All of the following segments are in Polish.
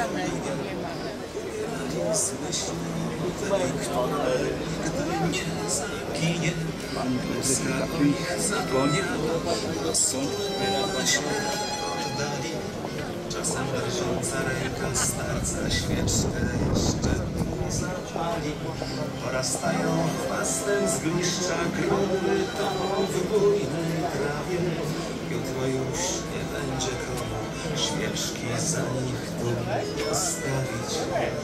Czasem leżąca ręka starca świeczkę jeszcze nie zapali. Porastają chwastem zgliszcza gruby toną w bujnej trawie. Jutro już nie będzie komu świeczki za nich tu postawić.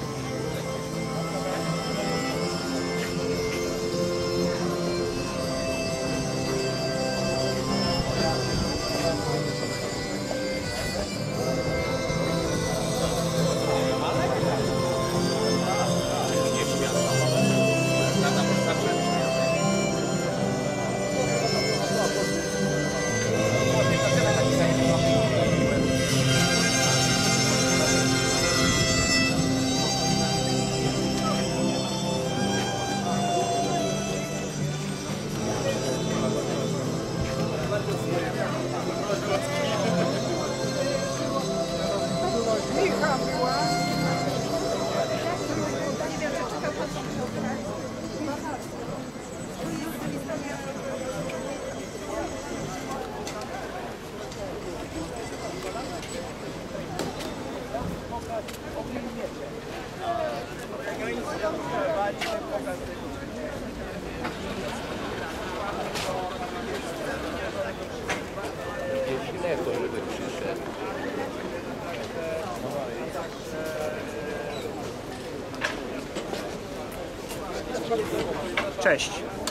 Cześć.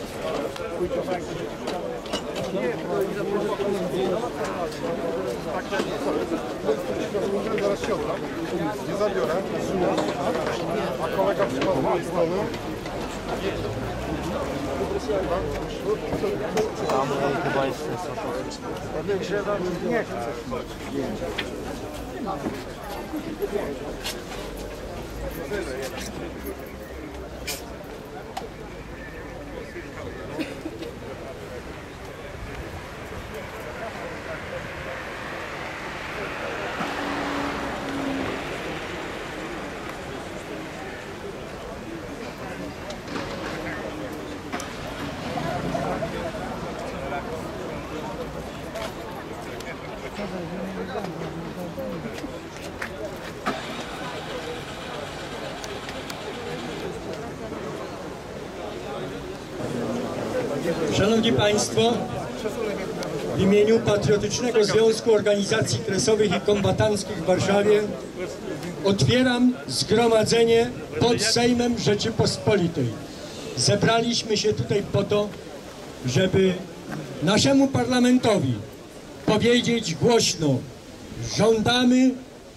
Zaraz się oddam. Nie zabiorę. A kolega przypadł z mojej strony. Tam chyba jest nie chcę. Szanowni Państwo, w imieniu Patriotycznego Związku Organizacji Kresowych i Kombatanckich w Warszawie otwieram zgromadzenie pod Sejmem Rzeczypospolitej. Zebraliśmy się tutaj po to, żeby naszemu parlamentowi powiedzieć głośno: żądamy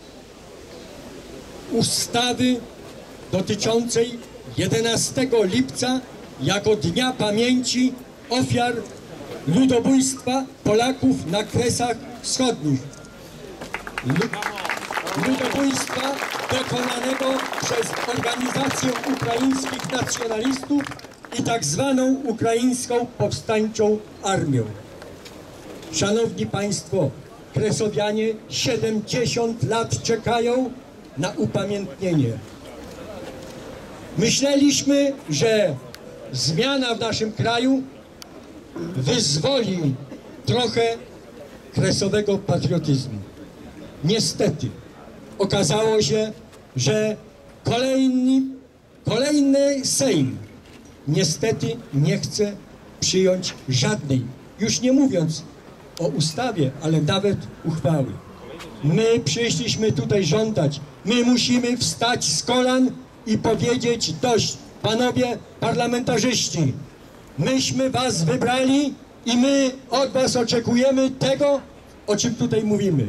ustawy dotyczącej 11 lipca jako Dnia Pamięci ofiar ludobójstwa Polaków na Kresach Wschodnich. Ludobójstwa dokonanego przez organizację ukraińskich nacjonalistów i tak zwaną ukraińską powstańczą armią. Szanowni Państwo, kresowianie 70 lat czekają na upamiętnienie. Myśleliśmy, że zmiana w naszym kraju wyzwoli trochę kresowego patriotyzmu. Niestety okazało się, że kolejny Sejm niestety nie chce przyjąć żadnej, już nie mówiąc o ustawie, ale nawet uchwały. My przyszliśmy tutaj żądać, my musimy wstać z kolan i powiedzieć: dość, panowie parlamentarzyści, myśmy was wybrali i my od was oczekujemy tego, o czym tutaj mówimy.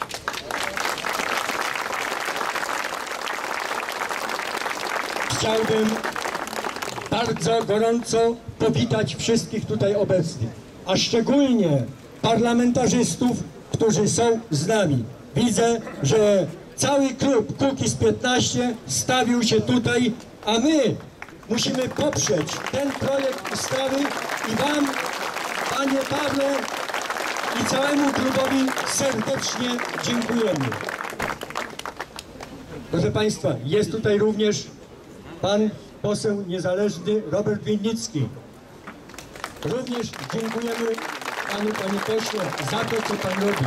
Chciałbym bardzo gorąco powitać wszystkich tutaj obecnych, a szczególnie parlamentarzystów, którzy są z nami. Widzę, że cały klub Kukiz15 stawił się tutaj, a my musimy poprzeć ten projekt ustawy i wam, panie Pawle, i całemu klubowi serdecznie dziękujemy. Proszę Państwa, jest tutaj również pan poseł niezależny Robert Winnicki. Również dziękujemy panu, panie pośle, za to, co pan robi.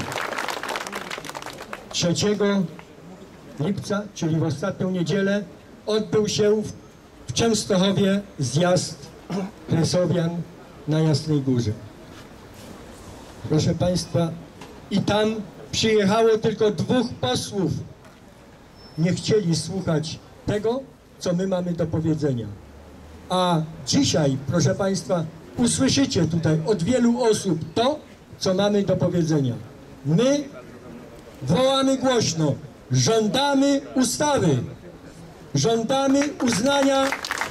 3 lipca, czyli w ostatnią niedzielę, odbył się w Częstochowie zjazd Kresowian na Jasnej Górze. Proszę Państwa, i tam przyjechało tylko 2 posłów. Nie chcieli słuchać tego, co my mamy do powiedzenia. A dzisiaj, proszę Państwa, usłyszycie tutaj od wielu osób to, co mamy do powiedzenia. My wołamy głośno, żądamy ustawy, żądamy uznania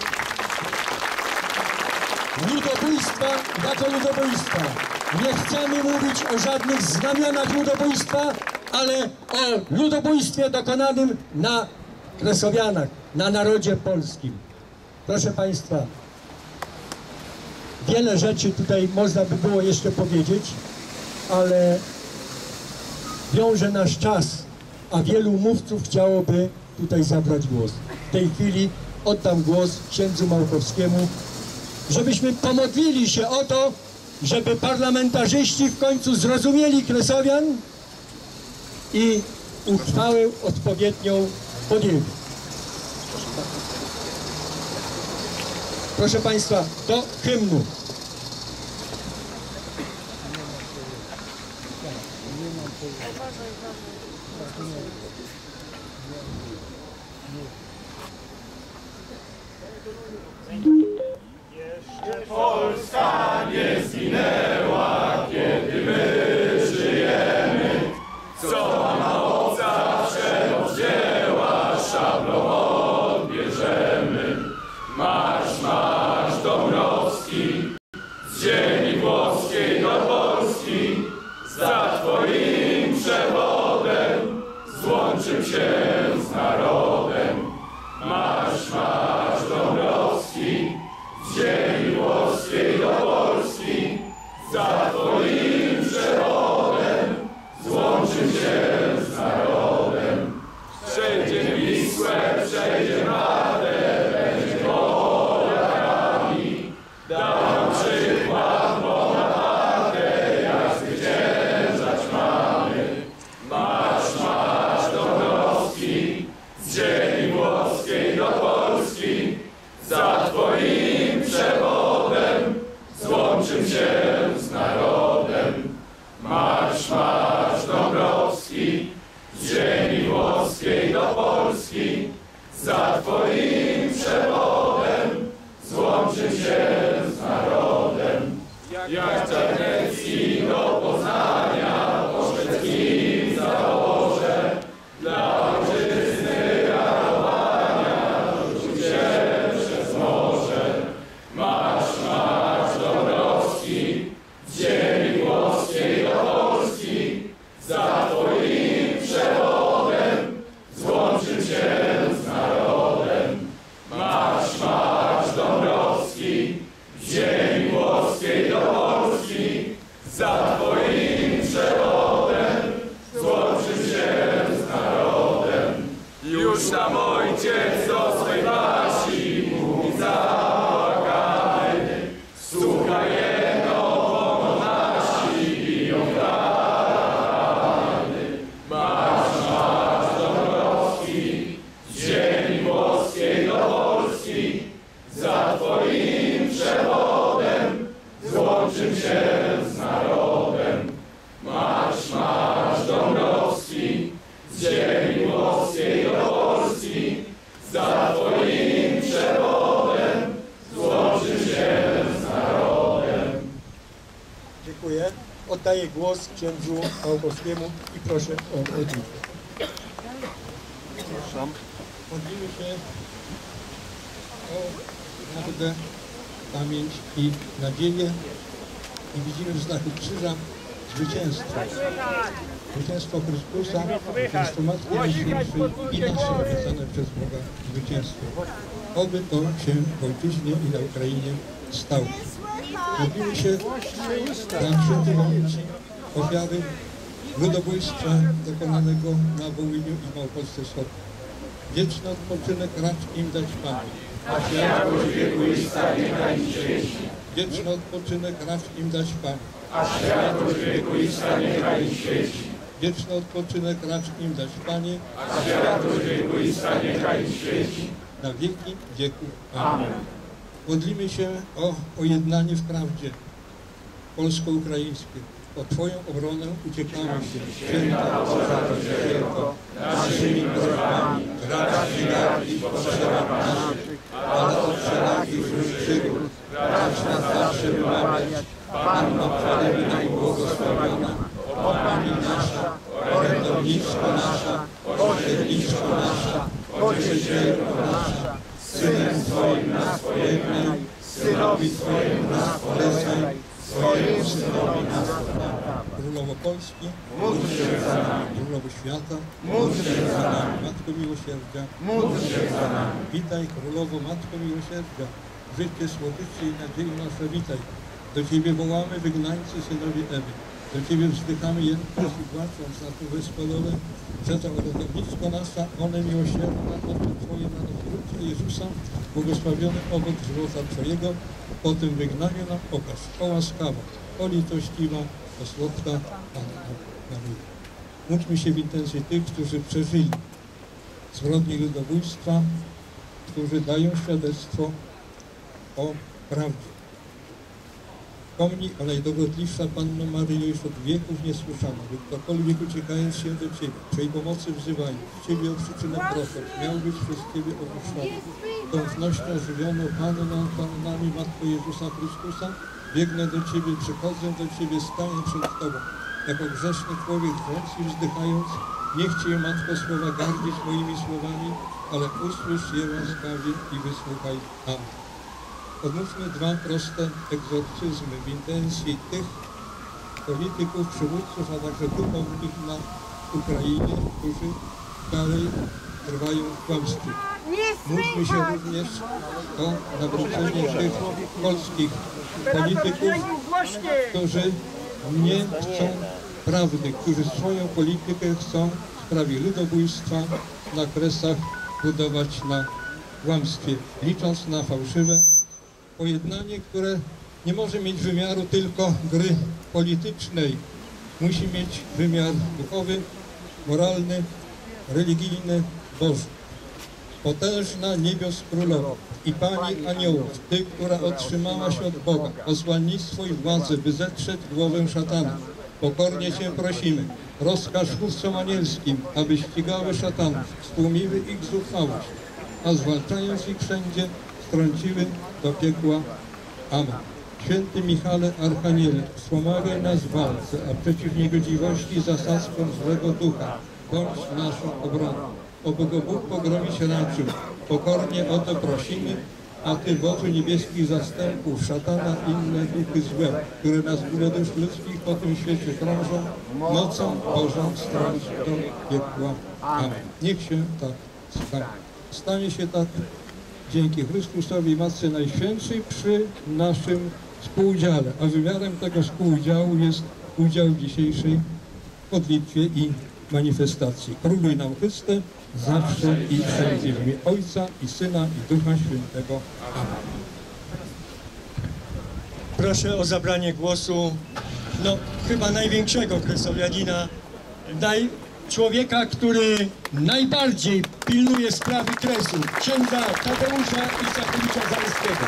ludobójstwa jako ludobójstwa. Nie chcemy mówić o żadnych znamionach ludobójstwa, ale o ludobójstwie dokonanym na Kresowianach, na narodzie polskim. Proszę Państwa, wiele rzeczy tutaj można by było jeszcze powiedzieć, ale wiąże nasz czas, a wielu mówców chciałoby tutaj zabrać głos. W tej chwili oddam głos księdzu Małkowskiemu, żebyśmy pomodlili się o to, żeby parlamentarzyści w końcu zrozumieli Kresowian i uchwałę odpowiednią podjęli. Proszę Państwa, do hymnu. Polska nie zginęła, kiedy my żyjemy. Co na obca przerozdzieła, szablą odbierzemy. Marsz, marsz Dąbrowski, z ziemi włoskiej do Polski. Za twoim przewodem złączył się z narodem. Marsz, marsz Dąbrowski, z ziemi włoskiej do Polski, za twoim przewodem złączył się z narodem. Przejdzie Wisłę, przejdzie Radę, będzie Polakami. Dał nam przykład Bonaparte, jak zwyciężać mamy. Marsz, marsz Dąbrowski, z ziemi włoskiej do Polski, za twoim przewodem złączył się z narodem. Marsz, marsz Dąbrowski, z ziemi włoskiej do Polski, za twoim przewodem złączył się z narodem. Jak Czarnecki do Poznania po szwedzkim zaborze, dla ojczyzny radowania rzucił się przez morze. Marsz, marsz Dąbrowski, z ziemi włoskiej do Polski, za twoim przewodem złączył się z narodem. Marsz, marsz Dąbrowski, z ziemi włoskiej do Polski, za twoim przewodem złączył się z narodem. Już nam ojciec do swej wasi mówi zapłakany, słuchaj jeno, pomoc nasi biją karany. Marsz, marsz Dąbrowski, z ziemi włoskiej do Polski, za twoim przewodem złączył się z narodem. Marsz, marsz Dąbrowski, z ziemi włoskiej do Polski, za twoim przewodem złączył się z narodem. Dziękuję. Oddaję głos księdzu Małkowskiemu i proszę o modlitwę. Modlimy się o prawdę, pamięć i nadzieję i widzimy w znaku krzyża zwycięstwo. Zwycięstwo Chrystusa, zwycięstwo Matki Najświętszej i nasze obiecane przez Boga zwycięstwo. Oby to się w ojczyźnie i na Ukrainie stało. Modlimy się za świętej pamięci ofiary ludobójstwa dokonanego na Wołyniu i Małopolsce Wschodniej. Wieczny odpoczynek racz im dać, Panie. A światłość wiekuista niechaj im świeci. Wieczny odpoczynek racz im dać, Panie. A światłość wiekuista niechaj im świeci. Wieczny odpoczynek racz im dać, Panie. A światłość wiekuista niechaj im świeci. Na wieki wieków. Amen. Modlimy się o pojednanie w prawdzie polsko-ukraińskie. O Twoją obronę uciekamy się. Święta Boża Rozdzielko, naszymi prośbami, racz nie gardzić potrzebach naszych, ale od wszelakich przygód, racz nas zawsze wymawiać. Panno Przelewna i błogosławiona, o Pani nasza, orędowniczko nasza, pośredniczko nasza, Pocieszycielko nasza, Synem Twoim nas pojednaj, Synowi Twojemu nas polecaj, swojemu Synowi nas poddawaj. Królowo Polski, Módl się za nami, Królowo Świata, módl się za nami, Matko Miłosierdzia, módl się za nami. witaj Królowo Matko Miłosierdzia, życie, słodycze i nadzieję nasza, witaj. Do Ciebie wołamy wygnańcy synowie Ewy, do Ciebie wzdychamy jęcząc i płacząc na tym wyspalone, że to orędowniczko nasza, one miłosierna, oczy Twoje na nas wróćcie Jezusa, błogosławiony owoc żywota Twojego, po tym wygnaniu nam okaż, o łaskawa, o litościwa, o słodka Panna Maryjo. Módlmy się w intencji tych, którzy przeżyli zbrodnie ludobójstwa, którzy dają świadectwo o prawdzie. Pomnij o najdobrotlivsza Panno Maryjo, już od wieków niesłyszana, by ktokolwiek uciekając się do Ciebie, Twojej pomocy wzywając, Ciebie o przyczynę prosząc, miał być przez Ciebie opuszczony. Tą wnością żywioną Panną, Pannami, Matko Jezusa Chrystusa, biegnę do Ciebie, przychodzę do Ciebie, staję przed Tobą. Jako grzeszny człowiek drąc i wzdychając, niech Cię, Matko, słowa gardzić moimi słowami, ale usłysz je łaskawie i wysłuchaj. Amen. Odmówmy dwa proste egzorcyzmy w intencji tych polityków, przywódców, a także duchownych na Ukrainie, którzy dalej trwają w kłamstwie. Módlmy się również o nawrócenie tych polskich polityków, którzy nie chcą prawdy, którzy swoją politykę chcą w sprawie ludobójstwa na Kresach budować na kłamstwie, licząc na fałszywe pojednanie, które nie może mieć wymiaru tylko gry politycznej. Musi mieć wymiar duchowy, moralny, religijny, Boży. Potężna niebios królowa i Pani aniołów, Ty, która otrzymałaś od Boga posłannictwo i władzę, by zetrzeć głowę szatana. Pokornie Cię prosimy, rozkaż chówcom anielskim, aby ścigały szatanów, stłumiły ich zuchwałość, a zwalczając ich wszędzie, strąciły do piekła. Amen. Święty Michale Archaniele, wspomagaj nas w walce, a przeciw niegodziwości zasadzkom złego ducha, bądź naszą obroną. Oby go Bóg pogromić raczył. Pokornie o to prosimy, a Ty, Boże niebieskich zastępów, szatana i inne duchy złe, które nas do dusz ludzkich po tym świecie krążą, mocą Bożą strąć do piekła. Amen. Niech się tak stanie. Stanie się tak dzięki Chrystusowi Matce Najświętszej przy naszym współudziale, a wymiarem tego współudziału jest udział w dzisiejszej modlitwie i manifestacji. Króluj nam Chryste, zawsze i wszędzie w imię Ojca i Syna i Ducha Świętego. Amen. Proszę o zabranie głosu, chyba największego kresowianina, człowieka, który najbardziej pilnuje sprawy Kresu, księdza Tadeusza Isakowicza-Zaleskiego.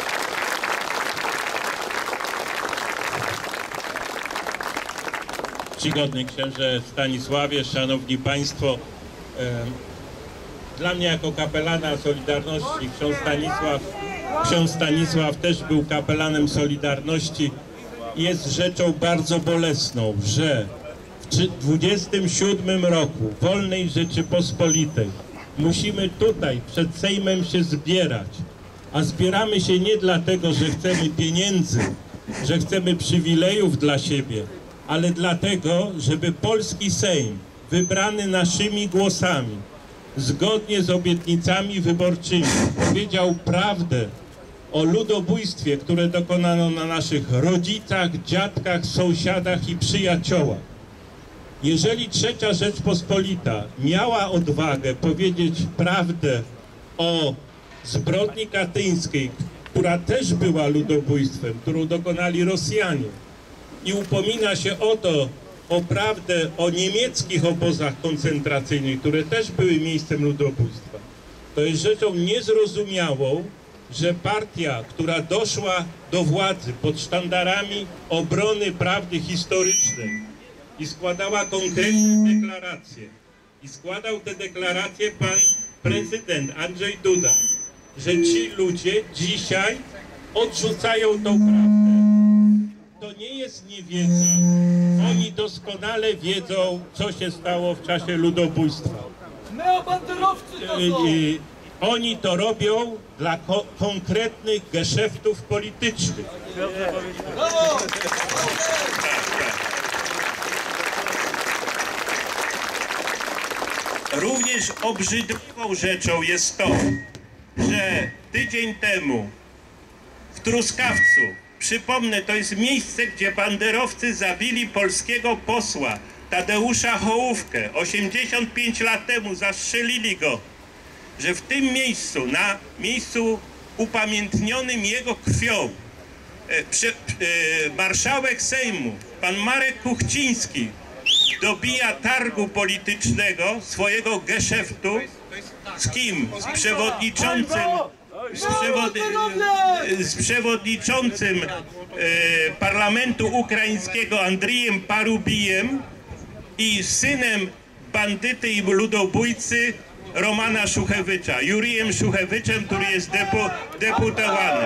Czcigodny księże Stanisławie, szanowni państwo, dla mnie jako kapelana Solidarności ksiądz Stanisław też był kapelanem Solidarności. Jest rzeczą bardzo bolesną, że w 27 roku wolnej Rzeczypospolitej musimy tutaj przed Sejmem się zbierać, a zbieramy się nie dlatego, że chcemy pieniędzy, że chcemy przywilejów dla siebie, ale dlatego, żeby polski Sejm, wybrany naszymi głosami, zgodnie z obietnicami wyborczymi, powiedział prawdę o ludobójstwie, które dokonano na naszych rodzicach, dziadkach, sąsiadach i przyjaciołach. Jeżeli Trzecia Rzeczpospolita miała odwagę powiedzieć prawdę o zbrodni katyńskiej, która też była ludobójstwem, którą dokonali Rosjanie, i upomina się o prawdę o niemieckich obozach koncentracyjnych, które też były miejscem ludobójstwa, to jest rzeczą niezrozumiałą, że partia, która doszła do władzy pod sztandarami obrony prawdy historycznej i składała konkretne deklaracje, i składał te deklaracje pan prezydent Andrzej Duda, że ci ludzie dzisiaj odrzucają tą prawdę. To nie jest niewiedza. Oni doskonale wiedzą, co się stało w czasie ludobójstwa. Oni to robią dla konkretnych geszeftów politycznych. Również obrzydliwą rzeczą jest to, że tydzień temu w Truskawcu, przypomnę, to jest miejsce, gdzie banderowcy zabili polskiego posła Tadeusza Hołówkę. 85 lat temu zastrzelili go, że w tym miejscu, na miejscu upamiętnionym jego krwią, marszałek Sejmu, pan Marek Kuchciński, dobija targu politycznego swojego geszeftu. Z kim? Z przewodniczącym parlamentu ukraińskiego Andrijem Parubijem i synem bandyty i ludobójcy Romana Szuchewycza, Jurijem Szuchewiczem, który jest deputowany.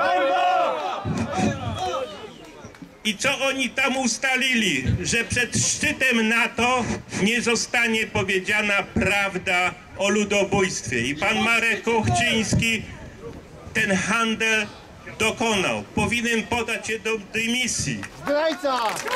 I co oni tam ustalili? Że przed szczytem NATO nie zostanie powiedziana prawda o ludobójstwie. I pan Marek Kuchciński ten handel dokonał. Powinien podać się do dymisji. Zdrajca!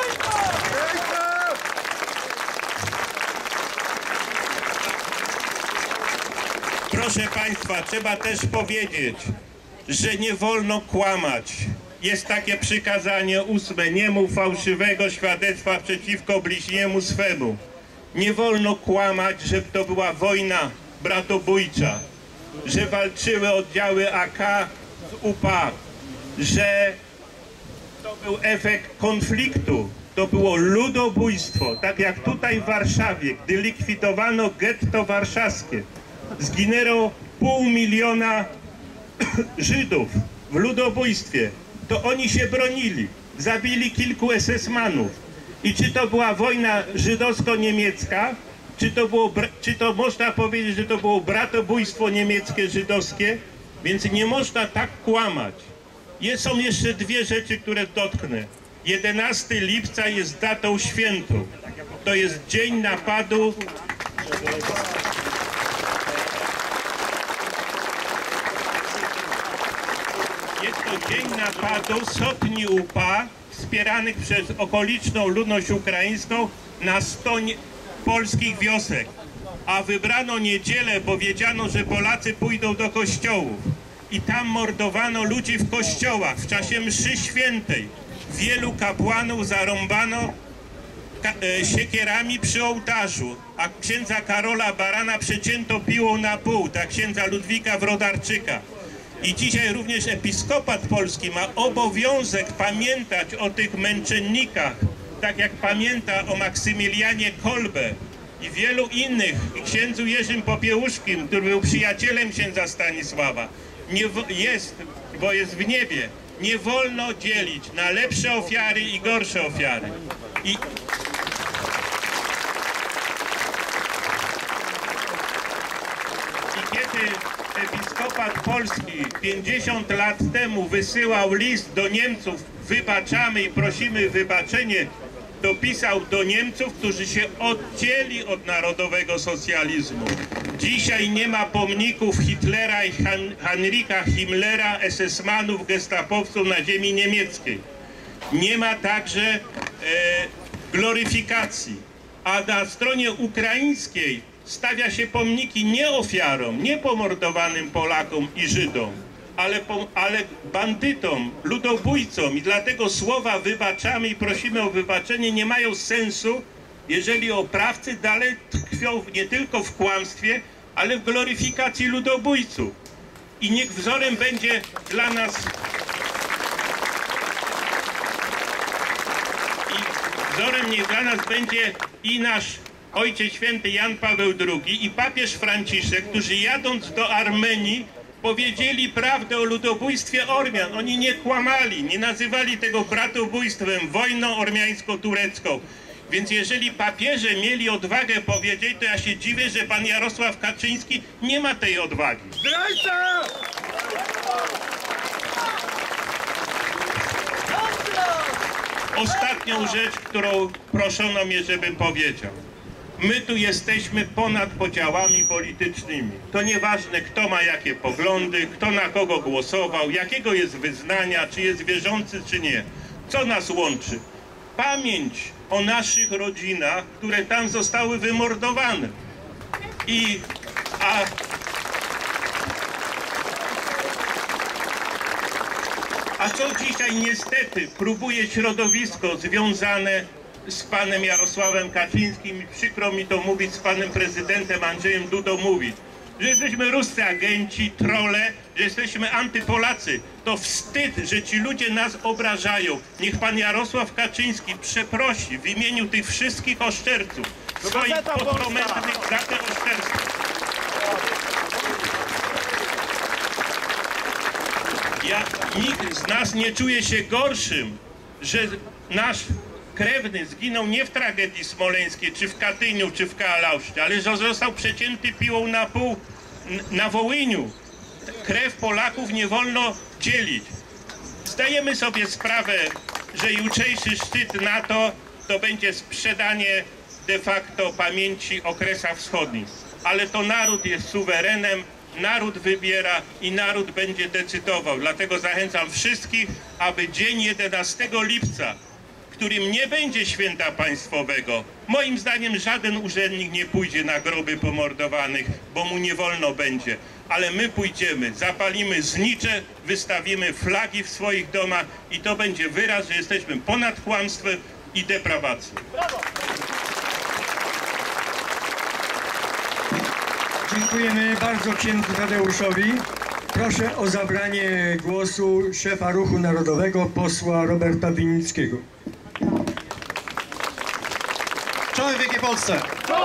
Proszę państwa, trzeba też powiedzieć, że nie wolno kłamać. Jest takie przykazanie 8. Nie mów fałszywego świadectwa przeciwko bliźniemu swemu. Nie wolno kłamać, że to była wojna bratobójcza, że walczyły oddziały AK z UPA, że to był efekt konfliktu, to było ludobójstwo. Tak jak tutaj w Warszawie, gdy likwidowano getto warszawskie, zginęło 500 000 Żydów w ludobójstwie, to oni się bronili, zabili kilku SS-manów. I czy to była wojna żydowsko-niemiecka, czy to można powiedzieć, że to było bratobójstwo niemieckie, żydowskie? Więc nie można tak kłamać. Są jeszcze dwie rzeczy, które dotknę. 11 lipca jest datą świętą. To jest dzień napadu dzień napadu sotni UPA wspieranych przez okoliczną ludność ukraińską na 100 polskich wiosek. A wybrano niedzielę, bo wiedziano, że Polacy pójdą do kościołów. I tam mordowano ludzi w kościołach w czasie mszy świętej. Wielu kapłanów zarąbano siekierami przy ołtarzu, a księdza Karola Barana przecięto piłą na pół, tak księdza Ludwika Wrodarczyka. I dzisiaj również episkopat polski ma obowiązek pamiętać o tych męczennikach, tak jak pamięta o Maksymilianie Kolbe i wielu innych, i księdzu Jerzym Popiełuszkim, który był przyjacielem księdza Stanisława. Bo jest w niebie. Nie wolno dzielić na lepsze ofiary i gorsze ofiary. I kiedy episkopat polski 50 lat temu wysyłał list do Niemców, wybaczamy i prosimy wybaczenie, to pisał do Niemców, którzy się odcięli od narodowego socjalizmu. Dzisiaj nie ma pomników Hitlera i Heinricha Himmlera, SS-manów, gestapowców na ziemi niemieckiej. Nie ma także gloryfikacji. A na stronie ukraińskiej stawia się pomniki nie ofiarom, nie pomordowanym Polakom i Żydom, ale bandytom, ludobójcom. I dlatego słowa wybaczamy i prosimy o wybaczenie nie mają sensu, jeżeli oprawcy dalej tkwią nie tylko w kłamstwie, ale w gloryfikacji ludobójców. I niech wzorem będzie dla nas będzie i nasz Ojciec Święty Jan Paweł II i papież Franciszek, którzy jadąc do Armenii powiedzieli prawdę o ludobójstwie Ormian. Oni nie kłamali, nie nazywali tego bratobójstwem, wojną ormiańsko-turecką. Więc jeżeli papieże mieli odwagę powiedzieć, to ja się dziwię, że pan Jarosław Kaczyński nie ma tej odwagi. Zdrajca! Ostatnią rzecz, którą proszono mnie, żebym powiedział. My tu jesteśmy ponad podziałami politycznymi. To nieważne, kto ma jakie poglądy, kto na kogo głosował, jakiego jest wyznania, czy jest wierzący, czy nie. Co nas łączy? Pamięć o naszych rodzinach, które tam zostały wymordowane. A co dzisiaj niestety próbuje środowisko związane z panem Jarosławem Kaczyńskim, i przykro mi to mówić, z panem prezydentem Andrzejem Dudą mówić, że jesteśmy ruscy agenci, trolle, że jesteśmy antypolacy. To wstyd, że ci ludzie nas obrażają. Niech pan Jarosław Kaczyński przeprosi w imieniu tych wszystkich oszczerców, swoich podkomendnych za te oszczerstwa. Nikt z nas nie czuje się gorszym, że nasz krewny zginął nie w tragedii smoleńskiej, czy w Katyniu, czy w Kaalauszcie, ale że został przecięty piłą na pół na Wołyniu. Krew Polaków nie wolno dzielić. Zdajemy sobie sprawę, że jutrzejszy szczyt NATO to będzie sprzedanie de facto pamięci o Kresach Wschodnich. Ale to naród jest suwerenem, naród wybiera i naród będzie decydował. Dlatego zachęcam wszystkich, aby dzień 11 lipca, którym nie będzie święta państwowego, moim zdaniem żaden urzędnik nie pójdzie na groby pomordowanych, bo mu nie wolno będzie. Ale my pójdziemy, zapalimy znicze, wystawimy flagi w swoich domach i to będzie wyraz, że jesteśmy ponad kłamstwem i deprawacją. Dziękujemy bardzo księdzu Tadeuszowi. Proszę o zabranie głosu szefa Ruchu Narodowego, posła Roberta Winnickiego. Czołem wielkiej Polsce!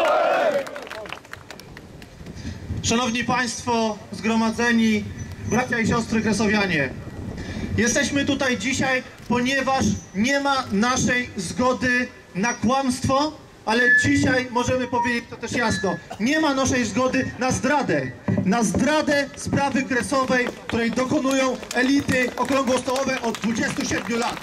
Szanowni Państwo zgromadzeni, bracia i siostry kresowianie. Jesteśmy tutaj dzisiaj, ponieważ nie ma naszej zgody na kłamstwo, ale dzisiaj możemy powiedzieć to też jasno. Nie ma naszej zgody na zdradę sprawy kresowej, której dokonują elity okrągłostołowe od 27 lat.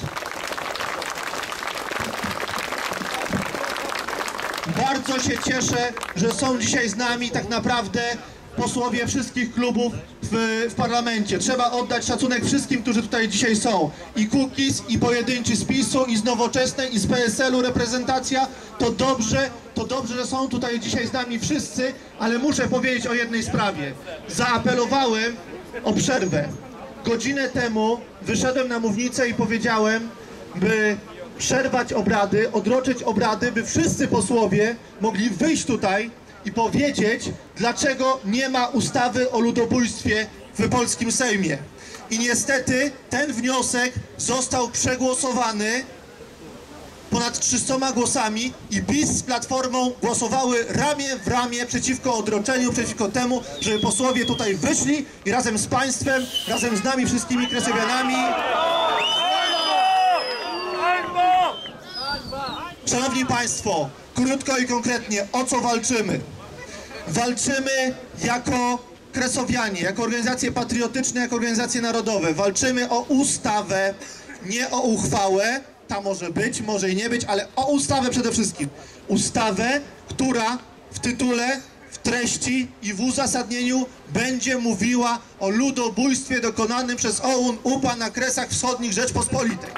Bardzo się cieszę, że są dzisiaj z nami tak naprawdę posłowie wszystkich klubów w parlamencie. Trzeba oddać szacunek wszystkim, którzy tutaj dzisiaj są. I Kukiz, i pojedynczy z PiS-u, i z Nowoczesnej, i z PSL-u reprezentacja. To dobrze, że są tutaj dzisiaj z nami wszyscy, ale muszę powiedzieć o jednej sprawie. Zaapelowałem o przerwę. Godzinę temu wyszedłem na mównicę i powiedziałem, by przerwać obrady, odroczyć obrady, by wszyscy posłowie mogli wyjść tutaj i powiedzieć, dlaczego nie ma ustawy o ludobójstwie w polskim Sejmie. I niestety ten wniosek został przegłosowany ponad 300 głosami i PiS z Platformą głosowały ramię w ramię przeciwko odroczeniu, przeciwko temu, żeby posłowie tutaj wyszli i razem z państwem, razem z nami wszystkimi kresowianami. Szanowni Państwo, krótko i konkretnie, o co walczymy? Walczymy jako kresowianie, jako organizacje patriotyczne, jako organizacje narodowe. Walczymy o ustawę, nie o uchwałę. Ta może być, może i nie być, ale o ustawę przede wszystkim. Ustawę, która w tytule, w treści i w uzasadnieniu będzie mówiła o ludobójstwie dokonanym przez OUN UPA na Kresach Wschodnich Rzeczpospolitej.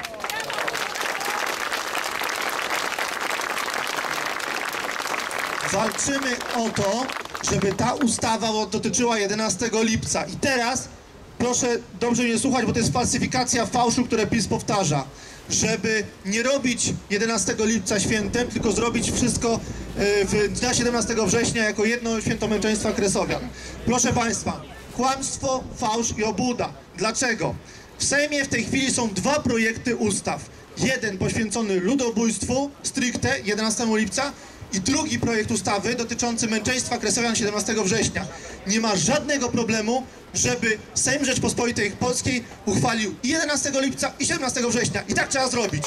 Walczymy o to, żeby ta ustawa dotyczyła 11 lipca. I teraz, proszę dobrze mnie słuchać, bo to jest falsyfikacja fałszu, które PiS powtarza. żeby nie robić 11 lipca świętem, tylko zrobić wszystko dnia 17 września jako jedno święto męczeństwa Kresowian. Proszę Państwa, kłamstwo, fałsz i obłuda. Dlaczego? W Sejmie w tej chwili są dwa projekty ustaw. Jeden poświęcony ludobójstwu stricte 11 lipca i drugi projekt ustawy dotyczący męczeństwa Kresowian 17 września. Nie ma żadnego problemu, żeby Sejm Rzeczpospolitej Polskiej uchwalił i 11 lipca i 17 września. I tak trzeba zrobić.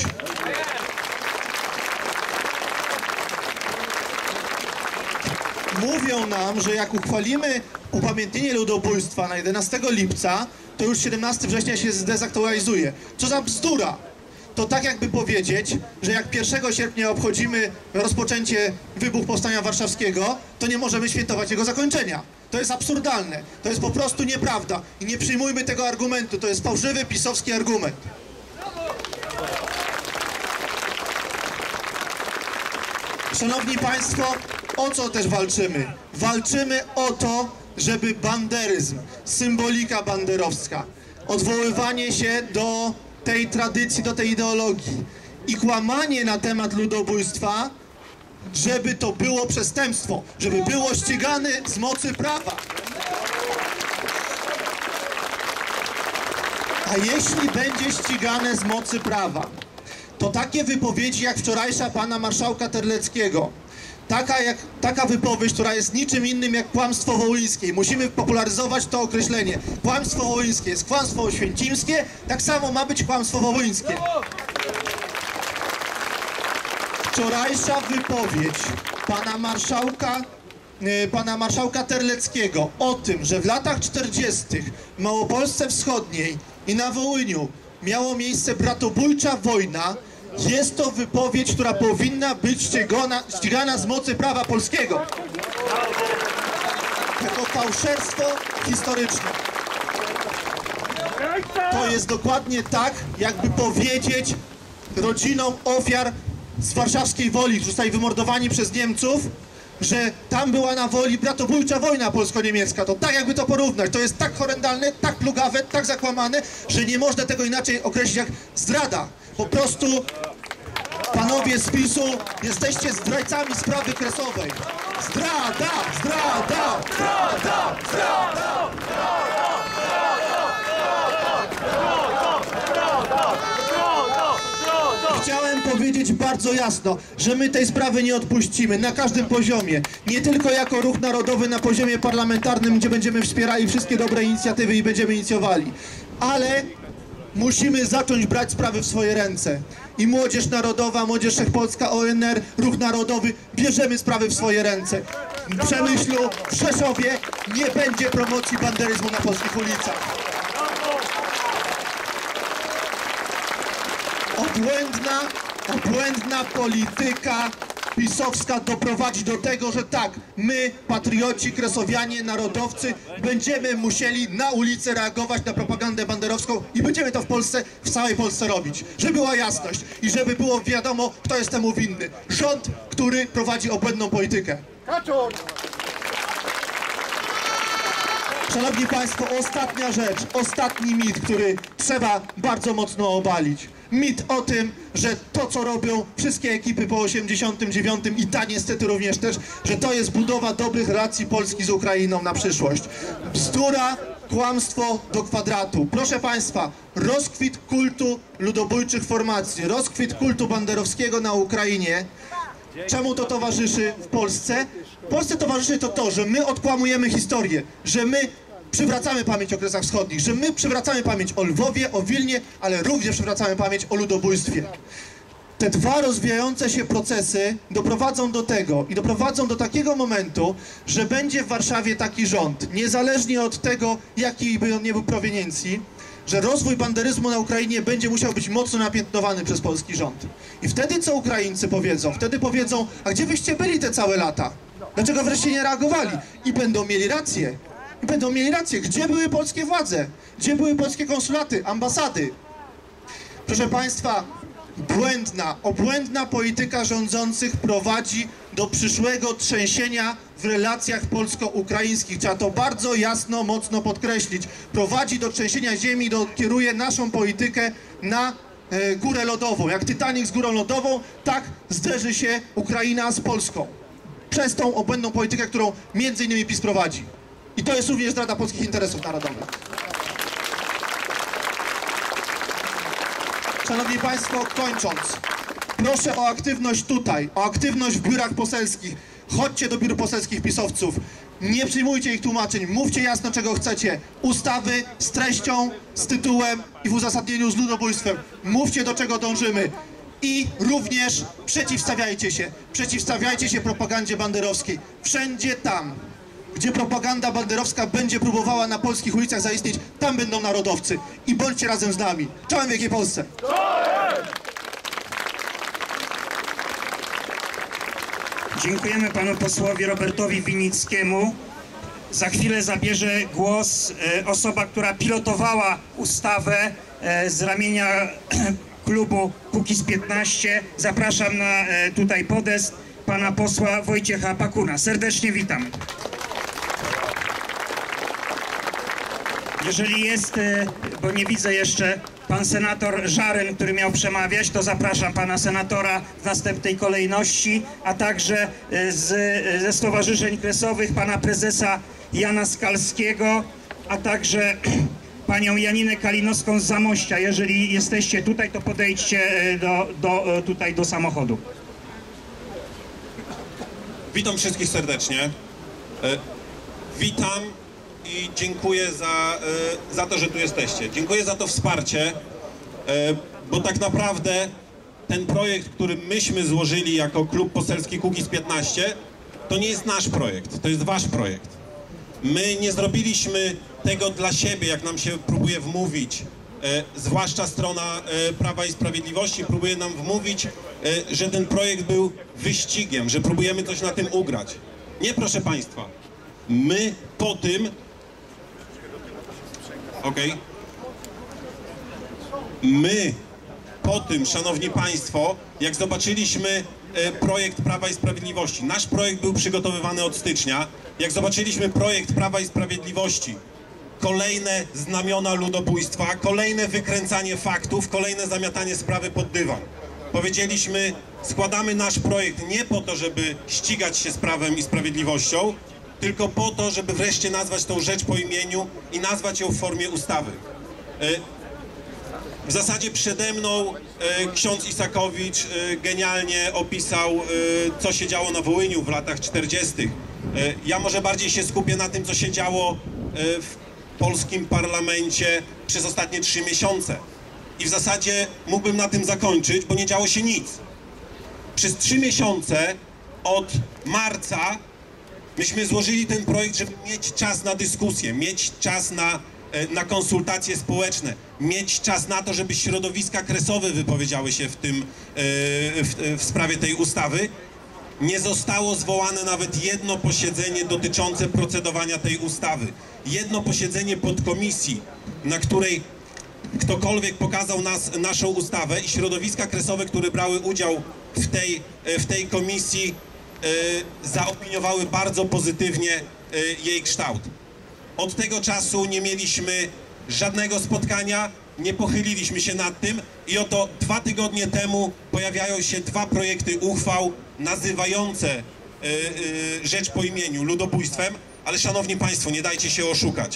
Mówią nam, że jak uchwalimy upamiętnienie ludobójstwa na 11 lipca, to już 17 września się zdezaktualizuje. Co za bzdura! To tak jakby powiedzieć, że jak 1 sierpnia obchodzimy rozpoczęcie wybuchu Powstania Warszawskiego, to nie możemy świętować jego zakończenia. To jest absurdalne. To jest po prostu nieprawda. I nie przyjmujmy tego argumentu. To jest fałszywy, pisowski argument. Szanowni Państwo, o co też walczymy? Walczymy o to, żeby banderyzm, symbolika banderowska, odwoływanie się do tej tradycji, do tej ideologii i kłamanie na temat ludobójstwa, żeby to było przestępstwo, żeby było ścigane z mocy prawa. A jeśli będzie ścigane z mocy prawa, to takie wypowiedzi jak wczorajsza pana marszałka Terleckiego, taka wypowiedź, która jest niczym innym jak kłamstwo wołyńskie. Musimy popularyzować to określenie. Kłamstwo wołyńskie jest kłamstwo oświęcimskie, tak samo ma być kłamstwo wołyńskie. Wczorajsza wypowiedź pana marszałka Terleckiego o tym, że w latach 40. w Małopolsce Wschodniej i na Wołyniu miało miejsce bratobójcza wojna, jest to wypowiedź, która powinna być ścigana z mocy prawa polskiego. Jako fałszerstwo historyczne. To jest dokładnie tak, jakby powiedzieć rodzinom ofiar z warszawskiej Woli, którzy zostali wymordowani przez Niemców, że tam była na Woli bratobójcza wojna polsko-niemiecka. To tak jakby to porównać. To jest tak horrendalne, tak plugawe, tak zakłamane, że nie można tego inaczej określić jak zdrada. Po prostu, panowie z PiS-u, jesteście zdrajcami sprawy kresowej. Zdrada! Zdrada! Zdrada! Zdrada! Chciałem powiedzieć bardzo jasno, że my tej sprawy nie odpuścimy na każdym poziomie. Nie tylko jako ruch narodowy na poziomie parlamentarnym, gdzie będziemy wspierali wszystkie dobre inicjatywy i będziemy inicjowali. Ale musimy zacząć brać sprawy w swoje ręce. I Młodzież Narodowa, Młodzież Wszechpolska, ONR, Ruch Narodowy, bierzemy sprawy w swoje ręce. W Przemyślu, w Rzeszowie nie będzie promocji banderyzmu na polskich ulicach. Obłędna polityka pisowska doprowadzi do tego, że tak, my, patrioci, kresowianie, narodowcy, będziemy musieli na ulicy reagować na propagandę banderowską i będziemy to w Polsce, w całej Polsce robić. Żeby była jasność i żeby było wiadomo, kto jest temu winny. Rząd, który prowadzi obłędną politykę. Szanowni Państwo, ostatnia rzecz, ostatni mit, który trzeba bardzo mocno obalić. Mit o tym, że to, co robią wszystkie ekipy po 89 i ta niestety również też, że to jest budowa dobrych relacji Polski z Ukrainą na przyszłość. Bzdura, kłamstwo do kwadratu. Proszę Państwa, rozkwit kultu ludobójczych formacji, rozkwit kultu banderowskiego na Ukrainie. Czemu to towarzyszy w Polsce? W Polsce towarzyszy to, że my odkłamujemy historię, że my przywracamy pamięć o Kresach Wschodnich, że my przywracamy pamięć o Lwowie, o Wilnie, ale również przywracamy pamięć o ludobójstwie. Te dwa rozwijające się procesy doprowadzą do tego i doprowadzą do takiego momentu, że będzie w Warszawie taki rząd, niezależnie od tego, jaki by on nie był proweniencji, że rozwój banderyzmu na Ukrainie będzie musiał być mocno napiętnowany przez polski rząd. I wtedy co Ukraińcy powiedzą? Wtedy powiedzą, a gdzie wyście byli te całe lata? Dlaczego wreszcie nie reagowali? I będą mieli rację. I będą mieli rację. Gdzie były polskie władze? Gdzie były polskie konsulaty, ambasady? Proszę Państwa, obłędna polityka rządzących prowadzi do przyszłego trzęsienia w relacjach polsko-ukraińskich. Trzeba to bardzo jasno, mocno podkreślić. Prowadzi do trzęsienia ziemi, kieruje naszą politykę na górę lodową. Jak Titanic z górą lodową, tak zderzy się Ukraina z Polską. Przez tą obłędną politykę, którą między innymi PiS prowadzi. I to jest również zdrada polskich interesów narodowych. Szanowni Państwo, kończąc, proszę o aktywność tutaj, o aktywność w biurach poselskich. Chodźcie do biur poselskich pisowców, nie przyjmujcie ich tłumaczeń, mówcie jasno, czego chcecie. Ustawy z treścią, z tytułem i w uzasadnieniu z ludobójstwem. Mówcie, do czego dążymy. I również przeciwstawiajcie się propagandzie banderowskiej. Wszędzie tam, gdzie propaganda banderowska będzie próbowała na polskich ulicach zaistnieć, tam będą narodowcy. I bądźcie razem z nami. Czołem Wielkiej Polsce! Dziękujemy panu posłowi Robertowi Winnickiemu. Za chwilę zabierze głos osoba, która pilotowała ustawę z ramienia klubu Kukiz15. Zapraszam na tutaj podest pana posła Wojciecha Pakuna. Serdecznie witam. Jeżeli jest, bo nie widzę jeszcze, pan senator Żaryn, który miał przemawiać, to zapraszam pana senatora w następnej kolejności, a także ze stowarzyszeń kresowych pana prezesa Jana Skalskiego, a także panią Janinę Kalinowską z Zamościa. Jeżeli jesteście tutaj, to podejdźcie tutaj do samochodu. Witam wszystkich serdecznie. Witam i dziękuję za to, że tu jesteście. Dziękuję za to wsparcie, bo tak naprawdę ten projekt, który myśmy złożyli jako klub poselski Kukiz15, to nie jest nasz projekt, to jest wasz projekt. My nie zrobiliśmy tego dla siebie, jak nam się próbuje wmówić, zwłaszcza strona Prawa i Sprawiedliwości próbuje nam wmówić, że ten projekt był wyścigiem, że próbujemy coś na tym ugrać. Nie, proszę państwa. My po tym... Okej. My po tym, szanowni państwo, jak zobaczyliśmy projekt Prawa i Sprawiedliwości, nasz projekt był przygotowywany od stycznia, jak zobaczyliśmy projekt Prawa i Sprawiedliwości, kolejne znamiona ludobójstwa, kolejne wykręcanie faktów, kolejne zamiatanie sprawy pod dywan. Powiedzieliśmy, składamy nasz projekt nie po to, żeby ścigać się z Prawem i Sprawiedliwością, tylko po to, żeby wreszcie nazwać tą rzecz po imieniu i nazwać ją w formie ustawy. W zasadzie przede mną ksiądz Isakowicz genialnie opisał, co się działo na Wołyniu w latach 40. Ja może bardziej się skupię na tym, co się działo w polskim parlamencie przez ostatnie 3 miesiące. I w zasadzie mógłbym na tym zakończyć, bo nie działo się nic. Przez 3 miesiące od marca myśmy złożyli ten projekt, żeby mieć czas na dyskusję, mieć czas na konsultacje społeczne, mieć czas na to, żeby środowiska kresowe wypowiedziały się w sprawie tej ustawy. Nie zostało zwołane nawet jedno posiedzenie dotyczące procedowania tej ustawy. Jedno posiedzenie podkomisji, na której ktokolwiek pokazał naszą ustawę i środowiska kresowe, które brały udział w tej komisji, zaopiniowały bardzo pozytywnie jej kształt. Od tego czasu nie mieliśmy żadnego spotkania, nie pochyliliśmy się nad tym i oto 2 tygodnie temu pojawiają się 2 projekty uchwał nazywające rzecz po imieniu ludobójstwem, ale szanowni państwo, nie dajcie się oszukać.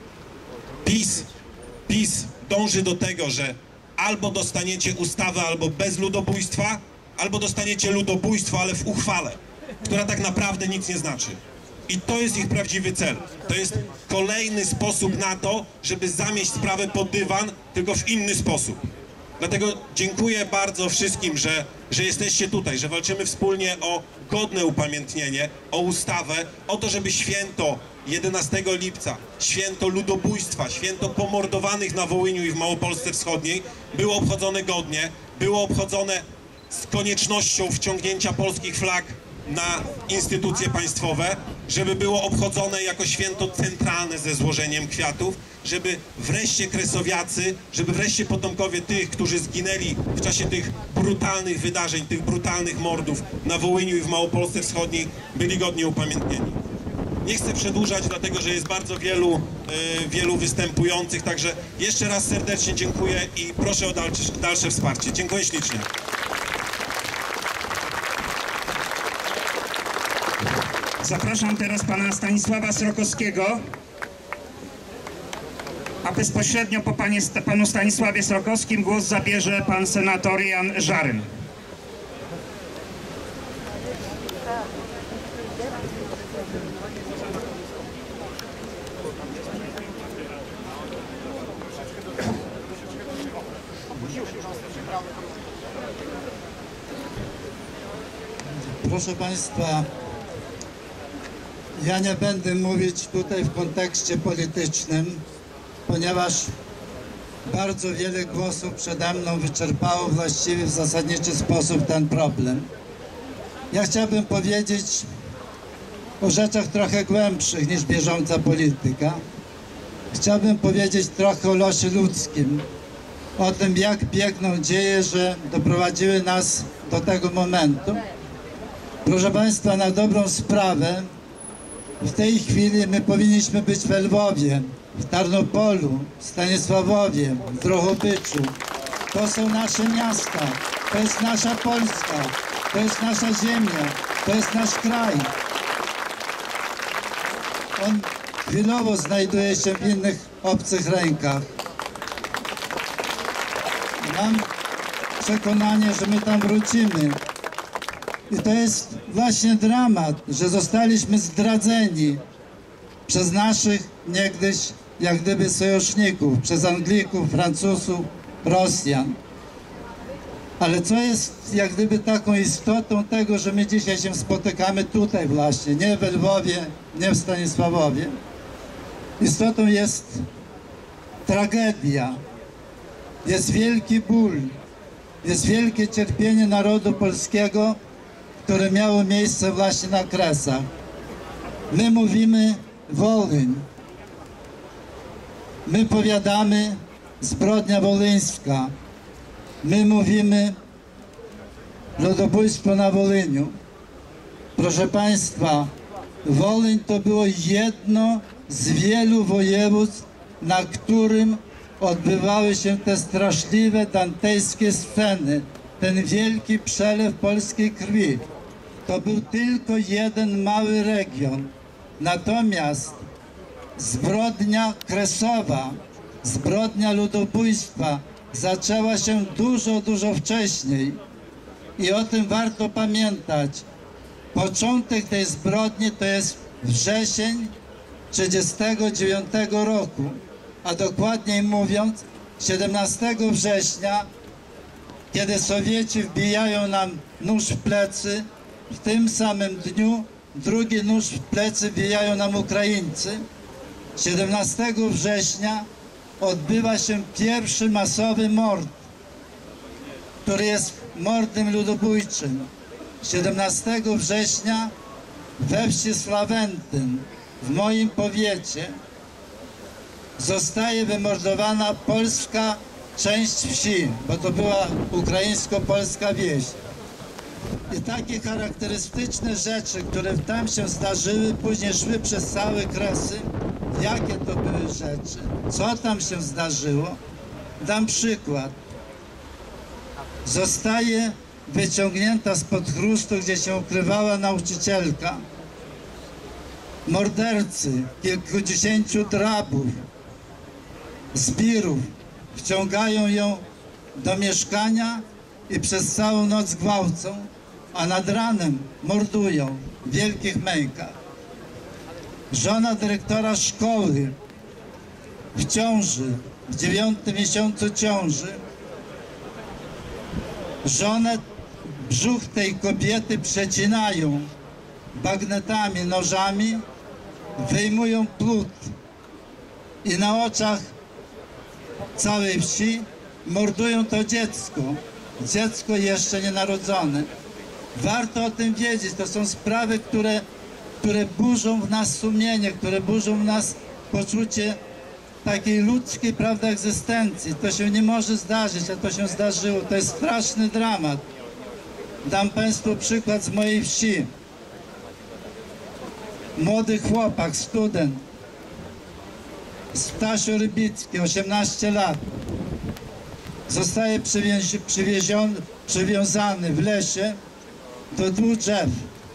PiS dąży do tego, że albo dostaniecie ustawę albo bez ludobójstwa, albo dostaniecie ludobójstwo, ale w uchwale, która tak naprawdę nic nie znaczy. I to jest ich prawdziwy cel. To jest kolejny sposób na to, żeby zamieść sprawę pod dywan, tylko w inny sposób. Dlatego dziękuję bardzo wszystkim, że jesteście tutaj, że walczymy wspólnie o godne upamiętnienie, o ustawę, o to, żeby święto 11 lipca, święto ludobójstwa, święto pomordowanych na Wołyniu i w Małopolsce Wschodniej było obchodzone godnie, było obchodzone z koniecznością wciągnięcia polskich flag na instytucje państwowe, żeby było obchodzone jako święto centralne ze złożeniem kwiatów, żeby wreszcie kresowiacy, żeby wreszcie potomkowie tych, którzy zginęli w czasie tych brutalnych wydarzeń, tych brutalnych mordów na Wołyniu i w Małopolsce Wschodniej, byli godnie upamiętnieni. Nie chcę przedłużać, dlatego że jest bardzo wielu występujących, także jeszcze raz serdecznie dziękuję i proszę o dalsze wsparcie. Dziękuję ślicznie. Zapraszam teraz pana Stanisława Srokowskiego, a bezpośrednio po panu Stanisławie Srokowskim głos zabierze pan senator Jan Żaryn. Proszę Państwa, ja nie będę mówić tutaj w kontekście politycznym, ponieważ bardzo wiele głosów przede mną wyczerpało właściwie w zasadniczy sposób ten problem. Ja chciałbym powiedzieć o rzeczach trochę głębszych niż bieżąca polityka. Chciałbym powiedzieć trochę o losie ludzkim, o tym, jak biegną dzieje, że doprowadziły nas do tego momentu. Proszę Państwa, na dobrą sprawę w tej chwili my powinniśmy być w Lwowie, w Tarnopolu, w Stanisławowie, w Drohobyczu. To są nasze miasta, to jest nasza Polska, to jest nasza ziemia, to jest nasz kraj. On chwilowo znajduje się w innych obcych rękach. Mam przekonanie, że my tam wrócimy. I to jest właśnie dramat, że zostaliśmy zdradzeni przez naszych niegdyś jak gdyby sojuszników, przez Anglików, Francuzów, Rosjan. Ale co jest jak gdyby taką istotą tego, że my dzisiaj się spotykamy tutaj właśnie, nie w Lwowie, nie w Stanisławowie. Istotą jest tragedia, jest wielki ból, jest wielkie cierpienie narodu polskiego, które miało miejsce właśnie na Kresach. My mówimy Wołyń. My powiadamy zbrodnia wolyńska. My mówimy ludobójstwo na Wolyniu. Proszę Państwa, Wolyń to było jedno z wielu województw, na którym odbywały się te straszliwe dantejskie sceny, ten wielki przelew polskiej krwi. To był tylko jeden mały region. Natomiast zbrodnia kresowa, zbrodnia ludobójstwa zaczęła się dużo, dużo wcześniej. I o tym warto pamiętać. Początek tej zbrodni to jest wrzesień 1939 roku, a dokładniej mówiąc 17 września, kiedy Sowieci wbijają nam nóż w plecy, w tym samym dniu drugi nóż w plecy wbijają nam Ukraińcy. 17 września odbywa się pierwszy masowy mord, który jest mordem ludobójczym. 17 września we wsi Sławentyn, w moim powiecie, zostaje wymordowana polska część wsi, bo to była ukraińsko-polska wieś. I takie charakterystyczne rzeczy, które tam się zdarzyły, później szły przez całe Kresy. Jakie to były rzeczy? Co tam się zdarzyło? Dam przykład. Zostaje wyciągnięta spod chrustu, gdzie się ukrywała nauczycielka. Mordercy, kilkudziesięciu drabów, zbirów wciągają ją do mieszkania i przez całą noc gwałcą, a nad ranem mordują w wielkich mękach. Żona dyrektora szkoły w ciąży, w 9. miesiącu ciąży, żonę, brzuch tej kobiety przecinają bagnetami, nożami, wyjmują płód i na oczach całej wsi mordują to dziecko jeszcze nienarodzone. Warto o tym wiedzieć, to są sprawy, które burzą w nas sumienie, które burzą w nas poczucie takiej ludzkiej, prawda, egzystencji. To się nie może zdarzyć, a to się zdarzyło. To jest straszny dramat. Dam Państwu przykład z mojej wsi. Młody chłopak, student, Stasiu Rybicki, 18 lat, zostaje przywiązany w lesie do 2 drzew.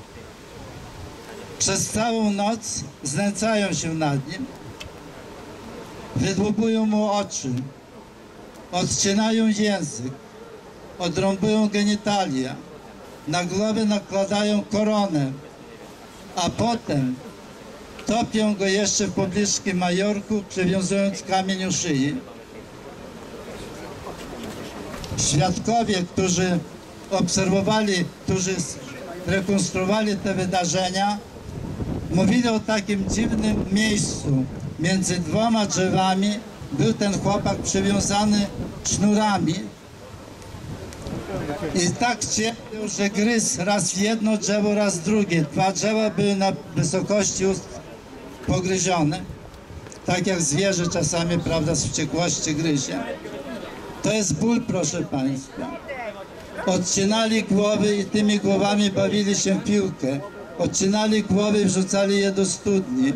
Przez całą noc znęcają się nad nim, wydłubują mu oczy, odcinają język, odrąbują genitalia, na głowę nakładają koronę, a potem topią go jeszcze w pobliskim majorku, przywiązując kamień u szyi. Świadkowie, którzy obserwowali, którzy rekonstruowali te wydarzenia, mówili o takim dziwnym miejscu. Między 2 drzewami był ten chłopak przywiązany sznurami i tak cierpiał, że gryzł raz jedno drzewo, raz drugie. 2 drzewa były na wysokości ust pogryzione, tak jak zwierzę czasami, prawda, z wściekłości gryzie. To jest ból, proszę Państwa. Odcinali głowy i tymi głowami bawili się w piłkę. Odcinali głowy i wrzucali je do studni.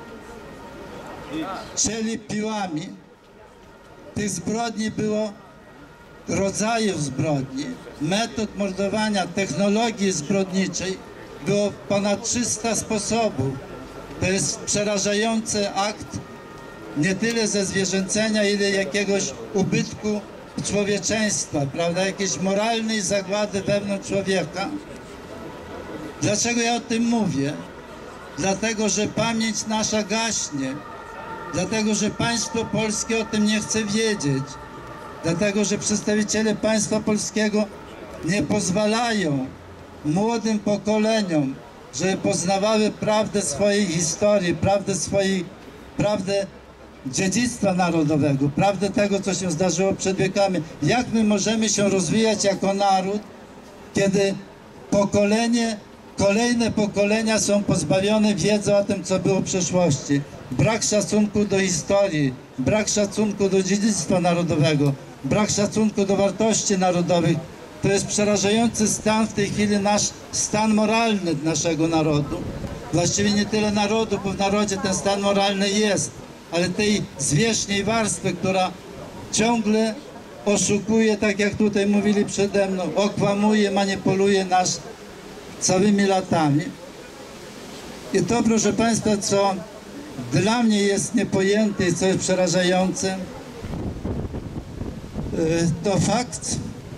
Cieli piłami. Tych zbrodni było, rodzajów zbrodni, metod mordowania, technologii zbrodniczej było ponad 300 sposobów. To jest przerażający akt nie tyle ze zwierzęcenia, ile jakiegoś ubytku człowieczeństwa, prawda, jakiejś moralnej zagłady wewnątrz człowieka. Dlaczego ja o tym mówię? Dlatego, że pamięć nasza gaśnie, dlatego, że państwo polskie o tym nie chce wiedzieć, dlatego, że przedstawiciele państwa polskiego nie pozwalają młodym pokoleniom, żeby poznawały prawdę swojej historii, prawdę dziedzictwa narodowego, prawdę tego, co się zdarzyło przed wiekami. Jak my możemy się rozwijać jako naród, kiedy kolejne pokolenia są pozbawione wiedzy o tym, co było w przeszłości. Brak szacunku do historii, brak szacunku do dziedzictwa narodowego, brak szacunku do wartości narodowych. To jest przerażający stan w tej chwili, nasz stan moralny naszego narodu. Właściwie nie tyle narodu, bo w narodzie ten stan moralny jest, ale tej zwierzchniej warstwy, która ciągle oszukuje, tak jak tutaj mówili przede mną, okłamuje, manipuluje nas całymi latami. I to, proszę Państwa, co dla mnie jest niepojęte i co jest przerażające, to fakt,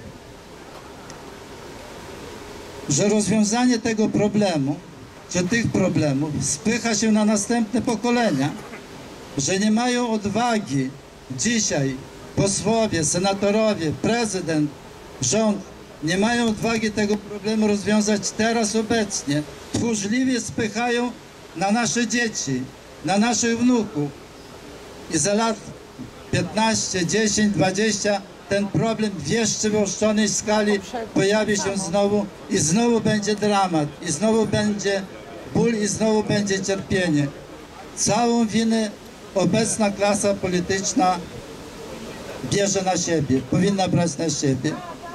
że rozwiązanie tego problemu, że tych problemów spycha się na następne pokolenia, że nie mają odwagi dzisiaj posłowie, senatorowie, prezydent, rząd, nie mają odwagi tego problemu rozwiązać teraz, obecnie. Tchórzliwie spychają na nasze dzieci, na naszych wnuków. I za lat 15, 10, 20 ten problem w jeszcze wyostrzonej skali pojawi się znowu i znowu będzie dramat, i znowu będzie ból, i znowu będzie cierpienie. Całą winę obecna klasa polityczna bierze na siebie, powinna brać na siebie.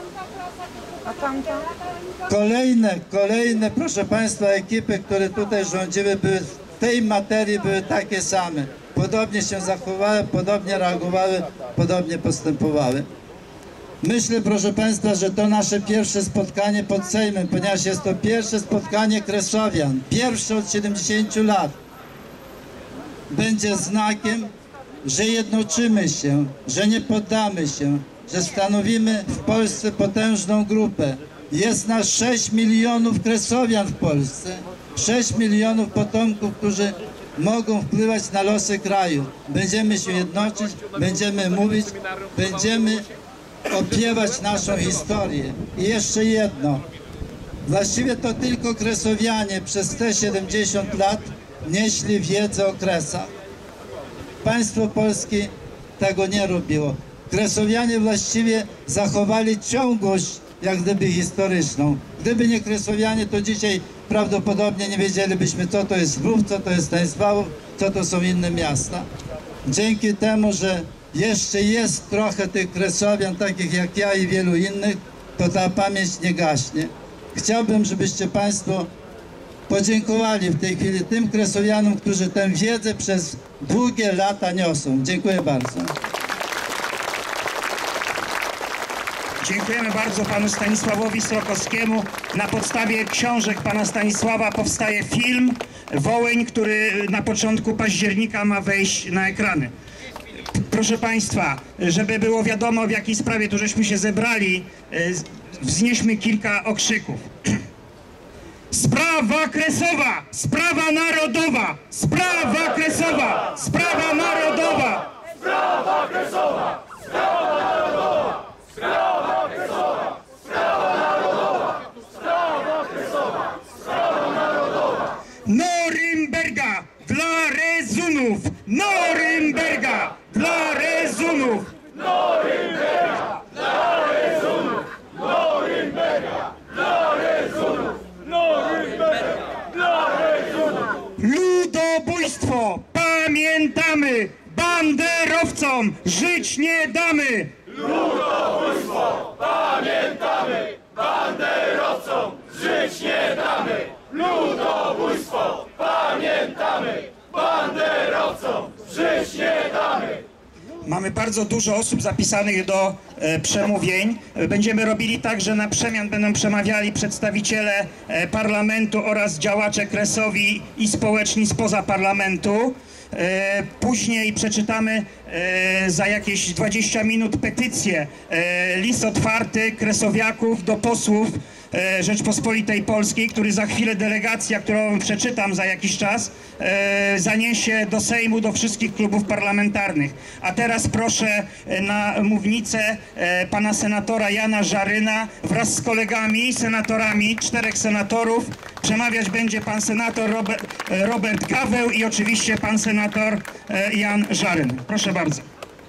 Kolejne, proszę Państwa, ekipy, które tutaj rządziły, były w tej materii były takie same. Podobnie się zachowały, podobnie reagowały, podobnie postępowały. Myślę, proszę Państwa, że to nasze pierwsze spotkanie pod Sejmem, ponieważ jest to pierwsze spotkanie Kresowian, pierwsze od 70 lat. Będzie znakiem, że jednoczymy się, że nie poddamy się, że stanowimy w Polsce potężną grupę. Jest nas 6 milionów Kresowian w Polsce, 6 milionów potomków, którzy mogą wpływać na losy kraju. Będziemy się jednoczyć, będziemy mówić, będziemy opiewać naszą historię. I jeszcze jedno. Właściwie to tylko Kresowianie przez te 70 lat nieśli wiedzę o Kresach. Państwo polskie tego nie robiło. Kresowianie właściwie zachowali ciągłość, jak gdyby historyczną. Gdyby nie Kresowianie, to dzisiaj prawdopodobnie nie wiedzielibyśmy, co to jest Lwów, co to jest Stanisławów, co to są inne miasta. Dzięki temu, że jeszcze jest trochę tych Kresowian, takich jak ja i wielu innych, to ta pamięć nie gaśnie. Chciałbym, żebyście Państwo podziękowali w tej chwili tym Kresowianom, którzy tę wiedzę przez długie lata niosą. Dziękuję bardzo. Dziękujemy bardzo panu Stanisławowi Srokowskiemu. Na podstawie książek pana Stanisława powstaje film Wołyń, który na początku października ma wejść na ekrany. Proszę państwa, żeby było wiadomo, w jakiej sprawie tu żeśmy się zebrali, wznieśmy kilka okrzyków. Sprawa Kresowa! Sprawa narodowa! Sprawa Kresowa! Sprawa narodowa! Sprawa Kresowa! Sprawa narodowa! Sprawa Kresowa! Sprawa narodowa! Sprawa Kresowa! Sprawa narodowa! Norymberga dla rezunów! Norymberga dla rezunów! Norymberga dla rezunów! Norymberga dla rezunów! Norymberga dla rezunów! Ludobójstwo pamiętamy! Banderowcom żyć nie damy! Ludobójstwo pamiętamy! Banderowcom żyć nie damy! Ludobójstwo pamiętamy! Banderowcom żyć nie damy! Mamy bardzo dużo osób zapisanych do przemówień. Będziemy robili tak, że na przemian będą przemawiali przedstawiciele parlamentu oraz działacze Kresowi i społeczni spoza parlamentu. Później przeczytamy za jakieś 20 minut petycję, list otwarty kresowiaków do posłów Rzeczpospolitej Polskiej, który za chwilę delegacja, którą przeczytam za jakiś czas, zaniesie do Sejmu, do wszystkich klubów parlamentarnych. A teraz proszę na mównicę pana senatora Jana Żaryna wraz z kolegami, senatorami, 4 senatorów. Przemawiać będzie pan senator Robert Gaweł i oczywiście pan senator Jan Żaryn. Proszę bardzo.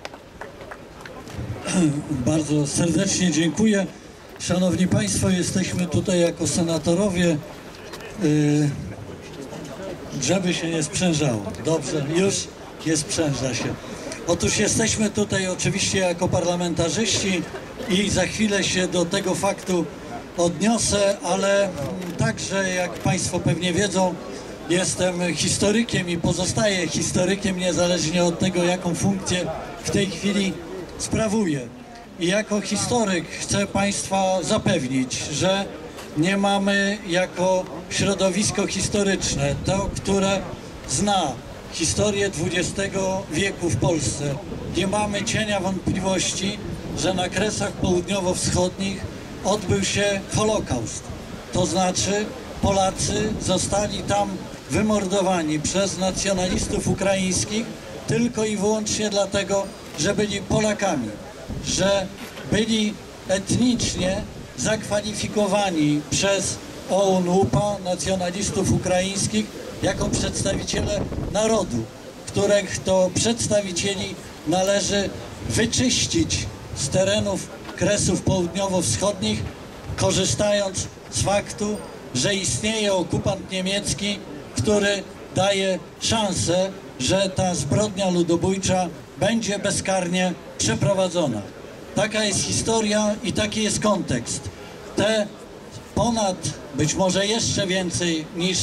Bardzo serdecznie dziękuję. Szanowni Państwo, jesteśmy tutaj jako senatorowie, żeby się nie sprzężało. Dobrze, już nie sprzęża się. Otóż jesteśmy tutaj oczywiście jako parlamentarzyści i za chwilę się do tego faktu odniosę, ale także, jak Państwo pewnie wiedzą, jestem historykiem i pozostaję historykiem niezależnie od tego, jaką funkcję w tej chwili sprawuję. I jako historyk chcę Państwa zapewnić, że nie mamy jako środowisko historyczne, to, które zna historię XX wieku w Polsce, nie mamy cienia wątpliwości, że na Kresach Południowo-Wschodnich odbył się Holokaust. To znaczy Polacy zostali tam wymordowani przez nacjonalistów ukraińskich tylko i wyłącznie dlatego, że byli Polakami, że byli etnicznie zakwalifikowani przez OUN-UPA, nacjonalistów ukraińskich, jako przedstawiciele narodu, których to przedstawicieli należy wyczyścić z terenów Kresów Południowo-Wschodnich, korzystając z faktu, że istnieje okupant niemiecki, który daje szansę, że ta zbrodnia ludobójcza będzie bezkarnie przeprowadzona. Taka jest historia i taki jest kontekst. Te ponad, być może jeszcze więcej niż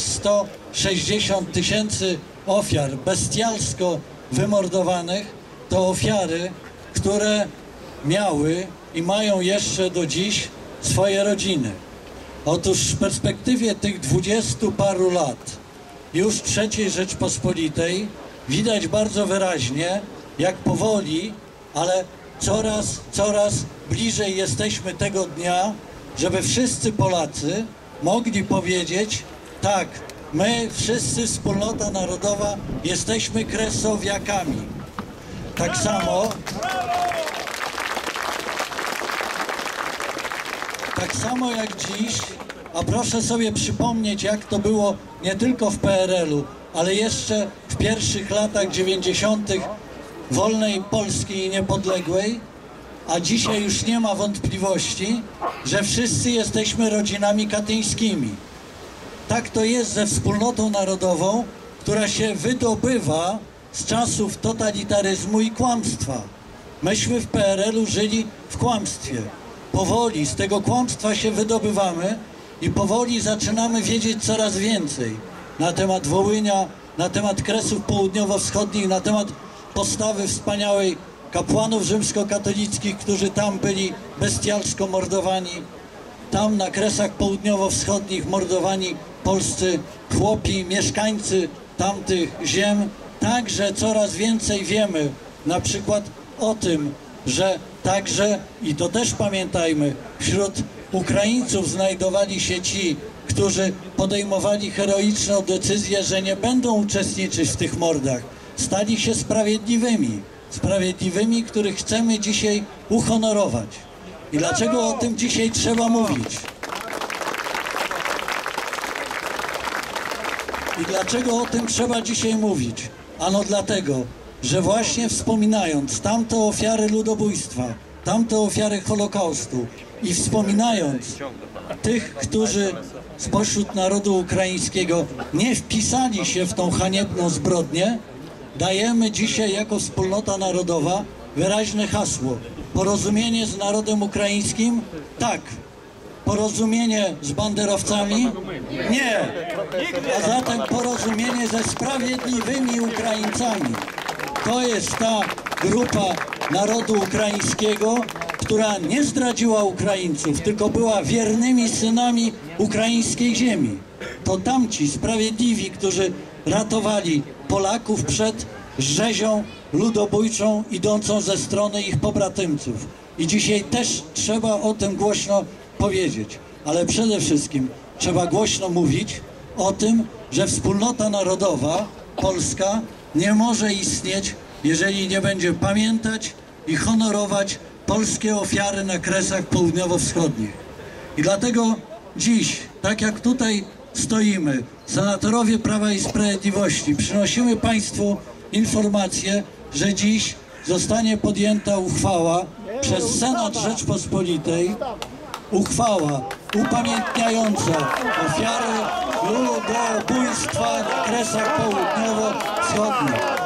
160 000 ofiar bestialsko wymordowanych to ofiary, które miały i mają jeszcze do dziś swoje rodziny. Otóż w perspektywie tych 20 paru lat już III Rzeczpospolitej widać bardzo wyraźnie, jak powoli, ale coraz bliżej jesteśmy tego dnia, żeby wszyscy Polacy mogli powiedzieć: tak, my wszyscy, wspólnota narodowa, jesteśmy kresowiakami. Tak samo jak dziś, a proszę sobie przypomnieć, jak to było nie tylko w PRL-u, ale jeszcze w pierwszych latach 90. wolnej Polski i niepodległej, a dzisiaj już nie ma wątpliwości, że wszyscy jesteśmy rodzinami katyńskimi. Tak to jest ze wspólnotą narodową, która się wydobywa z czasów totalitaryzmu i kłamstwa. Myśmy w PRL-u żyli w kłamstwie. Powoli z tego kłamstwa się wydobywamy i powoli zaczynamy wiedzieć coraz więcej na temat Wołynia, na temat Kresów Południowo-Wschodnich, na temat postawy wspaniałej kapłanów rzymskokatolickich, którzy tam byli bestialsko mordowani. Tam na Kresach Południowo-Wschodnich mordowani polscy chłopi, mieszkańcy tamtych ziem. Także coraz więcej wiemy na przykład o tym, że także, i to też pamiętajmy, wśród Ukraińców znajdowali się ci, którzy podejmowali heroiczną decyzję, że nie będą uczestniczyć w tych mordach. Stali się sprawiedliwymi, których chcemy dzisiaj uhonorować. I dlaczego o tym dzisiaj trzeba mówić? I dlaczego o tym trzeba dzisiaj mówić? Ano dlatego, że właśnie wspominając tamte ofiary ludobójstwa, tamte ofiary Holokaustu i wspominając tych, którzy spośród narodu ukraińskiego nie wpisali się w tą haniebną zbrodnię, dajemy dzisiaj jako wspólnota narodowa wyraźne hasło. Porozumienie z narodem ukraińskim? Tak. Porozumienie z banderowcami? Nie. A zatem porozumienie ze sprawiedliwymi Ukraińcami. To jest ta grupa narodu ukraińskiego, która nie zdradziła Ukraińców, tylko była wiernymi synami ukraińskiej ziemi. To tamci sprawiedliwi, którzy ratowali Polaków przed rzezią ludobójczą idącą ze strony ich pobratymców. I dzisiaj też trzeba o tym głośno powiedzieć, ale przede wszystkim trzeba głośno mówić o tym, że wspólnota narodowa, Polska, nie może istnieć, jeżeli nie będzie pamiętać i honorować polskie ofiary na Kresach Południowo-Wschodnich. I dlatego dziś, tak jak tutaj stoimy, senatorowie Prawa i Sprawiedliwości, przynosimy Państwu informację, że dziś zostanie podjęta uchwała przez Senat Rzeczpospolitej, uchwała upamiętniająca ofiary ludobójstwa na Kresach Południowo-Wschodnich.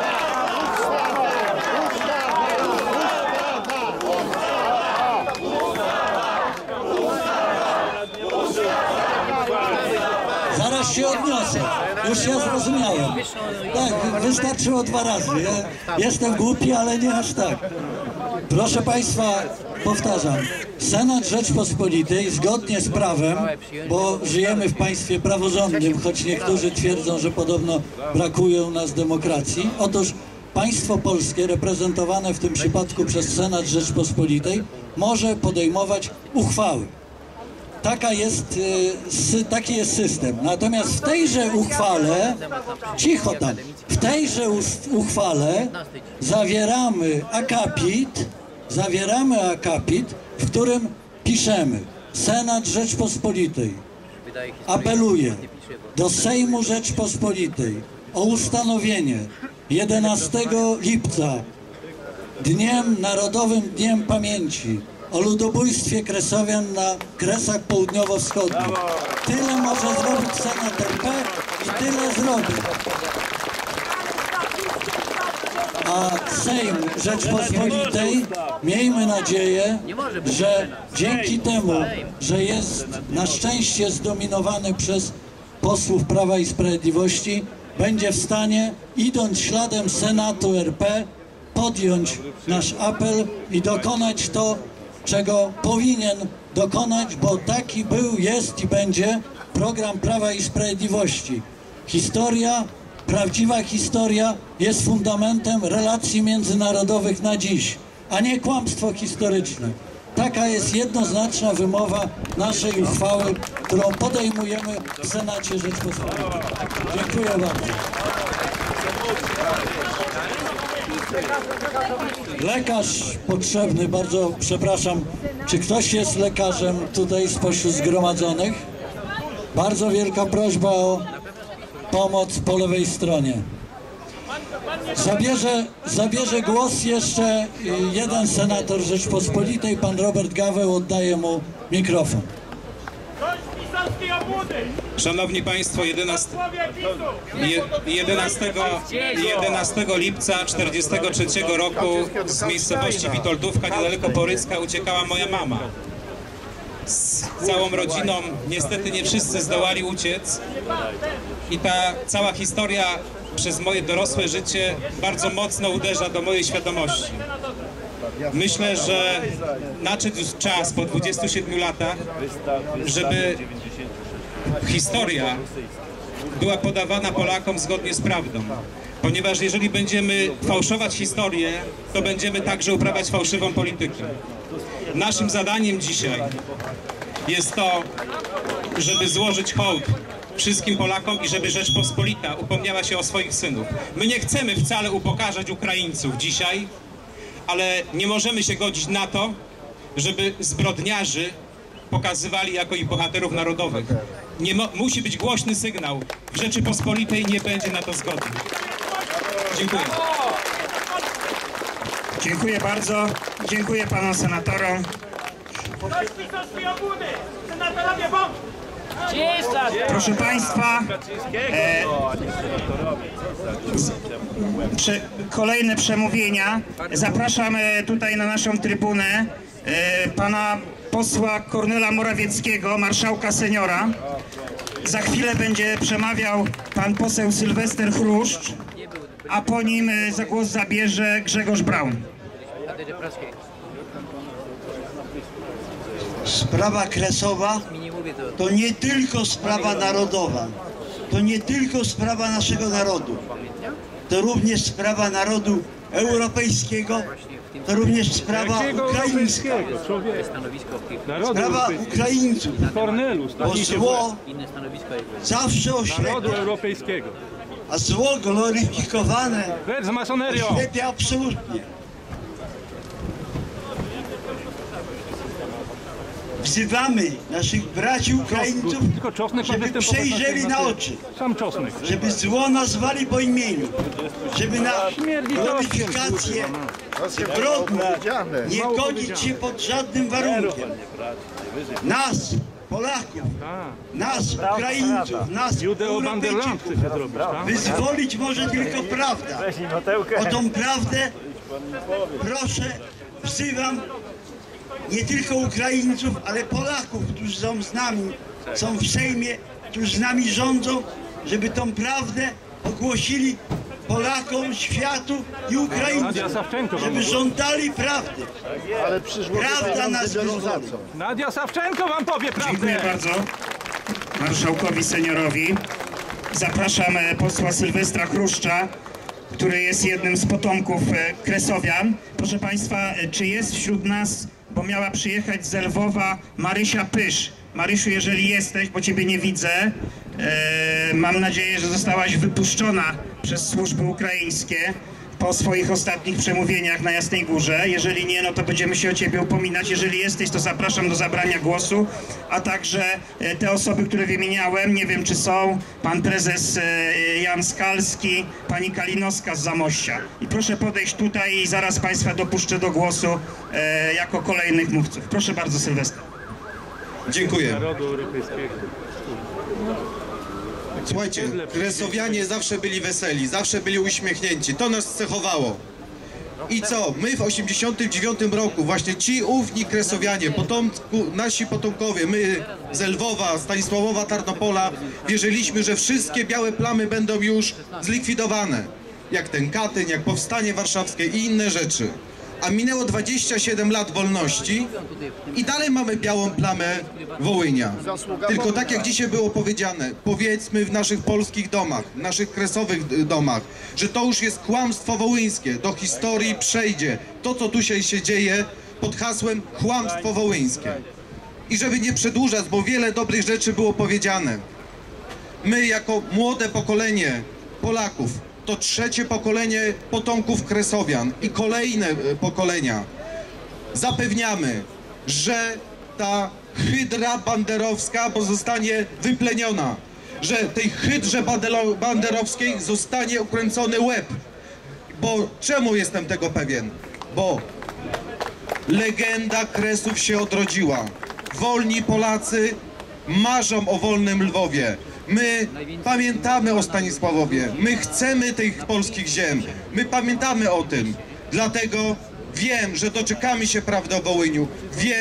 Zaraz się odniosę. Już ja zrozumiałem. Tak, wystarczyło 2 razy. Ja jestem głupi, ale nie aż tak. Proszę Państwa, powtarzam. Senat Rzeczpospolitej zgodnie z prawem, bo żyjemy w państwie praworządnym, choć niektórzy twierdzą, że podobno brakuje u nas demokracji. Otóż państwo polskie, reprezentowane w tym przypadku przez Senat Rzeczpospolitej, może podejmować uchwały. Taki jest system. Natomiast w tejże uchwale, cicho tam, w tejże uchwale zawieramy akapit, w którym piszemy: Senat Rzeczpospolitej apeluje do Sejmu Rzeczpospolitej o ustanowienie 11 lipca Narodowym Dniem Pamięci o ludobójstwie Kresowian na Kresach Południowo-Wschodnich. Tyle może zrobić Senat RP i tyle zrobi. A Sejm Rzeczpospolitej, miejmy nadzieję, że dzięki temu, że jest na szczęście zdominowany przez posłów Prawa i Sprawiedliwości, będzie w stanie, idąc śladem Senatu RP, podjąć nasz apel i dokonać to, czego powinien dokonać, bo taki był, jest i będzie program Prawa i Sprawiedliwości. Historia, prawdziwa historia jest fundamentem relacji międzynarodowych na dziś, a nie kłamstwo historyczne. Taka jest jednoznaczna wymowa naszej uchwały, którą podejmujemy w Senacie Rzeczpospolitej. Dziękuję bardzo. Lekarz potrzebny, bardzo przepraszam, czy ktoś jest lekarzem tutaj spośród zgromadzonych? Bardzo wielka prośba o pomoc po lewej stronie. Zabierze głos jeszcze jeden senator Rzeczpospolitej, pan Robert Gaweł, oddaję mu mikrofon. Szanowni Państwo, 11 lipca 1943 roku z miejscowości Witoldówka, niedaleko Porycka, uciekała moja mama. całą rodziną. Niestety nie wszyscy zdołali uciec. I ta cała historia przez moje dorosłe życie bardzo mocno uderza do mojej świadomości. Myślę, że nadszedł już czas po 27 latach, żeby historia była podawana Polakom zgodnie z prawdą. Ponieważ jeżeli będziemy fałszować historię, to będziemy także uprawiać fałszywą politykę. Naszym zadaniem dzisiaj jest to, żeby złożyć hołd wszystkim Polakom i żeby Rzeczpospolita upomniała się o swoich synów. My nie chcemy wcale upokarzać Ukraińców dzisiaj, ale nie możemy się godzić na to, żeby zbrodniarzy pokazywali jako ich bohaterów narodowych. Musi być głośny sygnał. W Rzeczypospolitej nie będzie na to zgody. Dziękuję. Dziękuję bardzo. Dziękuję panom senatorom. Proszę Państwa, kolejne przemówienia. Zapraszam tutaj na naszą trybunę pana posła Kornela Morawieckiego, marszałka seniora. Za chwilę będzie przemawiał pan poseł Sylwester Chruszcz, a po nim za głos zabierze Grzegorz Braun. Sprawa Kresowa to nie tylko sprawa narodowa, to nie tylko sprawa naszego narodu, to również sprawa narodu europejskiego, to również sprawa ukraińska, sprawa Ukraińców, bo zło zawsze oślepia, a zło gloryfikowane oślepia absolutnie. Wzywamy naszych braci Ukraińców, żeby przejrzeli na oczy, żeby zło nazwali po imieniu, żeby na gloryfikację zbrodni nie godzić się pod żadnym warunkiem. Nas, Polaków, nas, Ukraińców, nas, Europejczyków, wyzwolić może tylko prawda. O tą prawdę proszę, wzywam nie tylko Ukraińców, ale Polaków, którzy są z nami, są w Sejmie, którzy z nami rządzą, żeby tą prawdę ogłosili Polakom, światu i Ukraińcom, żeby żądali prawdy. Prawda nas wyzwoli. Nadia Sawczenko wam powie prawdę. Dziękuję bardzo marszałkowi seniorowi. Zapraszam posła Sylwestra Chruszcza, który jest jednym z potomków Kresowian. Proszę Państwa, czy jest wśród nas, bo miała przyjechać z Lwowa, Marysia Pysz. Marysiu, jeżeli jesteś, bo Ciebie nie widzę, mam nadzieję, że zostałaś wypuszczona przez służby ukraińskie po swoich ostatnich przemówieniach na Jasnej Górze. Jeżeli nie, no to będziemy się o Ciebie upominać. Jeżeli jesteś, to zapraszam do zabrania głosu, a także te osoby, które wymieniałem, nie wiem czy są, pan prezes Jan Skalski, pani Kalinowska z Zamościa. I proszę podejść tutaj i zaraz Państwa dopuszczę do głosu jako kolejnych mówców. Proszę bardzo, Sylwester. Dziękuję. Słuchajcie, Kresowianie zawsze byli weseli, zawsze byli uśmiechnięci. To nas cechowało. I co? My w 1989 roku, właśnie ci ówni Kresowianie, nasi potomkowie, my z Lwowa, Stanisławowa, Tarnopola, wierzyliśmy, że wszystkie białe plamy będą już zlikwidowane. Jak ten Katyń, jak Powstanie Warszawskie i inne rzeczy. A minęło 27 lat wolności i dalej mamy białą plamę Wołynia. Tylko tak jak dzisiaj było powiedziane, powiedzmy w naszych polskich domach, w naszych kresowych domach, że to już jest kłamstwo wołyńskie, do historii przejdzie to, co tu się dzieje pod hasłem kłamstwo wołyńskie. I żeby nie przedłużać, bo wiele dobrych rzeczy było powiedziane, my jako młode pokolenie Polaków, to trzecie pokolenie potomków Kresowian i kolejne pokolenia zapewniamy, że ta hydra banderowska pozostanie wypleniona, że tej hydrze banderowskiej zostanie ukręcony łeb. Bo czemu jestem tego pewien? Bo legenda Kresów się odrodziła. Wolni Polacy marzą o wolnym Lwowie. My pamiętamy o Stanisławowie, my chcemy tych polskich ziem, my pamiętamy o tym, dlatego wiem, że doczekamy się prawdy o Wołyniu, wiem,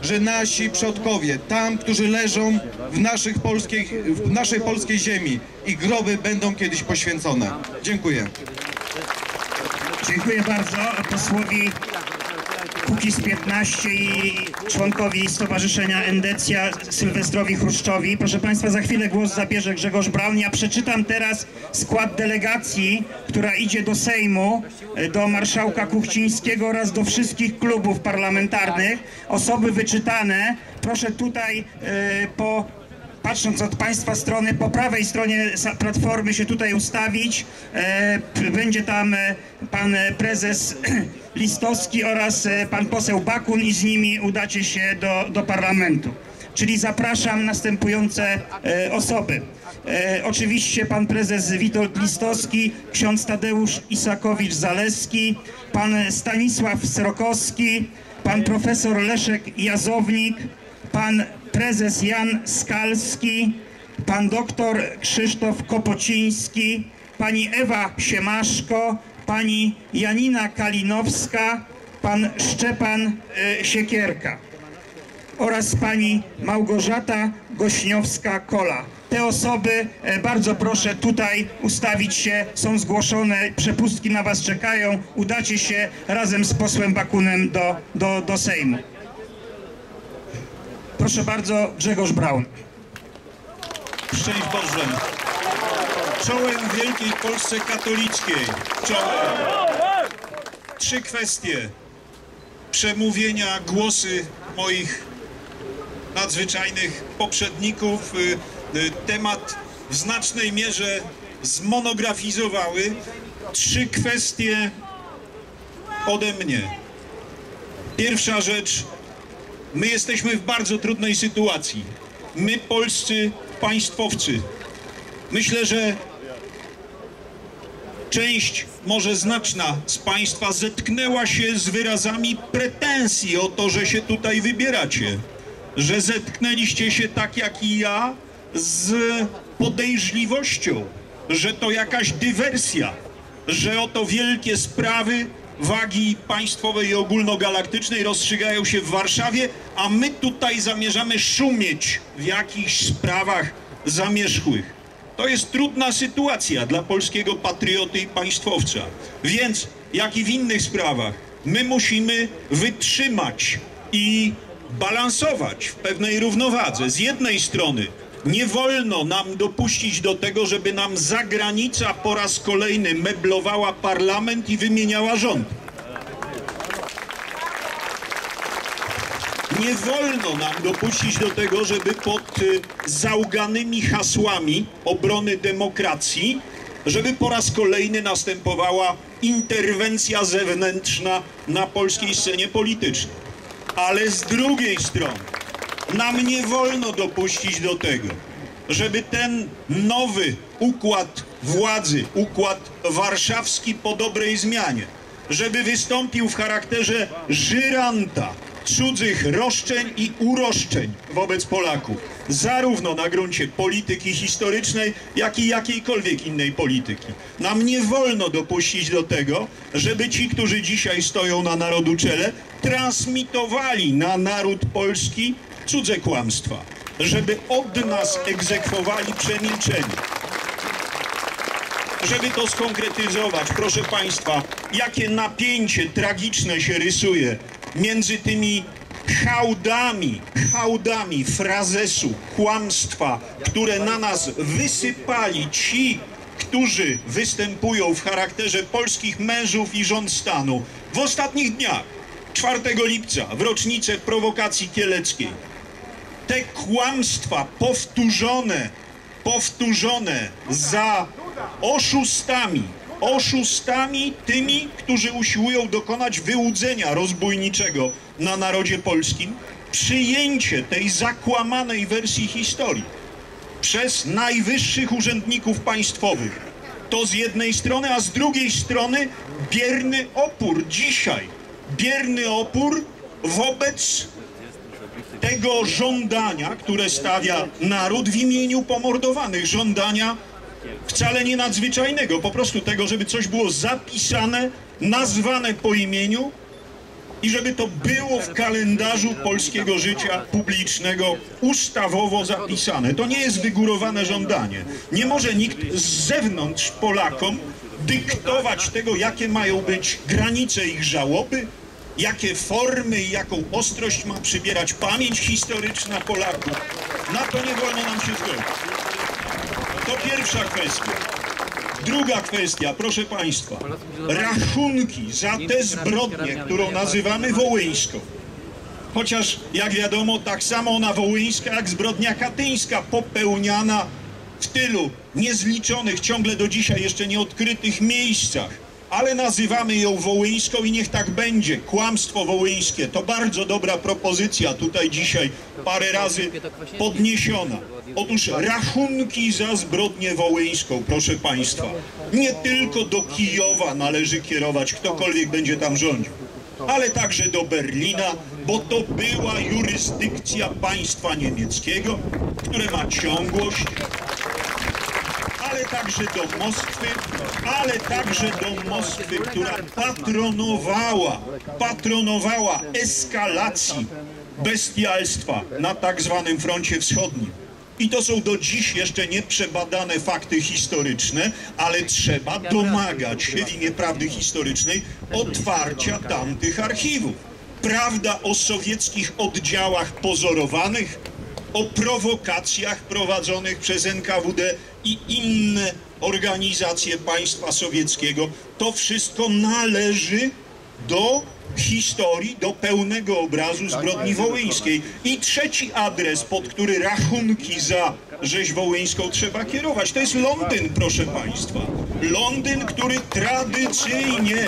że nasi przodkowie, tam, którzy leżą w naszej polskiej ziemi, ich groby będą kiedyś poświęcone. Dziękuję. Dziękuję bardzo posłowi Kukiz15 i członkowi Stowarzyszenia Endecja Sylwestrowi Chruszczowi. Proszę Państwa, za chwilę głos zabierze Grzegorz Braun. Ja przeczytam teraz skład delegacji, która idzie do Sejmu, do marszałka Kuchcińskiego oraz do wszystkich klubów parlamentarnych. Osoby wyczytane, proszę tutaj patrząc od Państwa strony, po prawej stronie Platformy się tutaj ustawić. Będzie tam pan prezes Listowski oraz pan poseł Bakun i z nimi udacie się do parlamentu. Czyli zapraszam następujące osoby. Oczywiście pan prezes Witold Listowski, ksiądz Tadeusz Isakowicz-Zaleski, pan Stanisław Srokowski, pan profesor Leszek Jazownik, pan prezes Jan Skalski, pan doktor Krzysztof Kopociński, pani Ewa Siemaszko, pani Janina Kalinowska, pan Szczepan Siekierka oraz pani Małgorzata Gośniowska-Kola. Te osoby, bardzo proszę tutaj ustawić się, są zgłoszone, przepustki na was czekają, udacie się razem z posłem Bakunem do Sejmu. Proszę bardzo, Grzegorz Braun. Szczęść Boże. Czołem Wielkiej Polsce katolickiej. Czołem. 3 kwestie. Przemówienia, głosy moich nadzwyczajnych poprzedników temat w znacznej mierze zmonografizowały. 3 kwestie ode mnie. Pierwsza rzecz. My jesteśmy w bardzo trudnej sytuacji. My, polscy państwowcy. Myślę, że część, może znaczna z Państwa zetknęła się z wyrazami pretensji o to, że się tutaj wybieracie. Że zetknęliście się tak jak i ja z podejrzliwością, że to jakaś dywersja, że oto wielkie sprawy wagi państwowej i ogólnogalaktycznej rozstrzygają się w Warszawie, a my tutaj zamierzamy szumieć w jakichś sprawach zamierzchłych. To jest trudna sytuacja dla polskiego patrioty i państwowca. Więc, jak i w innych sprawach, my musimy wytrzymać i balansować w pewnej równowadze. Z jednej strony nie wolno nam dopuścić do tego, żeby nam zagranica po raz kolejny meblowała parlament i wymieniała rząd. Nie wolno nam dopuścić do tego, żeby pod załganymi hasłami obrony demokracji, żeby po raz kolejny następowała interwencja zewnętrzna na polskiej scenie politycznej. Ale z drugiej strony nam nie wolno dopuścić do tego, żeby ten nowy układ władzy, układ warszawski po dobrej zmianie, żeby wystąpił w charakterze żyranta cudzych roszczeń i uroszczeń wobec Polaków, zarówno na gruncie polityki historycznej, jak i jakiejkolwiek innej polityki. Nam nie wolno dopuścić do tego, żeby ci, którzy dzisiaj stoją na narodu czele, transmitowali na naród polski cudze kłamstwa, żeby od nas egzekwowali przemilczenie. Żeby to skonkretyzować, proszę Państwa, jakie napięcie tragiczne się rysuje między tymi hałdami frazesu, kłamstwa, które na nas wysypali ci, którzy występują w charakterze polskich mężów i rząd stanu w ostatnich dniach, 4 lipca, w rocznicę prowokacji kieleckiej. Te kłamstwa powtórzone za oszustami tymi, którzy usiłują dokonać wyłudzenia rozbójniczego na narodzie polskim, przyjęcie tej zakłamanej wersji historii przez najwyższych urzędników państwowych, to z jednej strony, a z drugiej strony bierny opór dzisiaj, bierny opór wobec tego żądania, które stawia naród w imieniu pomordowanych, żądania wcale nie nadzwyczajnego, po prostu tego, żeby coś było zapisane, nazwane po imieniu i żeby to było w kalendarzu polskiego życia publicznego ustawowo zapisane. To nie jest wygórowane żądanie. Nie może nikt z zewnątrz Polakom dyktować tego, jakie mają być granice ich żałoby, jakie formy i jaką ostrość ma przybierać pamięć historyczna Polaków. Na to nie wolno nam się zgodzić. To pierwsza kwestia. Druga kwestia, proszę Państwa, rachunki za tę zbrodnię, którą nazywamy wołyńską. Chociaż, jak wiadomo, tak samo ona wołyńska, jak zbrodnia katyńska, popełniana w tylu niezliczonych, ciągle do dzisiaj jeszcze nieodkrytych miejscach. Ale nazywamy ją wołyńską i niech tak będzie. Kłamstwo wołyńskie to bardzo dobra propozycja, tutaj dzisiaj parę razy podniesiona. Otóż rachunki za zbrodnię wołyńską, proszę Państwa, nie tylko do Kijowa należy kierować, ktokolwiek będzie tam rządził, ale także do Berlina, bo to była jurysdykcja państwa niemieckiego, które ma ciągłość, ale także do Moskwy, która patronowała eskalacji bestialstwa na tak zwanym froncie wschodnim. I to są do dziś jeszcze nieprzebadane fakty historyczne, ale trzeba domagać się w imię prawdy historycznej otwarcia tamtych archiwów. Prawda o sowieckich oddziałach pozorowanych, o prowokacjach prowadzonych przez NKWD i inne organizacje państwa sowieckiego, to wszystko należy do historii, do pełnego obrazu zbrodni wołyńskiej. I trzeci adres, pod który rachunki za rzeź wołyńską trzeba kierować, to jest Londyn, proszę Państwa. Londyn, który tradycyjnie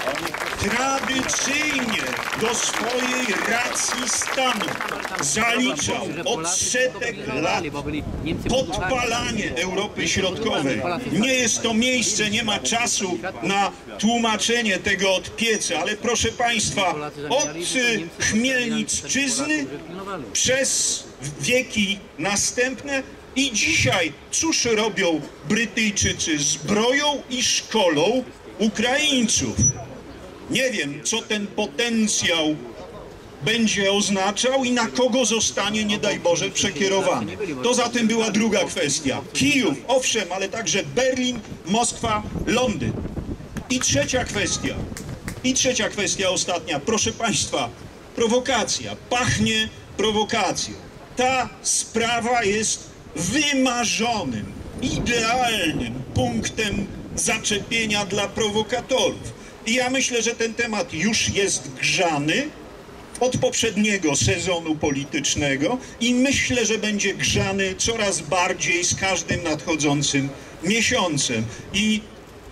do swojej racji stanu zaliczał od setek lat podpalanie Europy Środkowej. Nie jest to miejsce, nie ma czasu na tłumaczenie tego od pieca, ale proszę Państwa, od Chmielnicczyzny przez wieki następne i dzisiaj cóż robią Brytyjczycy? Zbroją i szkolą Ukraińców. Nie wiem, co ten potencjał będzie oznaczał i na kogo zostanie, nie daj Boże, przekierowany. To zatem była druga kwestia. Kijów, owszem, ale także Berlin, Moskwa, Londyn. I trzecia kwestia, ostatnia. Proszę Państwa, prowokacja. Pachnie prowokacją. Ta sprawa jest wymarzonym, idealnym punktem zaczepienia dla prowokatorów. I ja myślę, że ten temat już jest grzany od poprzedniego sezonu politycznego i myślę, że będzie grzany coraz bardziej z każdym nadchodzącym miesiącem. I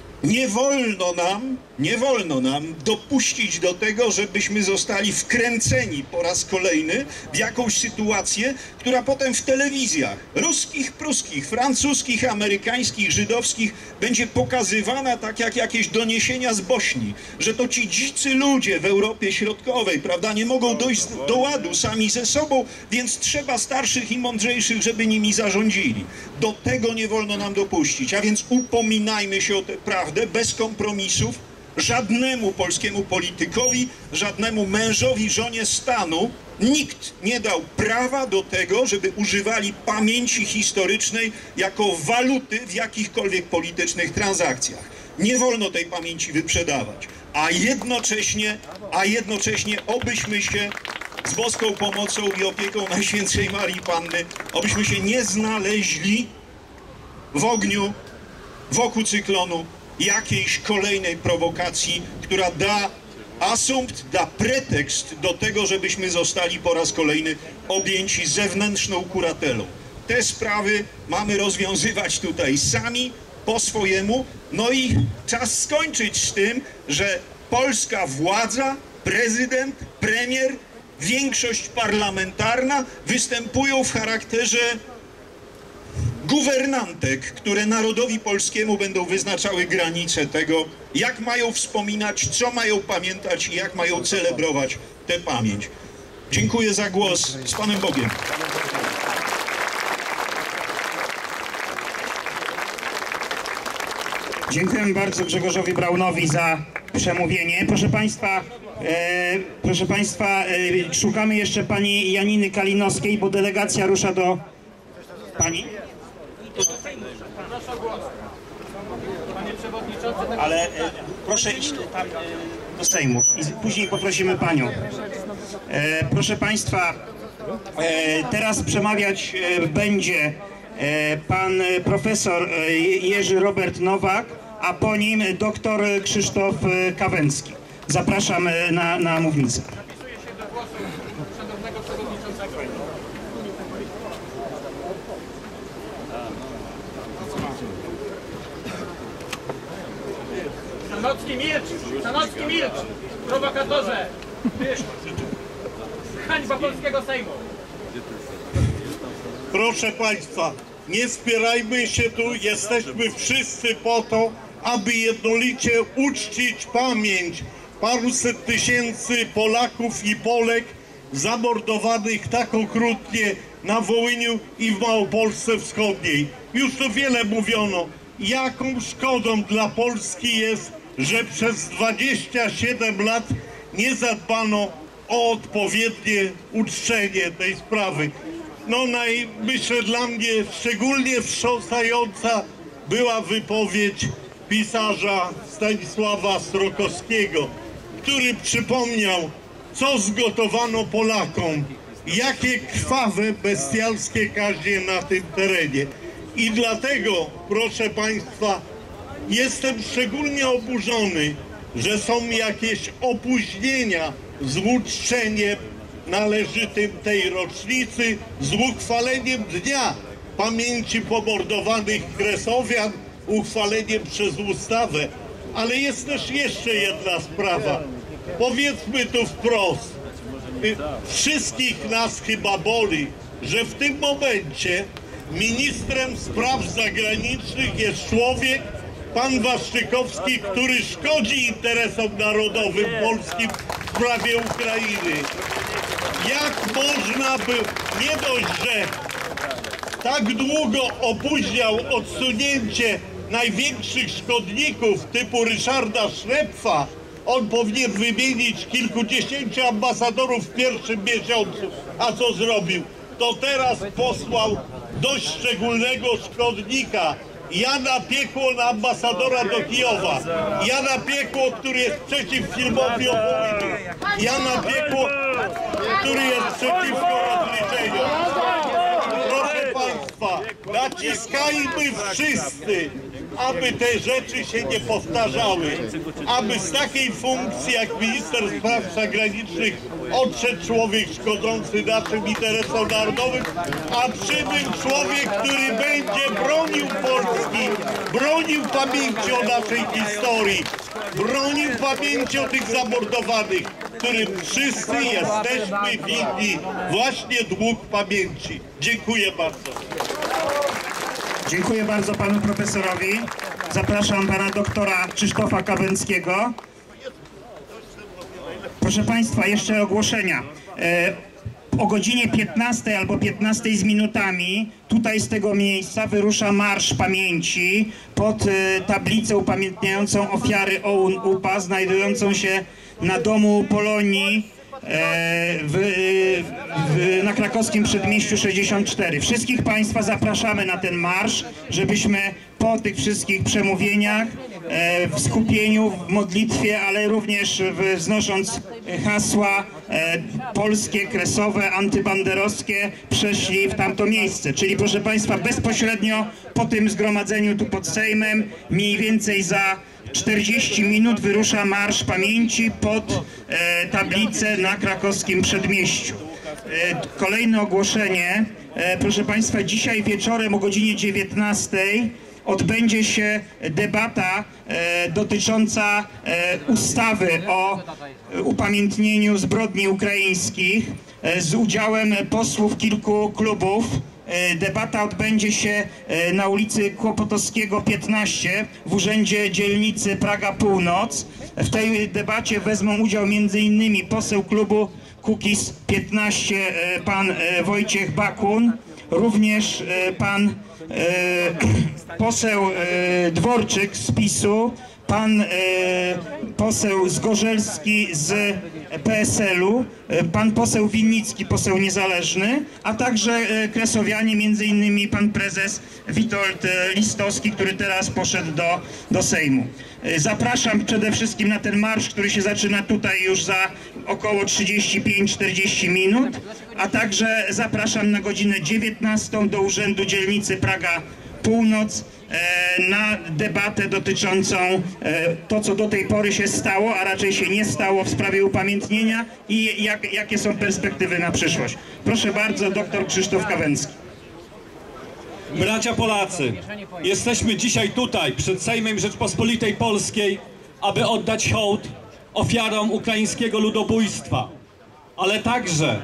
nie wolno nam dopuścić do tego, żebyśmy zostali wkręceni po raz kolejny w jakąś sytuację, która potem w telewizjach ruskich, pruskich, francuskich, amerykańskich, żydowskich będzie pokazywana tak jak jakieś doniesienia z Bośni, że to ci dzicy ludzie w Europie Środkowej, prawda, nie mogą dojść do ładu sami ze sobą, więc trzeba starszych i mądrzejszych, żeby nimi zarządzili. Do tego nie wolno nam dopuścić, a więc upominajmy się o tę prawdę bez kompromisów. Żadnemu polskiemu politykowi, żadnemu mężowi, żonie stanu nikt nie dał prawa do tego, żeby używali pamięci historycznej jako waluty w jakichkolwiek politycznych transakcjach. Nie wolno tej pamięci wyprzedawać, a jednocześnie obyśmy się z boską pomocą i opieką Najświętszej Marii Panny, obyśmy się nie znaleźli w ogniu, wokół cyklonu jakiejś kolejnej prowokacji, która da asumpt, da pretekst do tego, żebyśmy zostali po raz kolejny objęci zewnętrzną kuratelą. Te sprawy mamy rozwiązywać tutaj sami, po swojemu, no i czas skończyć z tym, że polska władza, prezydent, premier, większość parlamentarna występują w charakterze guwernantek, które narodowi polskiemu będą wyznaczały granice tego, jak mają wspominać, co mają pamiętać i jak mają celebrować tę pamięć. Dziękuję za głos. Z Panem Bogiem. Dziękuję bardzo Grzegorzowi Braunowi za przemówienie. Proszę Państwa, Proszę Państwa, szukamy jeszcze pani Janiny Kalinowskiej, bo delegacja rusza do... Pani? Ale proszę iść tam do Sejmu i później poprosimy panią. Proszę Państwa, teraz przemawiać będzie pan profesor Jerzy Robert Nowak, a po nim doktor Krzysztof Kawęcki. Zapraszam na mównicę. Sanocki milcz! Sanocki milcz! Prowokatorze! Hańba polskiego Sejmu! Proszę Państwa, nie spierajmy się tu, jesteśmy wszyscy po to, aby jednolicie uczcić pamięć paruset tysięcy Polaków i Polek zamordowanych tak okrutnie na Wołyniu i w Małopolsce Wschodniej. Już to wiele mówiono, jaką szkodą dla Polski jest, że przez 27 lat nie zadbano o odpowiednie uczczenie tej sprawy. No myślę, dla mnie szczególnie wstrząsająca była wypowiedź pisarza Stanisława Strokowskiego, który przypomniał, co zgotowano Polakom, jakie krwawe, bestialskie kaźnie na tym terenie. I dlatego, proszę Państwa, jestem szczególnie oburzony, że są jakieś opóźnienia z uczczeniem należytym tej rocznicy, z uchwaleniem Dnia Pamięci Pomordowanych Kresowian, uchwaleniem przez ustawę. Ale jest też jeszcze jedna sprawa. Powiedzmy tu wprost, wszystkich nas chyba boli, że w tym momencie ministrem spraw zagranicznych jest człowiek, pan Waszczykowski, który szkodzi interesom narodowym polskim w sprawie Ukrainy. Jak można by, nie dość, że tak długo opóźniał odsunięcie największych szkodników typu Ryszarda Szrepfa, on powinien wymienić kilkudziesięciu ambasadorów w pierwszym miesiącu. A co zrobił? To teraz posłał dość szczególnego szkodnika, Jana Piekło, na ambasadora do Kijowa. Jana Piekło, który jest przeciw filmowi o Wołyniu. Jana Piekło, który jest przeciwko rozliczeniu. Proszę Państwa, naciskajmy wszyscy, aby te rzeczy się nie powtarzały, aby z takiej funkcji jak minister spraw zagranicznych odszedł człowiek szkodzący naszym interesom narodowym, a przy tym człowiek, który będzie bronił Polski, bronił pamięci o naszej historii, bronił pamięci o tych zamordowanych, którym wszyscy jesteśmy winni właśnie dług pamięci. Dziękuję bardzo. Dziękuję bardzo panu profesorowi. Zapraszam pana doktora Krzysztofa Kawęckiego. Proszę Państwa, jeszcze ogłoszenia. O godzinie 15 albo 15 z minutami tutaj z tego miejsca wyrusza Marsz Pamięci pod tablicę upamiętniającą ofiary OUN-UPA znajdującą się na Domu Polonii na krakowskim Przedmieściu 64. Wszystkich Państwa zapraszamy na ten marsz, żebyśmy po tych wszystkich przemówieniach w skupieniu, w modlitwie, ale również wznosząc hasła polskie, kresowe, antybanderowskie, przeszli w tamto miejsce. Czyli proszę Państwa, bezpośrednio po tym zgromadzeniu tu pod Sejmem, mniej więcej za 40 minut wyrusza Marsz Pamięci pod tablicę na krakowskim Przedmieściu. Kolejne ogłoszenie. Proszę Państwa, dzisiaj wieczorem o godzinie 19 odbędzie się debata dotycząca ustawy o upamiętnieniu zbrodni ukraińskich z udziałem posłów kilku klubów. Debata odbędzie się na ulicy Kłopotowskiego 15 w Urzędzie Dzielnicy Praga Północ. W tej debacie wezmą udział m.in. poseł klubu Kukiz 15 pan Wojciech Bakun, również pan poseł Dworczyk z PiS-u, pan poseł Zgorzelski z PSL-u, pan poseł Winnicki, poseł niezależny, a także kresowianie, między innymi pan prezes Witold Listowski, który teraz poszedł do Sejmu. Zapraszam przede wszystkim na ten marsz, który się zaczyna tutaj już za około 35-40 minut, a także zapraszam na godzinę 19 do Urzędu Dzielnicy Praga Północ na debatę dotyczącą to, co do tej pory się stało, a raczej się nie stało w sprawie upamiętnienia i jakie są perspektywy na przyszłość. Proszę bardzo, dr Krzysztof Kawęcki. Bracia Polacy, jesteśmy dzisiaj tutaj przed Sejmem Rzeczpospolitej Polskiej, aby oddać hołd ofiarom ukraińskiego ludobójstwa, ale także,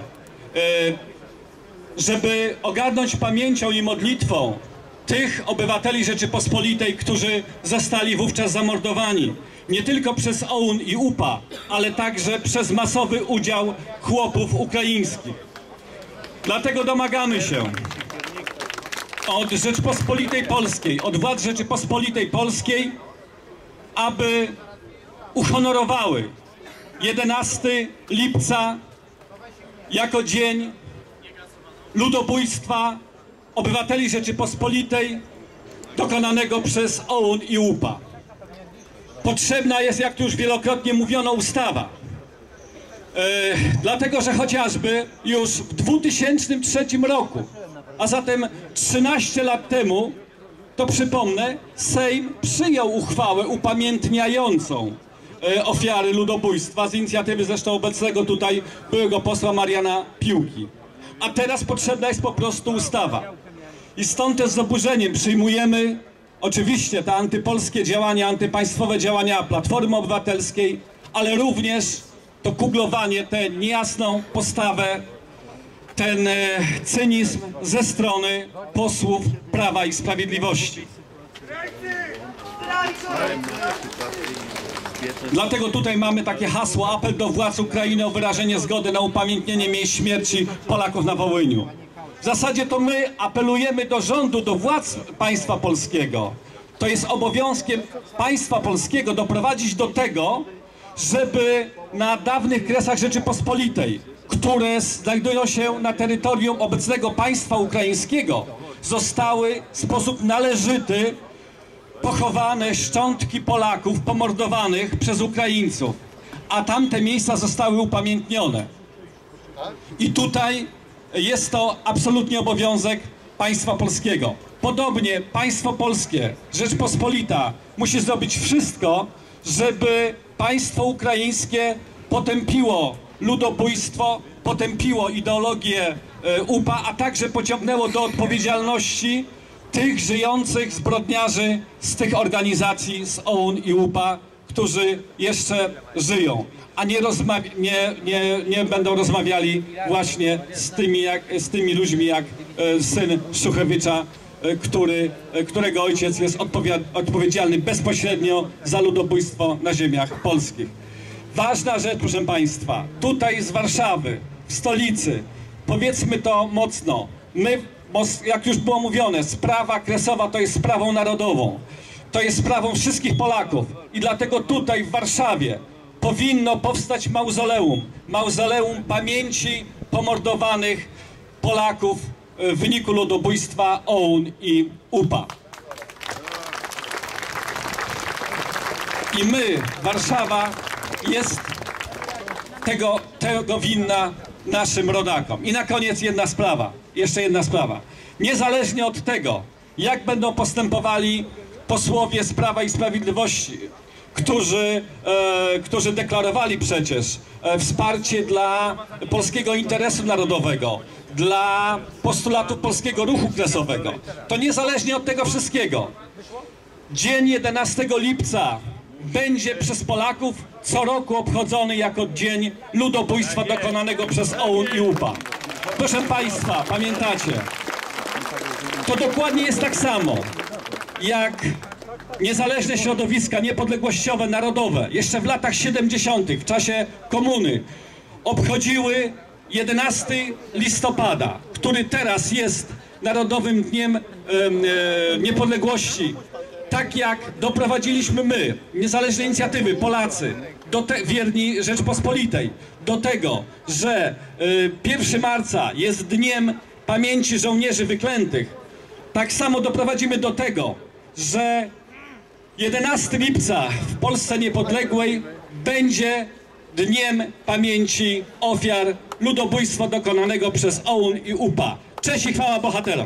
żeby ogarnąć pamięcią i modlitwą tych obywateli Rzeczypospolitej, którzy zostali wówczas zamordowani. Nie tylko przez OUN i UPA, ale także przez masowy udział chłopów ukraińskich. Dlatego domagamy się od Rzeczypospolitej Polskiej, od władz Rzeczypospolitej Polskiej, aby uhonorowały 11 lipca jako dzień ludobójstwa obywateli Rzeczypospolitej dokonanego przez OUN i UPA. Potrzebna jest, jak tu już wielokrotnie mówiono, ustawa. Dlatego, że chociażby już w 2003 roku, a zatem 13 lat temu, to przypomnę, Sejm przyjął uchwałę upamiętniającą ofiary ludobójstwa z inicjatywy zresztą obecnego tutaj byłego posła Mariana Piłki. A teraz potrzebna jest po prostu ustawa. I stąd też z oburzeniem przyjmujemy oczywiście te antypolskie działania, antypaństwowe działania Platformy Obywatelskiej, ale również to kuglowanie, tę niejasną postawę, ten cynizm ze strony posłów Prawa i Sprawiedliwości. Dlatego tutaj mamy takie hasło, apel do władz Ukrainy o wyrażenie zgody na upamiętnienie miejsc śmierci Polaków na Wołyniu. W zasadzie to my apelujemy do rządu, do władz państwa polskiego. To jest obowiązkiem państwa polskiego doprowadzić do tego, żeby na dawnych Kresach Rzeczypospolitej, które znajdują się na terytorium obecnego państwa ukraińskiego, zostały w sposób należyty pochowane szczątki Polaków pomordowanych przez Ukraińców, a tamte miejsca zostały upamiętnione. I tutaj jest to absolutnie obowiązek państwa polskiego. Podobnie państwo polskie, Rzeczpospolita, musi zrobić wszystko, żeby państwo ukraińskie potępiło ludobójstwo, potępiło ideologię UPA, a także pociągnęło do odpowiedzialności tych żyjących zbrodniarzy z tych organizacji, z OUN i UPA, którzy jeszcze żyją, a nie będą rozmawiali właśnie z tymi ludźmi jak syn Szuchewicza, którego ojciec jest odpowiedzialny bezpośrednio za ludobójstwo na ziemiach polskich. Ważna rzecz, proszę Państwa, tutaj z Warszawy, w stolicy, powiedzmy to mocno, jak już było mówione, sprawa Kresowa to jest sprawą narodową, to jest sprawą wszystkich Polaków i dlatego tutaj w Warszawie powinno powstać mauzoleum pamięci pomordowanych Polaków w wyniku ludobójstwa OUN i UPA. I my, Warszawa, jest tego winna naszym rodakom. I na koniec jeszcze jedna sprawa. Niezależnie od tego, jak będą postępowali posłowie z Prawa i Sprawiedliwości, którzy deklarowali przecież wsparcie dla polskiego interesu narodowego, dla postulatów polskiego ruchu kresowego, to niezależnie od tego wszystkiego, dzień 11 lipca będzie przez Polaków co roku obchodzony jako dzień ludobójstwa dokonanego przez OUN i UPA. Proszę Państwa, pamiętacie, to dokładnie jest tak samo, jak niezależne środowiska niepodległościowe, narodowe, jeszcze w latach 70., w czasie komuny, obchodziły 11 listopada, który teraz jest Narodowym Dniem Niepodległości tak jak doprowadziliśmy my, niezależne inicjatywy, Polacy, wierni Rzeczpospolitej, do tego, że 1 marca jest dniem pamięci żołnierzy wyklętych, tak samo doprowadzimy do tego, że 11 lipca w Polsce niepodległej będzie dniem pamięci ofiar ludobójstwa dokonanego przez OUN i UPA. Cześć i chwała bohaterom!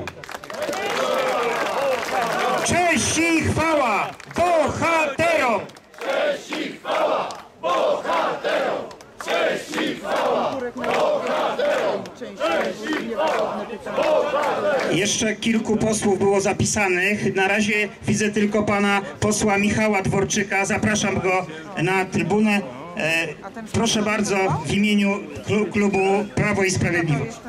Cześć i chwała bohaterom! Cześć i chwała bohaterom! Cześć i chwała bohaterom! Cześć i chwała bohaterom! Jeszcze kilku posłów było zapisanych. Na razie widzę tylko pana posła Michała Dworczyka. Zapraszam go na trybunę. Proszę bardzo, w imieniu klubu Prawo i Sprawiedliwość.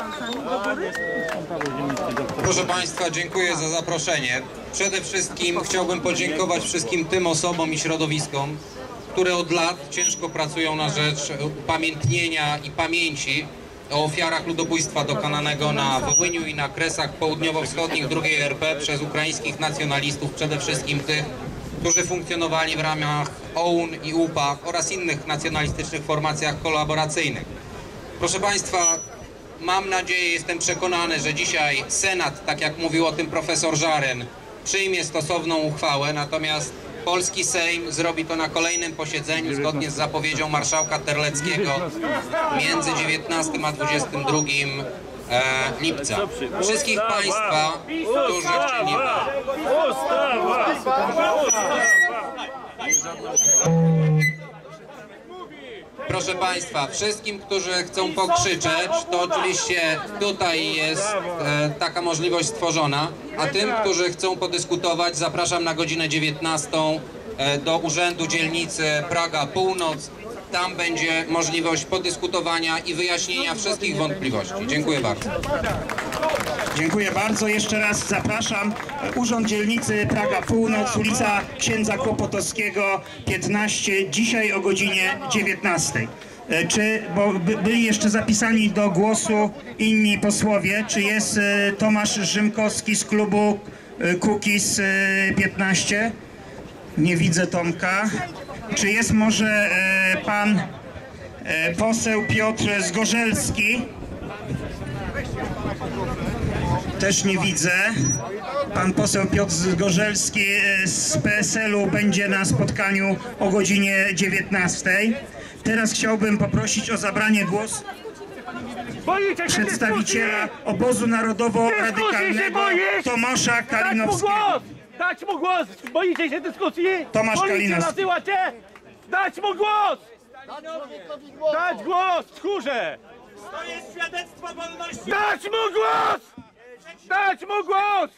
Proszę Państwa, dziękuję za zaproszenie. Przede wszystkim chciałbym podziękować wszystkim tym osobom i środowiskom, które od lat ciężko pracują na rzecz upamiętnienia i pamięci o ofiarach ludobójstwa dokonanego na Wołyniu i na Kresach Południowo-Wschodnich II RP przez ukraińskich nacjonalistów, przede wszystkim tych, którzy funkcjonowali w ramach OUN i UPA oraz innych nacjonalistycznych formacjach kolaboracyjnych. Proszę Państwa, mam nadzieję, jestem przekonany, że dzisiaj Senat, tak jak mówił o tym profesor Żaren, przyjmie stosowną uchwałę, natomiast polski Sejm zrobi to na kolejnym posiedzeniu zgodnie z zapowiedzią marszałka Terleckiego między 19 a 22 lipca. Wszystkich Państwa, którzy chcieli... Proszę Państwa, wszystkim, którzy chcą pokrzyczeć, to oczywiście tutaj jest taka możliwość stworzona, a tym, którzy chcą podyskutować, zapraszam na godzinę 19 do Urzędu Dzielnicy Praga Północ. Tam będzie możliwość podyskutowania i wyjaśnienia wszystkich wątpliwości. Dziękuję bardzo. Dziękuję bardzo. Jeszcze raz zapraszam. Urząd Dzielnicy Praga Północ, ulica Księdza Kłopotowskiego 15, dzisiaj o godzinie 19. Bo byli jeszcze zapisani do głosu inni posłowie. Czy jest Tomasz Rzymkowski z klubu Kukiz 15? Nie widzę Tomka. Czy jest może pan poseł Piotr Zgorzelski? Też nie widzę. Pan poseł Piotr Zgorzelski z PSL-u będzie na spotkaniu o godzinie 19. Teraz chciałbym poprosić o zabranie głosu przedstawiciela Obozu Narodowo-Radykalnego Tomasza Kalinowskiego. Dać mu głos! Boicie się dyskusji? Tomasz Kalinowski. Nazywacie? Dać mu głos! Dać głos! Tchórze! To jest świadectwo wolności! Dać mu głos! Dać mu głos!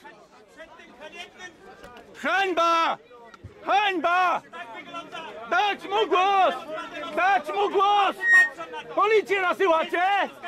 Hańba! Hańba! Dać mu głos! Dać mu głos! Policję nasyłacie?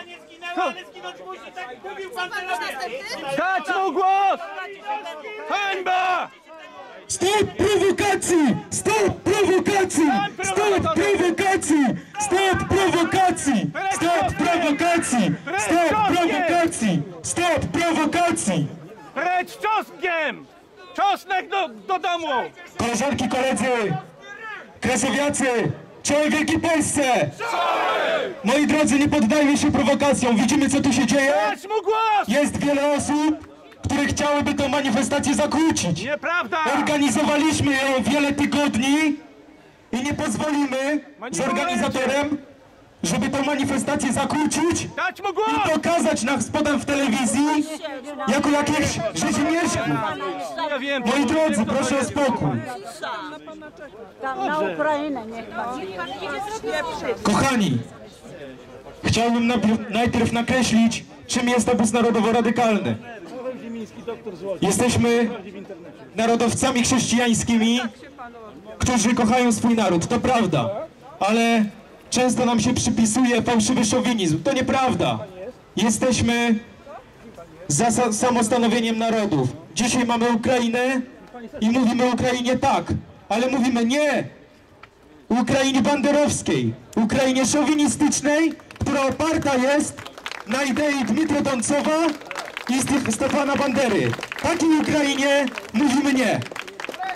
Dać mu głos! Hańba! Stop prowokacji! Stop prowokacji! Stop prowokacji! Stop prowokacji! Stop prowokacji! Stop prowokacji! Stop prowokacji! Precz czosnkiem! Czosnek do domu! Koleżanki, koledzy! Kresowiacy! Czołem Wielkiej Polsce! Moi drodzy, nie poddajmy się prowokacjom. Widzimy, co tu się dzieje? Dać mu głos! Jest wiele osób, które chciałyby tę manifestację zakłócić. Nieprawda! Organizowaliśmy ją wiele tygodni i nie pozwolimy z organizatorem, żeby tę manifestację zakłócić Dać mu głos! i pokazać nas potem w telewizji jako jakichś rzezimieszków. Moi drodzy, proszę o spokój. Tam na Ukrainę niech pan. Kochani, chciałbym najpierw nakreślić, czym jest obóz narodowo-radykalny. Jesteśmy narodowcami chrześcijańskimi, którzy kochają swój naród, to prawda, ale często nam się przypisuje fałszywy szowinizm. To nieprawda. Jesteśmy za samostanowieniem narodów. Dzisiaj mamy Ukrainę i mówimy Ukrainie tak, ale mówimy nie Ukrainie banderowskiej, Ukrainie szowinistycznej, która oparta jest na idei Dmytra Doncowa i Stefana Bandery. Takiej Ukrainie mówimy nie.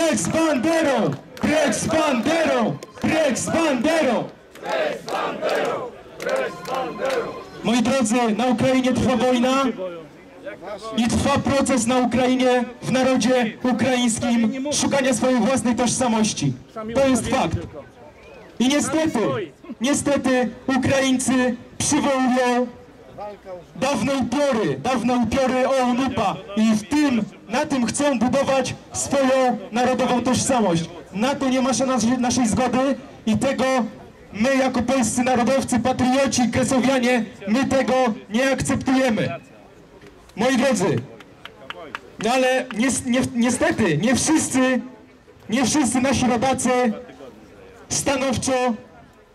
Precz z banderą! Precz z banderą! Precz z banderą! Moi drodzy, na Ukrainie trwa wojna i trwa proces na Ukrainie, w narodzie ukraińskim, szukania swojej własnej tożsamości. To jest fakt. I niestety Ukraińcy przywołują dawne upiory OUN-UPA i na tym chcą budować swoją narodową tożsamość. Na to nie ma naszej zgody i tego my jako polscy narodowcy, patrioci, kresowianie, my tego nie akceptujemy. Moi drodzy, ale niestety nie wszyscy nasi rodacy stanowczo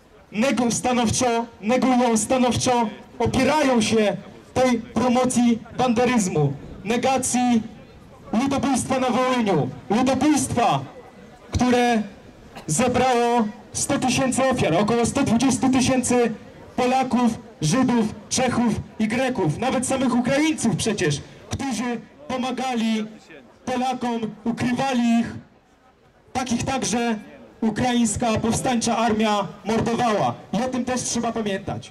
negują, stanowczo opierają się tej promocji banderyzmu, negacji ludobójstwa na Wołyniu, ludobójstwa, które zebrało 100 tysięcy ofiar, około 120 tysięcy Polaków, Żydów, Czechów i Greków, nawet samych Ukraińców przecież, którzy pomagali Polakom, ukrywali ich, takich także ukraińska powstańcza armia mordowała. I o tym też trzeba pamiętać.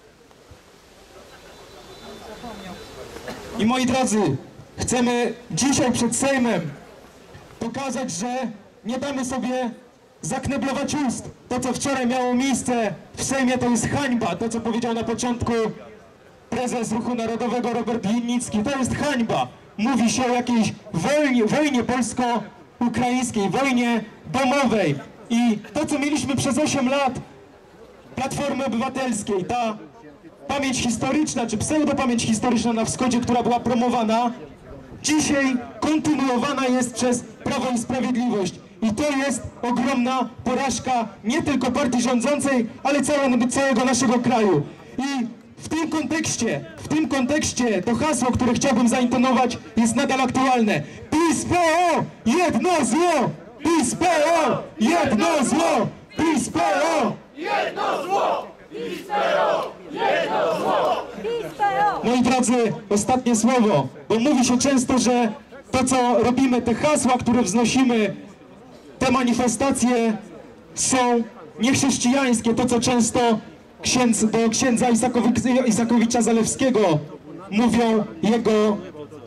I moi drodzy, chcemy dzisiaj przed Sejmem pokazać, że nie damy sobie zakneblować ust. To, co wczoraj miało miejsce w Sejmie, to jest hańba. To, co powiedział na początku prezes Ruchu Narodowego Robert Winnicki, to jest hańba. Mówi się o jakiejś wojnie polsko-ukraińskiej, wojnie domowej. I to, co mieliśmy przez 8 lat Platformy Obywatelskiej, ta pamięć historyczna, czy pseudopamięć historyczna na wschodzie, która była promowana, dzisiaj kontynuowana jest przez Prawo i Sprawiedliwość. I to jest ogromna porażka nie tylko partii rządzącej, ale całego naszego kraju. I w tym kontekście to hasło, które chciałbym zaintonować, jest nadal aktualne. PiS-PO, jedno zło! PiS-PO, jedno zło! PiS-PO, jedno zło! PiS-PO, jedno zło! Moi drodzy, ostatnie słowo, bo mówi się często, że to, co robimy, te hasła, które wznosimy, te manifestacje są niechrześcijańskie, to co często do księdza Isakowicza Zalewskiego mówią jego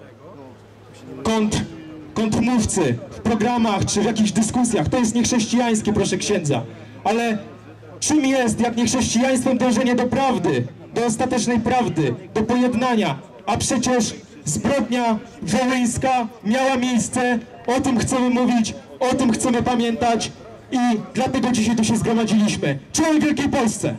kontrmówcy w programach czy w jakichś dyskusjach. To jest niechrześcijańskie, proszę księdza. Ale czym jest, jak niechrześcijaństwem, dążenie do prawdy, do ostatecznej prawdy, do pojednania? A przecież zbrodnia wołyńska miała miejsce, o tym chcemy mówić, o tym chcemy pamiętać i dlatego dzisiaj tu się zgromadziliśmy. Czołem Wielkiej Polsce!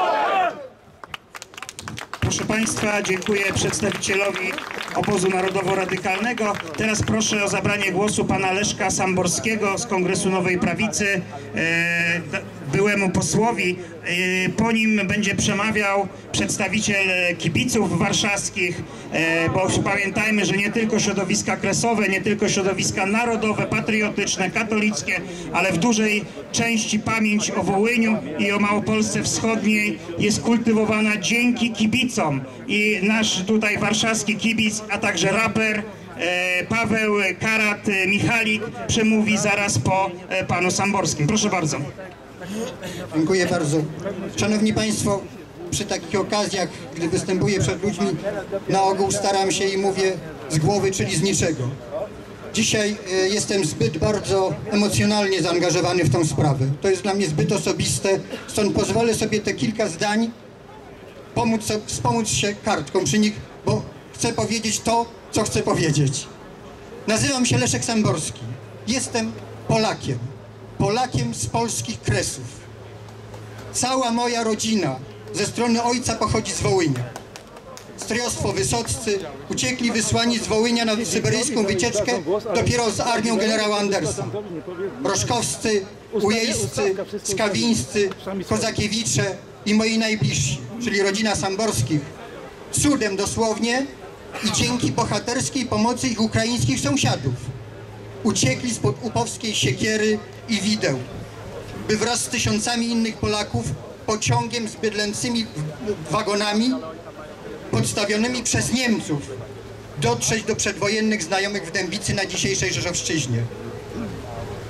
Proszę Państwa, dziękuję przedstawicielowi Obozu Narodowo-Radykalnego. Teraz proszę o zabranie głosu pana Leszka Samborskiego z Kongresu Nowej Prawicy, byłemu posłowi. Po nim będzie przemawiał przedstawiciel kibiców warszawskich, bo pamiętajmy, że nie tylko środowiska kresowe, nie tylko środowiska narodowe, patriotyczne, katolickie, ale w dużej części pamięć o Wołyniu i o Małopolsce Wschodniej jest kultywowana dzięki kibicom. I nasz tutaj warszawski kibic, a także raper Paweł Karat Michalik przemówi zaraz po panu Samborskim. Proszę bardzo. Dziękuję bardzo. Szanowni Państwo, przy takich okazjach, gdy występuję przed ludźmi, na ogół staram się i mówię z głowy, czyli z niczego. Dzisiaj jestem zbyt bardzo emocjonalnie zaangażowany w tą sprawę. To jest dla mnie zbyt osobiste, stąd pozwolę sobie te kilka zdań wspomóc się kartką przy nich, bo chcę powiedzieć to, co chcę powiedzieć. Nazywam się Leszek Samborski. Jestem Polakiem. Polakiem z polskich Kresów. Cała moja rodzina ze strony ojca pochodzi z Wołynia. Strojostwo Wysoccy uciekli wysłani z Wołynia na syberyjską wycieczkę dopiero z armią generała Andersa. Roszkowscy, Ujejscy, Skawińscy, Kozakiewicze i moi najbliżsi, czyli rodzina Samborskich, cudem dosłownie i dzięki bohaterskiej pomocy ich ukraińskich sąsiadów uciekli spod upowskiej siekiery i wideł, by wraz z tysiącami innych Polaków pociągiem z bydlęcymi wagonami podstawionymi przez Niemców dotrzeć do przedwojennych znajomych w Dębicy na dzisiejszej Rzeszowszczyźnie.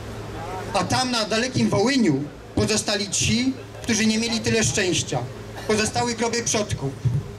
A tam na dalekim Wołyniu pozostali ci, którzy nie mieli tyle szczęścia. Pozostały groby przodków.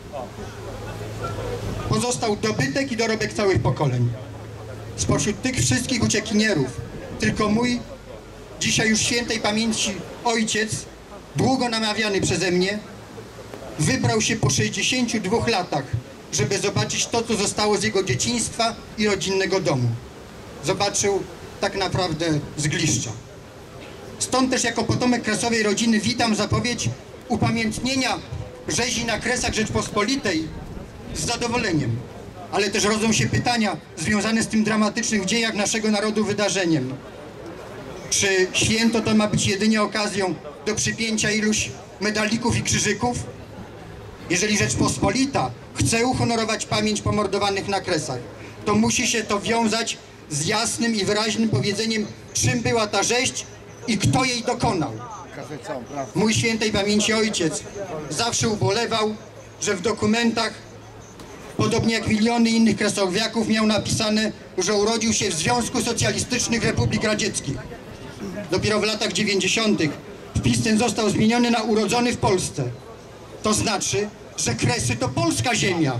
Pozostał dobytek i dorobek całych pokoleń. Spośród tych wszystkich uciekinierów tylko mój dzisiaj już świętej pamięci ojciec, długo namawiany przeze mnie, wybrał się po 62 latach, żeby zobaczyć to, co zostało z jego dzieciństwa i rodzinnego domu. Zobaczył tak naprawdę zgliszcza. Stąd też jako potomek kresowej rodziny witam zapowiedź upamiętnienia rzezi na Kresach Rzeczpospolitej z zadowoleniem. Ale też rodzą się pytania związane z tym dramatycznym w dziejach naszego narodu wydarzeniem. Czy święto to ma być jedynie okazją do przypięcia iluś medalików i krzyżyków? Jeżeli Rzeczpospolita chce uhonorować pamięć pomordowanych na Kresach, to musi się to wiązać z jasnym i wyraźnym powiedzeniem, czym była ta rzeź i kto jej dokonał. Mój świętej pamięci ojciec zawsze ubolewał, że w dokumentach, podobnie jak miliony innych kresowiaków, miał napisane, że urodził się w Związku Socjalistycznych Republik Radzieckich. Dopiero w latach 90. wpis ten został zmieniony na urodzony w Polsce. To znaczy, że Kresy to polska ziemia.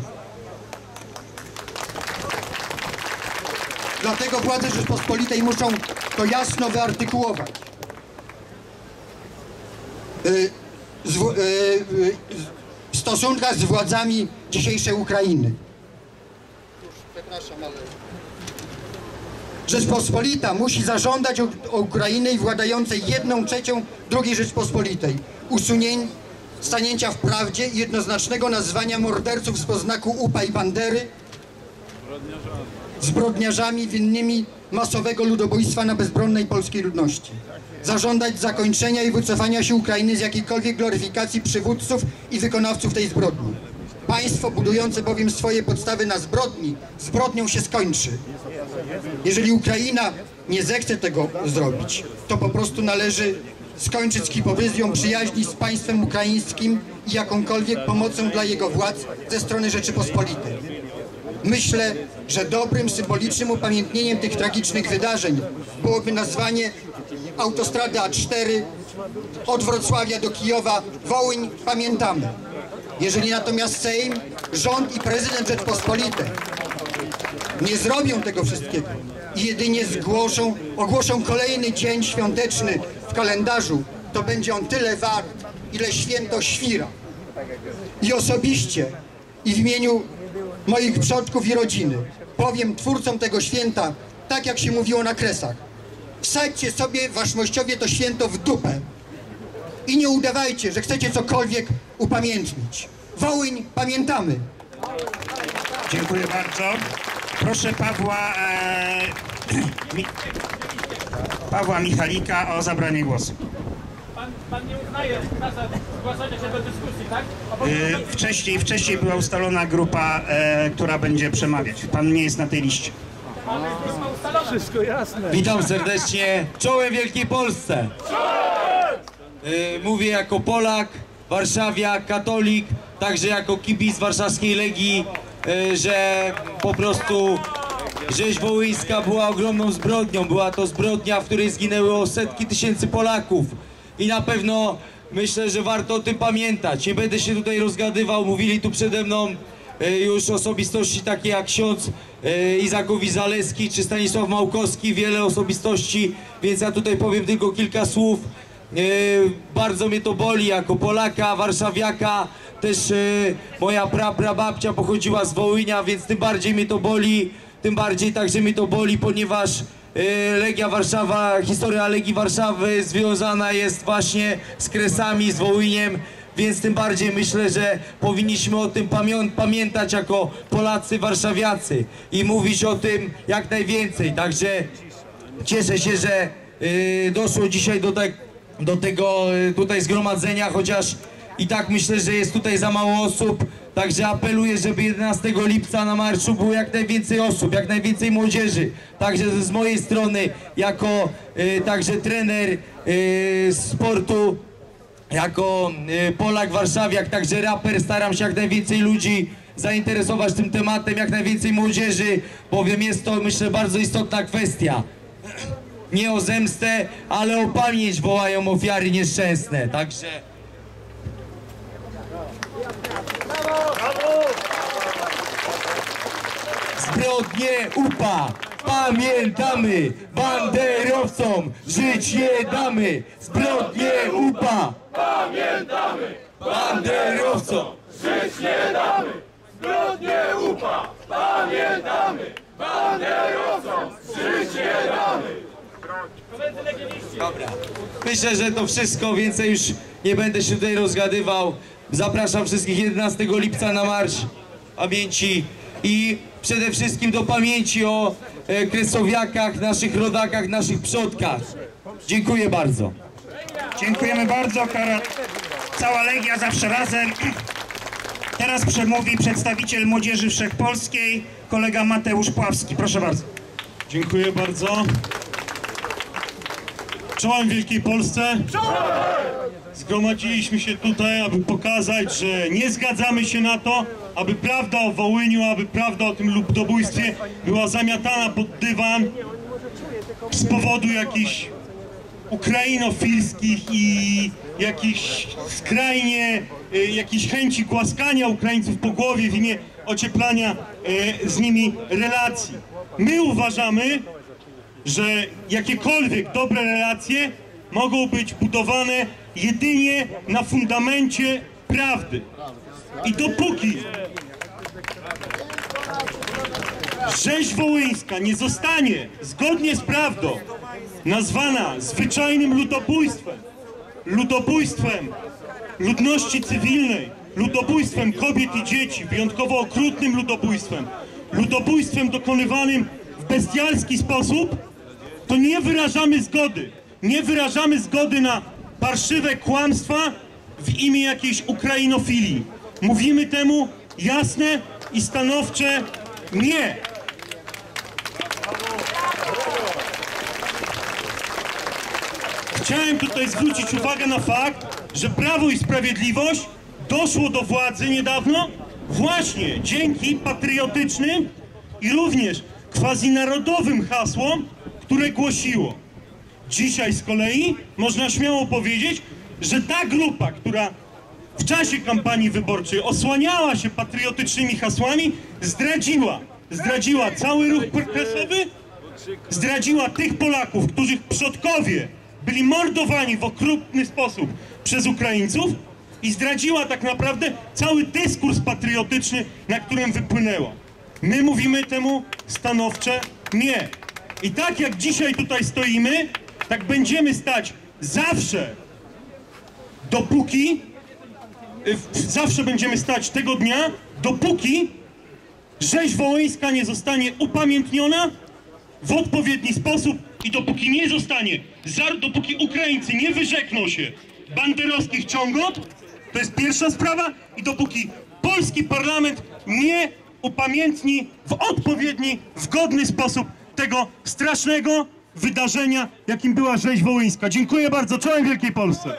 Dlatego władze Rzeczpospolitej muszą to jasno wyartykułować. W stosunkach z władzami dzisiejszej Ukrainy. Przepraszam, ale... Rzeczpospolita musi zażądać od Ukrainy władającej 1/3 II Rzeczpospolitej stanięcia w prawdzie i jednoznacznego nazwania morderców z poznaku UPA i Bandery zbrodniarzami winnymi masowego ludobójstwa na bezbronnej polskiej ludności. Zażądać zakończenia i wycofania się Ukrainy z jakiejkolwiek gloryfikacji przywódców i wykonawców tej zbrodni. Państwo budujące bowiem swoje podstawy na zbrodni, zbrodnią się skończy. Jeżeli Ukraina nie zechce tego zrobić, to po prostu należy skończyć z hipokryzją przyjaźni z państwem ukraińskim i jakąkolwiek pomocą dla jego władz ze strony Rzeczypospolitej. Myślę, że dobrym, symbolicznym upamiętnieniem tych tragicznych wydarzeń byłoby nazwanie autostrady A4 od Wrocławia do Kijowa Wołyń pamiętamy. Jeżeli natomiast Sejm, rząd i prezydent Rzeczpospolitej nie zrobią tego wszystkiego i jedynie ogłoszą kolejny dzień świąteczny w kalendarzu, to będzie on tyle wart, ile święto świra. I osobiście i w imieniu moich przodków i rodziny powiem twórcom tego święta, tak jak się mówiło na Kresach. Wsadźcie sobie, waszmościowie, to święto w dupę i nie udawajcie, że chcecie cokolwiek upamiętnić. Wołyń pamiętamy. Dziękuję bardzo. Proszę Pawła Michalika o zabranie głosu. Pan nie uznaje zasad zgłaszania się do dyskusji, tak? Wcześniej była ustalona grupa, która będzie przemawiać. Pan nie jest na tej liście. Wszystko jasne. Witam serdecznie. Czołem Wielkiej Polsce. Mówię jako Polak, warszawiak, katolik, także jako kibic warszawskiej Legii, że po prostu rzeź wołyńska była ogromną zbrodnią. Była to zbrodnia, w której zginęło setki tysięcy Polaków. I na pewno myślę, że warto o tym pamiętać. Nie będę się tutaj rozgadywał, mówili tu przede mną już osobistości takie jak ksiądz Izakowi-Zaleski czy Stanisław Małkowski, wiele osobistości, więc ja tutaj powiem tylko kilka słów. Bardzo mnie to boli jako Polaka, warszawiaka, też moja prababcia pochodziła z Wołynia, więc tym bardziej mnie to boli, tym bardziej także mnie to boli, ponieważ Legia Warszawa, historia Legii Warszawy związana jest właśnie z Kresami, z Wołyniem, więc tym bardziej myślę, że powinniśmy o tym pamiętać jako Polacy, warszawiacy i mówić o tym jak najwięcej. Także cieszę się, że doszło dzisiaj do tego tutaj zgromadzenia, chociaż i tak myślę, że jest tutaj za mało osób. Także apeluję, żeby 11 lipca na marszu było jak najwięcej osób, jak najwięcej młodzieży. Także z mojej strony, jako także trener sportu, jako Polak, warszawiak, także raper, staram się jak najwięcej ludzi zainteresować tym tematem, jak najwięcej młodzieży, bowiem jest to, myślę, bardzo istotna kwestia. nie o zemstę, ale o pamięć wołają ofiary nieszczęsne. Także... Zbrodnie UPA pamiętamy, banderowcom żyć nie damy. Zbrodnie UPA Pamiętamy! banderowcom Żyć nie damy! Zbrodnie UPA! Pamiętamy! Banderowcom! Żyć nie damy! Dobra. Myślę, że to wszystko, więcej już nie będę się tutaj rozgadywał. Zapraszam wszystkich 11 lipca na Marsz Pamięci i przede wszystkim do pamięci o kresowiakach, naszych rodakach, naszych przodkach. Dziękuję bardzo. Dziękujemy bardzo. Cała Legia zawsze razem. Teraz przemówi przedstawiciel Młodzieży Wszechpolskiej, kolega Mateusz Pławski. Proszę bardzo. Dziękuję bardzo. Czołem Wielkiej Polsce. Zgromadziliśmy się tutaj, aby pokazać, że nie zgadzamy się na to, aby prawda o Wołyniu, aby prawda o tym ludobójstwie była zamiatana pod dywan z powodu jakichś ukrainofilskich i jakichś skrajnie, jakichś chęci głaskania Ukraińców po głowie w imię ocieplania z nimi relacji. My uważamy, że jakiekolwiek dobre relacje mogą być budowane jedynie na fundamencie prawdy. I dopóki rzeź wołyńska nie zostanie zgodnie z prawdą nazwana zwyczajnym ludobójstwem ludności cywilnej, ludobójstwem kobiet i dzieci, wyjątkowo okrutnym ludobójstwem dokonywanym w bestialski sposób, to nie wyrażamy zgody. Nie wyrażamy zgody na parszywe kłamstwa w imię jakiejś ukrainofilii. Mówimy temu jasne i stanowcze nie. Chciałem tutaj zwrócić uwagę na fakt, że Prawo i Sprawiedliwość doszło do władzy niedawno właśnie dzięki patriotycznym i również quasi-narodowym hasłom, które głosiło. Dzisiaj z kolei można śmiało powiedzieć, że ta grupa, która w czasie kampanii wyborczej osłaniała się patriotycznymi hasłami, zdradziła cały ruch prasowy, zdradziła tych Polaków, których przodkowie byli mordowani w okrutny sposób przez Ukraińców i zdradziła tak naprawdę cały dyskurs patriotyczny, na którym wypłynęło. My mówimy temu stanowcze nie. I tak jak dzisiaj tutaj stoimy, tak będziemy stać zawsze, zawsze będziemy stać tego dnia, dopóki rzeź wołyńska nie zostanie upamiętniona w odpowiedni sposób i dopóki nie zostanie, dopóki Ukraińcy nie wyrzekną się banderowskich ciągot, to jest pierwsza sprawa, i dopóki polski parlament nie upamiętni w odpowiedni, w godny sposób tego strasznego wydarzenia, jakim była rzeź wołyńska. Dziękuję bardzo. Czołem Wielkiej Polsce.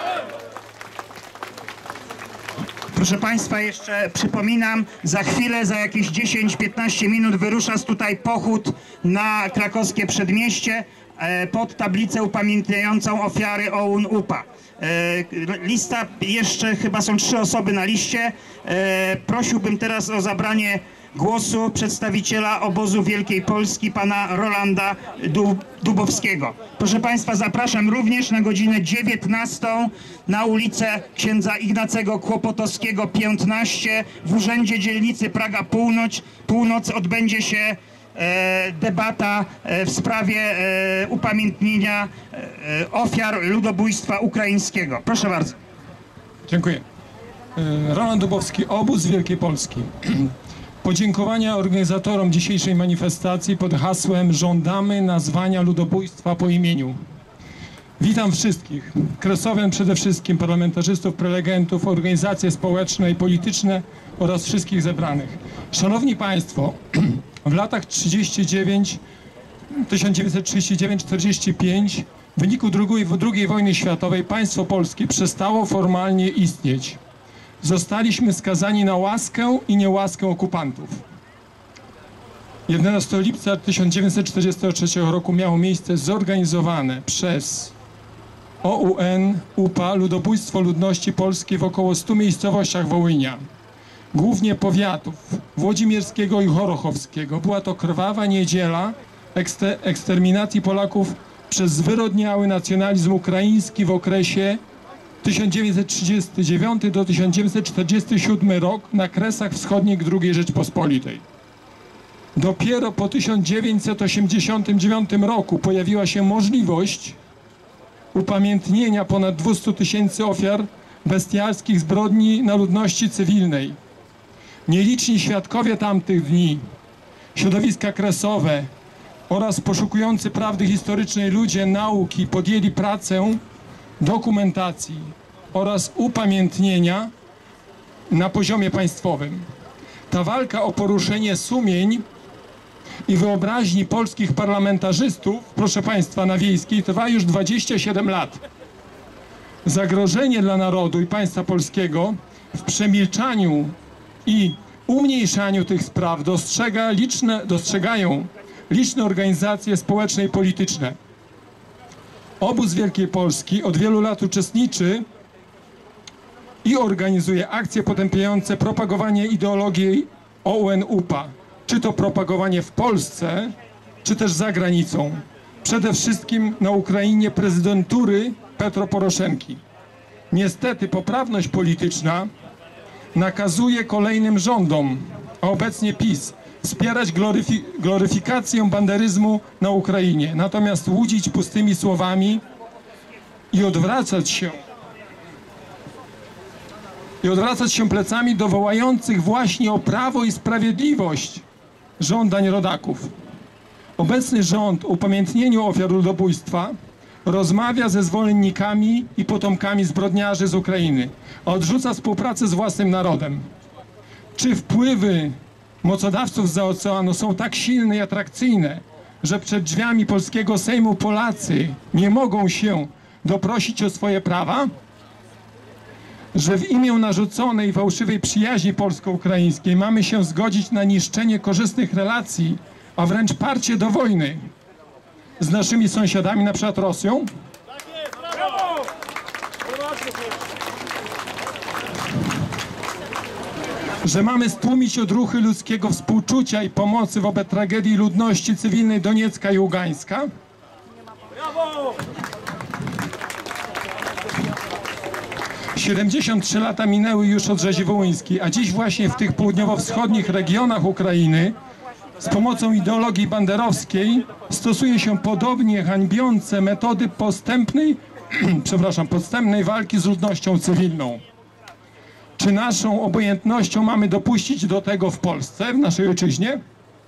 Proszę Państwa, jeszcze przypominam, za chwilę, za jakieś 10-15 minut wyrusza tutaj pochód na krakowskie przedmieście pod tablicę upamiętniającą ofiary OUN-UPA. Lista, jeszcze chyba są 3 osoby na liście. Prosiłbym teraz o zabranie głosu przedstawiciela obozu Wielkiej Polski, pana Rolanda Dubowskiego. Proszę Państwa, zapraszam również na godzinę 19 na ulicę księdza Ignacego Kłopotowskiego 15 w Urzędzie Dzielnicy Praga Północ odbędzie się debata w sprawie upamiętnienia ofiar ludobójstwa ukraińskiego. Proszę bardzo. Dziękuję. Roland Dubowski, obóz Wielkiej Polski. Podziękowania organizatorom dzisiejszej manifestacji pod hasłem "Żądamy nazwania ludobójstwa po imieniu". Witam wszystkich, kresowian przede wszystkim, parlamentarzystów, prelegentów, organizacje społeczne i polityczne oraz wszystkich zebranych. Szanowni Państwo, w latach 1939-45 w wyniku II wojny światowej państwo polskie przestało formalnie istnieć. Zostaliśmy skazani na łaskę i niełaskę okupantów. 11 lipca 1943 roku miało miejsce zorganizowane przez OUN, UPA, ludobójstwo ludności polskiej w około 100 miejscowościach Wołynia, głównie powiatów włodzimierskiego i chorochowskiego. Była to krwawa niedziela eksterminacji Polaków przez zwyrodniały nacjonalizm ukraiński w okresie 1939 do 1947 rok na Kresach Wschodnich II Rzeczpospolitej. Dopiero po 1989 roku pojawiła się możliwość upamiętnienia ponad 200 000 ofiar bestialskich zbrodni na ludności cywilnej. Nieliczni świadkowie tamtych dni, środowiska kresowe oraz poszukujący prawdy historycznej ludzie nauki podjęli pracę dokumentacji oraz upamiętnienia na poziomie państwowym. Ta walka o poruszenie sumień i wyobraźni polskich parlamentarzystów, proszę Państwa, na Wiejskiej trwa już 27 lat. Zagrożenie dla narodu i państwa polskiego w przemilczaniu i umniejszaniu tych spraw dostrzegają liczne organizacje społeczne i polityczne. Obóz Wielkiej Polski od wielu lat uczestniczy i organizuje akcje potępiające propagowanie ideologii OUN-UPA, czy to propagowanie w Polsce, czy też za granicą. Przede wszystkim na Ukrainie prezydentury Petro Poroszenki. Niestety poprawność polityczna nakazuje kolejnym rządom, a obecnie PiS, wspierać gloryfikację banderyzmu na Ukrainie, natomiast łudzić pustymi słowami i odwracać się plecami do wołających właśnie o prawo i sprawiedliwość żądań rodaków. Obecny rząd o upamiętnieniu ofiar ludobójstwa rozmawia ze zwolennikami i potomkami zbrodniarzy z Ukrainy, a odrzuca współpracę z własnym narodem. Czy wpływy mocodawców zza oceanu są tak silne i atrakcyjne, że przed drzwiami polskiego Sejmu Polacy nie mogą się doprosić o swoje prawa? Że w imię narzuconej fałszywej przyjaźni polsko-ukraińskiej mamy się zgodzić na niszczenie korzystnych relacji, a wręcz parcie do wojny z naszymi sąsiadami, na przykład Rosją? Że mamy stłumić odruchy ludzkiego współczucia i pomocy wobec tragedii ludności cywilnej Doniecka i Ługańska? 73 lata minęły już od rzezi wołyńskiej, a dziś właśnie w tych południowo-wschodnich regionach Ukrainy z pomocą ideologii banderowskiej stosuje się podobnie hańbiące metody podstępnej walki z ludnością cywilną. Czy naszą obojętnością mamy dopuścić do tego w Polsce, w naszej ojczyźnie?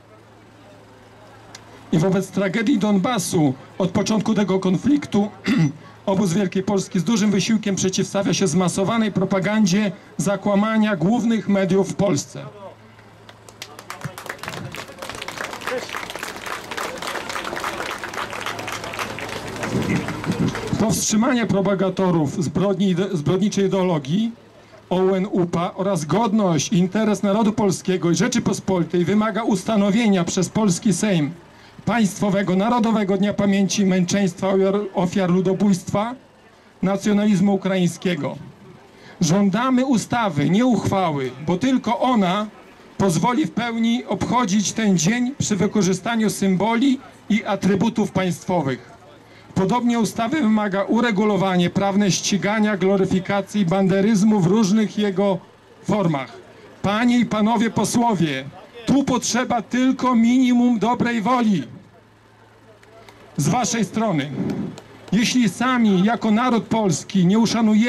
I wobec tragedii Donbasu od początku tego konfliktu Obóz Wielkiej Polski z dużym wysiłkiem przeciwstawia się zmasowanej propagandzie zakłamania głównych mediów w Polsce. Powstrzymanie propagatorów zbrodniczej ideologii OUN-UPA oraz godność i interes narodu polskiego i Rzeczypospolitej wymaga ustanowienia przez polski Sejm Państwowego Narodowego Dnia Pamięci Męczeństwa Ofiar Ludobójstwa Nacjonalizmu Ukraińskiego. Żądamy ustawy, nie uchwały, bo tylko ona pozwoli w pełni obchodzić ten dzień przy wykorzystaniu symboli i atrybutów państwowych. Podobnie ustawy wymaga uregulowanie prawne ścigania, gloryfikacji banderyzmu w różnych jego formach. Panie i panowie posłowie, tu potrzeba tylko minimum dobrej woli z waszej strony. Jeśli sami jako naród polski nie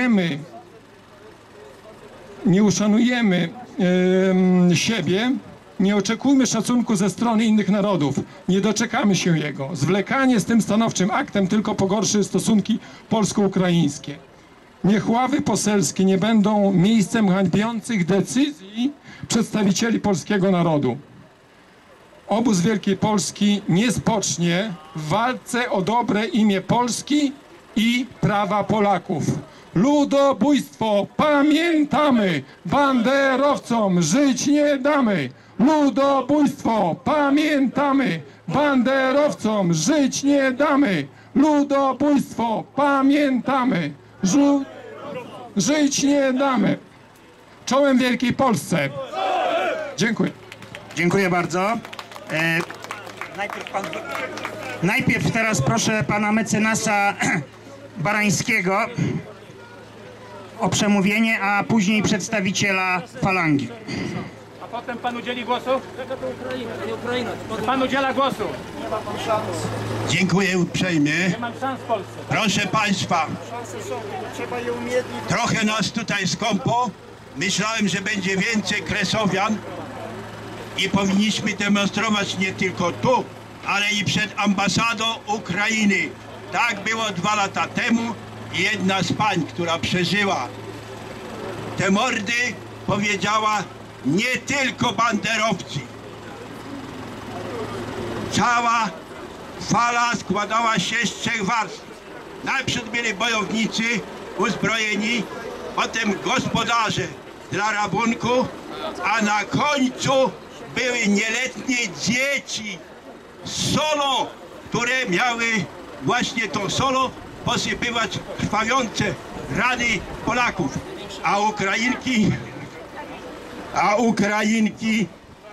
uszanujemy siebie, nie oczekujmy szacunku ze strony innych narodów. Nie doczekamy się jego. Zwlekanie z tym stanowczym aktem tylko pogorszy stosunki polsko-ukraińskie. Niech ławy poselskie nie będą miejscem hańbiących decyzji przedstawicieli polskiego narodu. Obóz Wielkiej Polski nie spocznie w walce o dobre imię Polski i prawa Polaków. Ludobójstwo pamiętamy, banderowcom żyć nie damy. Ludobójstwo pamiętamy, banderowcom żyć nie damy. Ludobójstwo pamiętamy, żyć nie damy. Czołem Wielkiej Polsce. Dziękuję. Dziękuję bardzo. Najpierw teraz proszę pana mecenasa Barańskiego o przemówienie, a później przedstawiciela Falangi. A potem pan udzieli głosu? Pan udziela głosu. Dziękuję uprzejmie. Nie mam szans w Polsce. Proszę Państwa, trochę nas tutaj skąpo. Myślałem, że będzie więcej Kresowian i powinniśmy demonstrować nie tylko tu, ale i przed ambasadą Ukrainy. Tak było 2 lata temu i jedna z pań, która przeżyła te mordy, powiedziała: nie tylko banderowcy. Cała fala składała się z 3 warstw. Najpierw byli bojownicy uzbrojeni, potem gospodarze dla rabunku, a na końcu były nieletnie dzieci solo, które miały właśnie to solo posypywać krwawiące rany Polaków. A Ukrainki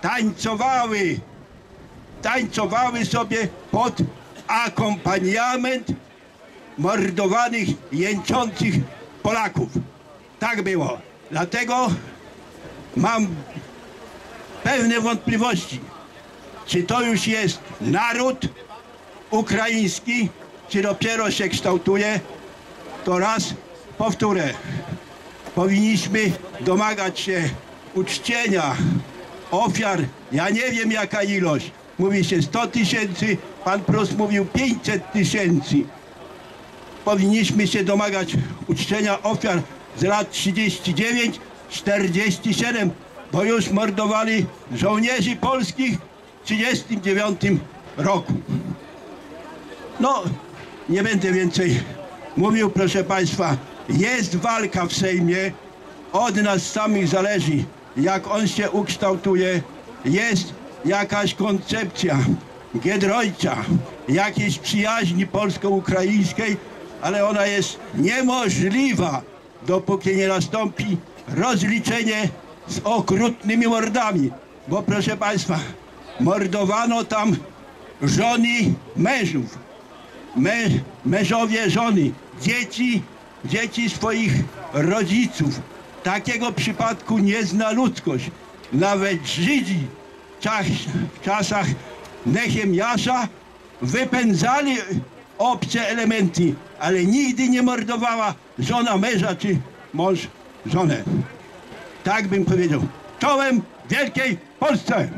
tańcowały sobie pod akompaniament mordowanych, jęczących Polaków. Tak było. Dlatego mam pewne wątpliwości, czy to już jest naród ukraiński, czy dopiero się kształtuje. To raz powtórzę. Powinniśmy domagać się uczczenia ofiar. Ja nie wiem jaka ilość. Mówi się 100 000, pan Prus mówił 500 000. Powinniśmy się domagać uczczenia ofiar z lat 39, 47, bo już mordowali żołnierzy polskich w 1939 roku. No, nie będę więcej mówił, proszę Państwa. Jest walka w Sejmie, od nas samych zależy, jak on się ukształtuje. Jest jakaś koncepcja Giedroycia, jakiejś przyjaźni polsko-ukraińskiej, ale ona jest niemożliwa, dopóki nie nastąpi rozliczenie z okrutnymi mordami. Bo proszę Państwa, mordowano tam żony mężów, mężowie żony, dzieci swoich rodziców. Takiego przypadku nie zna ludzkość. Nawet Żydzi w czasach Nehemiasza wypędzali obce elementy, ale nigdy nie mordowała żona męża czy mąż żonę. Tak bym powiedział. Czołem Wielkiej Polsce!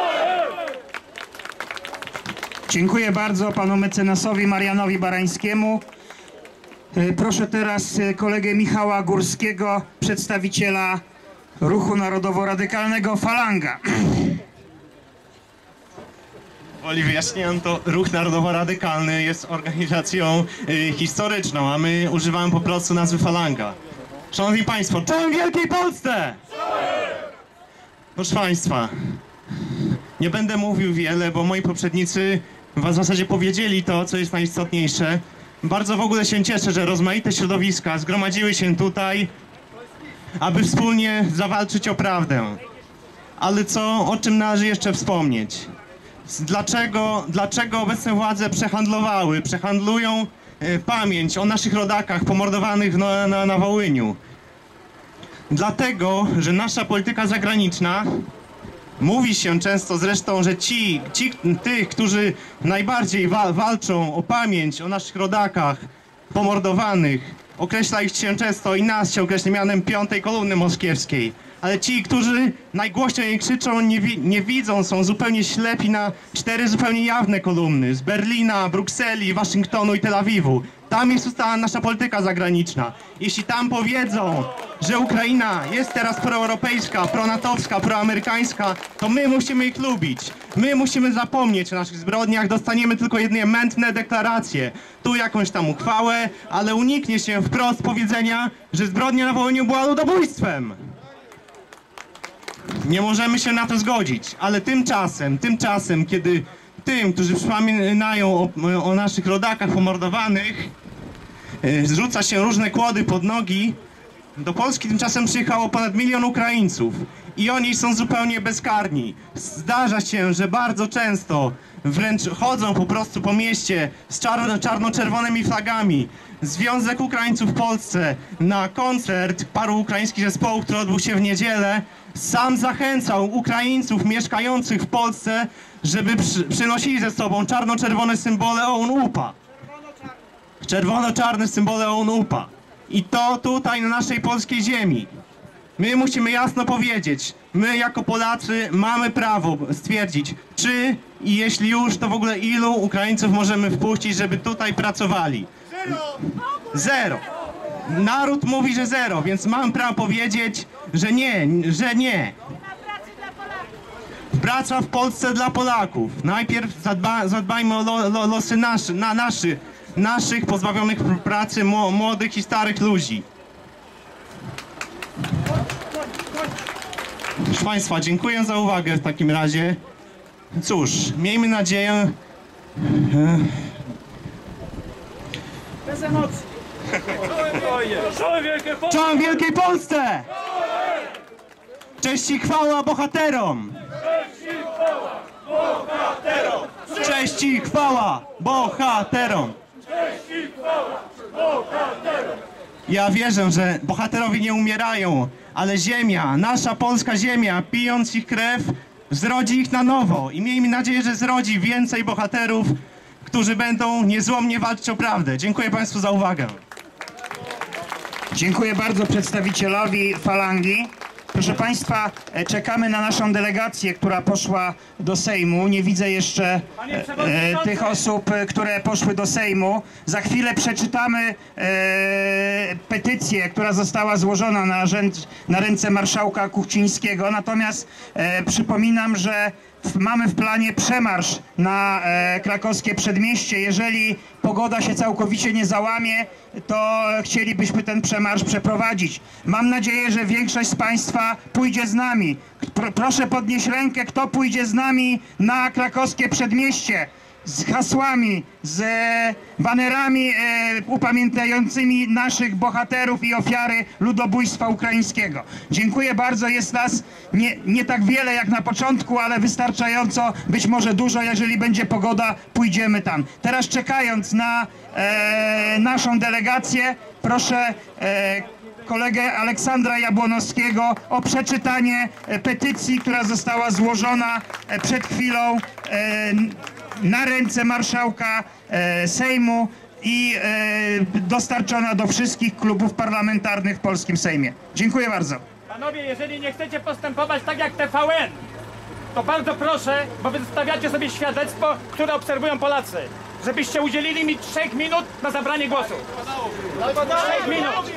Dziękuję bardzo panu mecenasowi Marianowi Barańskiemu. Proszę teraz kolegę Michała Górskiego, przedstawiciela Ruchu Narodowo-Radykalnego Falanga. Woli wyjaśniam, to Ruch Narodowo-Radykalny jest organizacją historyczną, a my używamy po prostu nazwy Falanga. Szanowni Państwo, czołem Wielkiej Polsce! Proszę Państwa, nie będę mówił wiele, bo moi poprzednicy w zasadzie powiedzieli to, co jest najistotniejsze. Bardzo w ogóle się cieszę, że rozmaite środowiska zgromadziły się tutaj, aby wspólnie zawalczyć o prawdę. Ale o czym należy jeszcze wspomnieć? Dlaczego obecne władze przehandlują pamięć o naszych rodakach pomordowanych na Wołyniu? Dlatego, że nasza polityka zagraniczna, mówi się często zresztą, że tych, którzy najbardziej walczą o pamięć o naszych rodakach pomordowanych, określa ich się często i nas się określa mianem 5. kolumny moskiewskiej. Ale ci, którzy najgłośniej krzyczą, nie widzą, są zupełnie ślepi na 4 zupełnie jawne kolumny z Berlina, Brukseli, Waszyngtonu i Tel Awiwu. Tam jest ustala nasza polityka zagraniczna. Jeśli tam powiedzą, że Ukraina jest teraz proeuropejska, pronatowska, proamerykańska, to my musimy ich lubić. My musimy zapomnieć o naszych zbrodniach, dostaniemy tylko jedynie mętne deklaracje. Tu jakąś tam uchwałę, ale uniknie się wprost powiedzenia, że zbrodnia na Wołyniu była ludobójstwem. Nie możemy się na to zgodzić, ale tymczasem, kiedy tym, którzy przypominają o naszych rodakach pomordowanych, zrzuca się różne kłody pod nogi, do Polski tymczasem przyjechało ponad 1 milion Ukraińców i oni są zupełnie bezkarni. Zdarza się, że bardzo często wręcz chodzą po prostu po mieście z czarno-czerwonymi flagami. Związek Ukraińców w Polsce na koncert paru ukraińskich zespołów, który odbył się w niedzielę, sam zachęcał Ukraińców mieszkających w Polsce, żeby przynosili ze sobą czarno-czerwone symbole OUN-UPA. Czerwono-czarne symbole OUN-UPA. I to tutaj na naszej polskiej ziemi. My musimy jasno powiedzieć, my jako Polacy mamy prawo stwierdzić, czy i jeśli już, to w ogóle ilu Ukraińców możemy wpuścić, żeby tutaj pracowali. Zero. Naród mówi, że zero, więc mam prawo powiedzieć, że nie, że nie. Praca w Polsce dla Polaków. Najpierw zadbajmy o losy naszych pozbawionych pracy młodych i starych ludzi. Proszę Państwa, dziękuję za uwagę w takim razie. Cóż, miejmy nadzieję... Bez emocji. Czołem Wielkiej Polsce! Cześć i chwała bohaterom! Cześć i chwała bohaterom! Ja wierzę, że bohaterowie nie umierają, ale ziemia, nasza polska ziemia, pijąc ich krew, zrodzi ich na nowo i miejmy nadzieję, że zrodzi więcej bohaterów, którzy będą niezłomnie walczyć o prawdę. Dziękuję Państwu za uwagę. Dziękuję bardzo przedstawicielowi Falangi. Proszę Państwa, czekamy na naszą delegację, która poszła do Sejmu. Nie widzę jeszcze tych osób, które poszły do Sejmu. Za chwilę przeczytamy petycję, która została złożona na ręce marszałka Kuchcińskiego. Natomiast przypominam, że mamy w planie przemarsz na krakowskie przedmieście. Jeżeli pogoda się całkowicie nie załamie, to chcielibyśmy ten przemarsz przeprowadzić. Mam nadzieję, że większość z Państwa pójdzie z nami. Proszę podnieść rękę, kto pójdzie z nami na krakowskie przedmieście. Z hasłami, z banerami upamiętniającymi naszych bohaterów i ofiary ludobójstwa ukraińskiego. Dziękuję bardzo, jest nas nie tak wiele jak na początku, ale wystarczająco, być może dużo, jeżeli będzie pogoda, pójdziemy tam. Teraz czekając na naszą delegację, proszę kolegę Aleksandra Jabłonowskiego o przeczytanie petycji, która została złożona przed chwilą na ręce marszałka Sejmu i dostarczona do wszystkich klubów parlamentarnych w polskim Sejmie. Dziękuję bardzo. Panowie, jeżeli nie chcecie postępować tak jak TVN, to bardzo proszę, bo wy zostawiacie sobie świadectwo, które obserwują Polacy, żebyście udzielili mi 3 minut na zabranie głosu. 3 minut.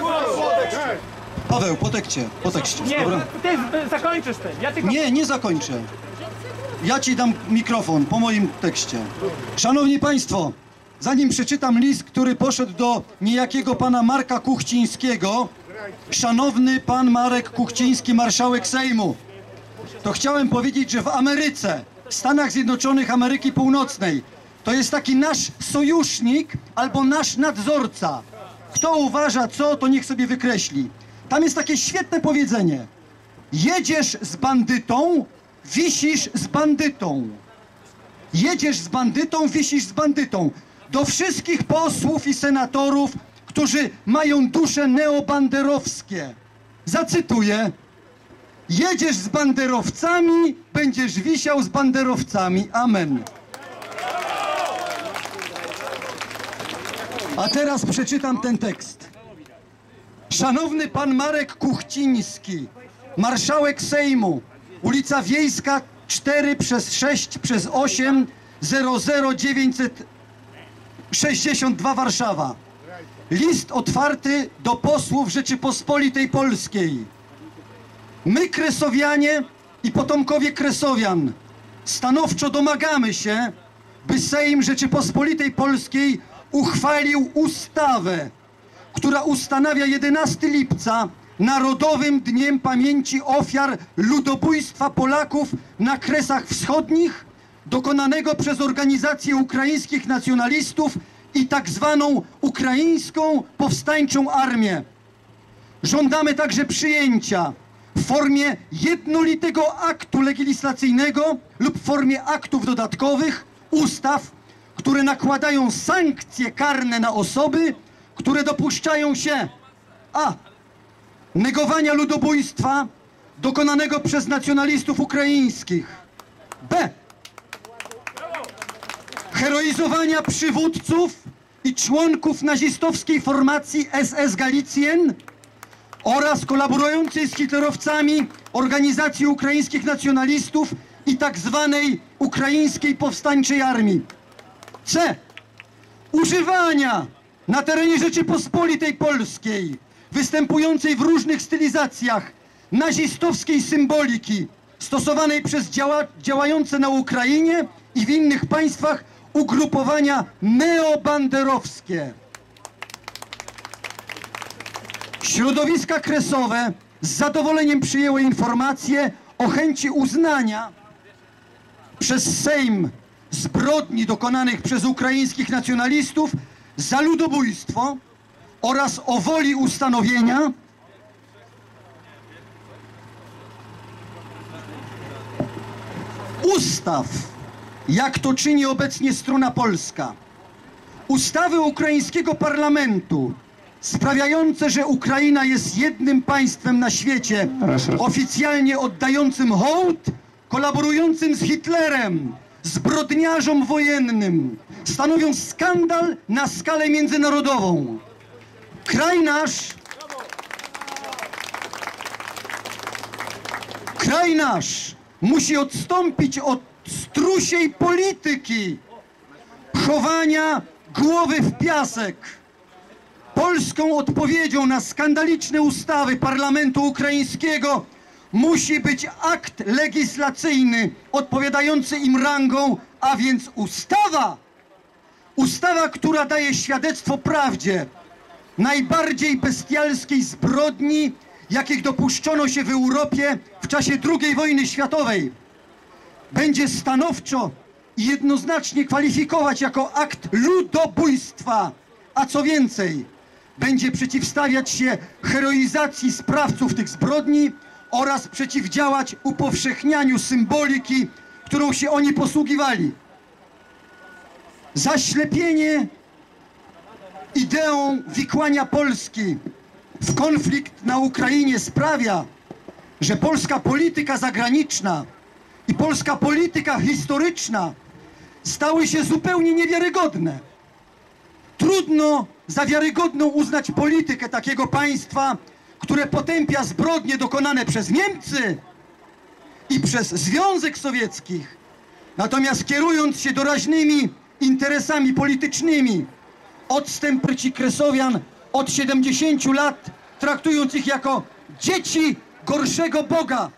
Paweł, po tekście. Nie, dobra? ty zakończysz tym. Ja tylko... Nie zakończę. Ja ci dam mikrofon po moim tekście. Szanowni Państwo, zanim przeczytam list, który poszedł do niejakiego pana Marka Kuchcińskiego, szanowny pan Marek Kuchciński, marszałek Sejmu, to chciałem powiedzieć, że w Ameryce, w Stanach Zjednoczonych Ameryki Północnej, to jest taki nasz sojusznik albo nasz nadzorca. Kto uważa co, to niech sobie wykreśli. Tam jest takie świetne powiedzenie. Jedziesz z bandytą, wisisz z bandytą. Jedziesz z bandytą, wisisz z bandytą. Do wszystkich posłów i senatorów, którzy mają dusze neobanderowskie. Zacytuję. Jedziesz z banderowcami, będziesz wisiał z banderowcami. Amen. A teraz przeczytam ten tekst. Szanowny pan Marek Kuchciński, marszałek Sejmu, ulica Wiejska 4/6/8 00962 Warszawa. List otwarty do posłów Rzeczypospolitej Polskiej. My, Kresowianie i potomkowie Kresowian, stanowczo domagamy się, by Sejm Rzeczypospolitej Polskiej uchwalił ustawę, która ustanawia 11 lipca Narodowym Dniem Pamięci Ofiar Ludobójstwa Polaków na Kresach Wschodnich, dokonanego przez organizację ukraińskich nacjonalistów i tak zwaną Ukraińską Powstańczą Armię. Żądamy także przyjęcia w formie jednolitego aktu legislacyjnego lub w formie aktów dodatkowych ustaw, które nakładają sankcje karne na osoby, które dopuszczają się a. negowania ludobójstwa dokonanego przez nacjonalistów ukraińskich, b. heroizowania przywódców i członków nazistowskiej formacji SS Galicjen oraz kolaborującej z hitlerowcami organizacji ukraińskich nacjonalistów i tak zwanej Ukraińskiej Powstańczej Armii. C. Używania na terenie Rzeczypospolitej Polskiej występującej w różnych stylizacjach nazistowskiej symboliki stosowanej przez działające na Ukrainie i w innych państwach ugrupowania neobanderowskie. Środowiska kresowe z zadowoleniem przyjęły informację o chęci uznania przez Sejm zbrodni dokonanych przez ukraińskich nacjonalistów za ludobójstwo oraz o woli ustanowienia ustaw, jak to czyni obecnie strona polska. Ustawy ukraińskiego parlamentu sprawiające, że Ukraina jest jednym państwem na świecie oficjalnie oddającym hołd, kolaborującym z Hitlerem, zbrodniarzom wojennym, stanowią skandal na skalę międzynarodową. Kraj nasz musi odstąpić od strusiej polityki chowania głowy w piasek. Polską odpowiedzią na skandaliczne ustawy parlamentu ukraińskiego musi być akt legislacyjny odpowiadający im rangą, a więc ustawa. Ustawa, która daje świadectwo prawdzie najbardziej bestialskiej zbrodni, jakich dopuszczono się w Europie w czasie II wojny światowej. Będzie stanowczo i jednoznacznie kwalifikować jako akt ludobójstwa, a co więcej, będzie przeciwstawiać się heroizacji sprawców tych zbrodni oraz przeciwdziałać upowszechnianiu symboliki, którą się oni posługiwali. Zaślepienie ideą wikłania Polski w konflikt na Ukrainie sprawia, że polska polityka zagraniczna i polska polityka historyczna stały się zupełnie niewiarygodne. Trudno za wiarygodną uznać politykę takiego państwa, które potępia zbrodnie dokonane przez Niemcy i przez Związek Sowiecki, natomiast kierując się doraźnymi interesami politycznymi, odstęp ci Kresowian od 70 lat, traktując ich jako dzieci gorszego Boga.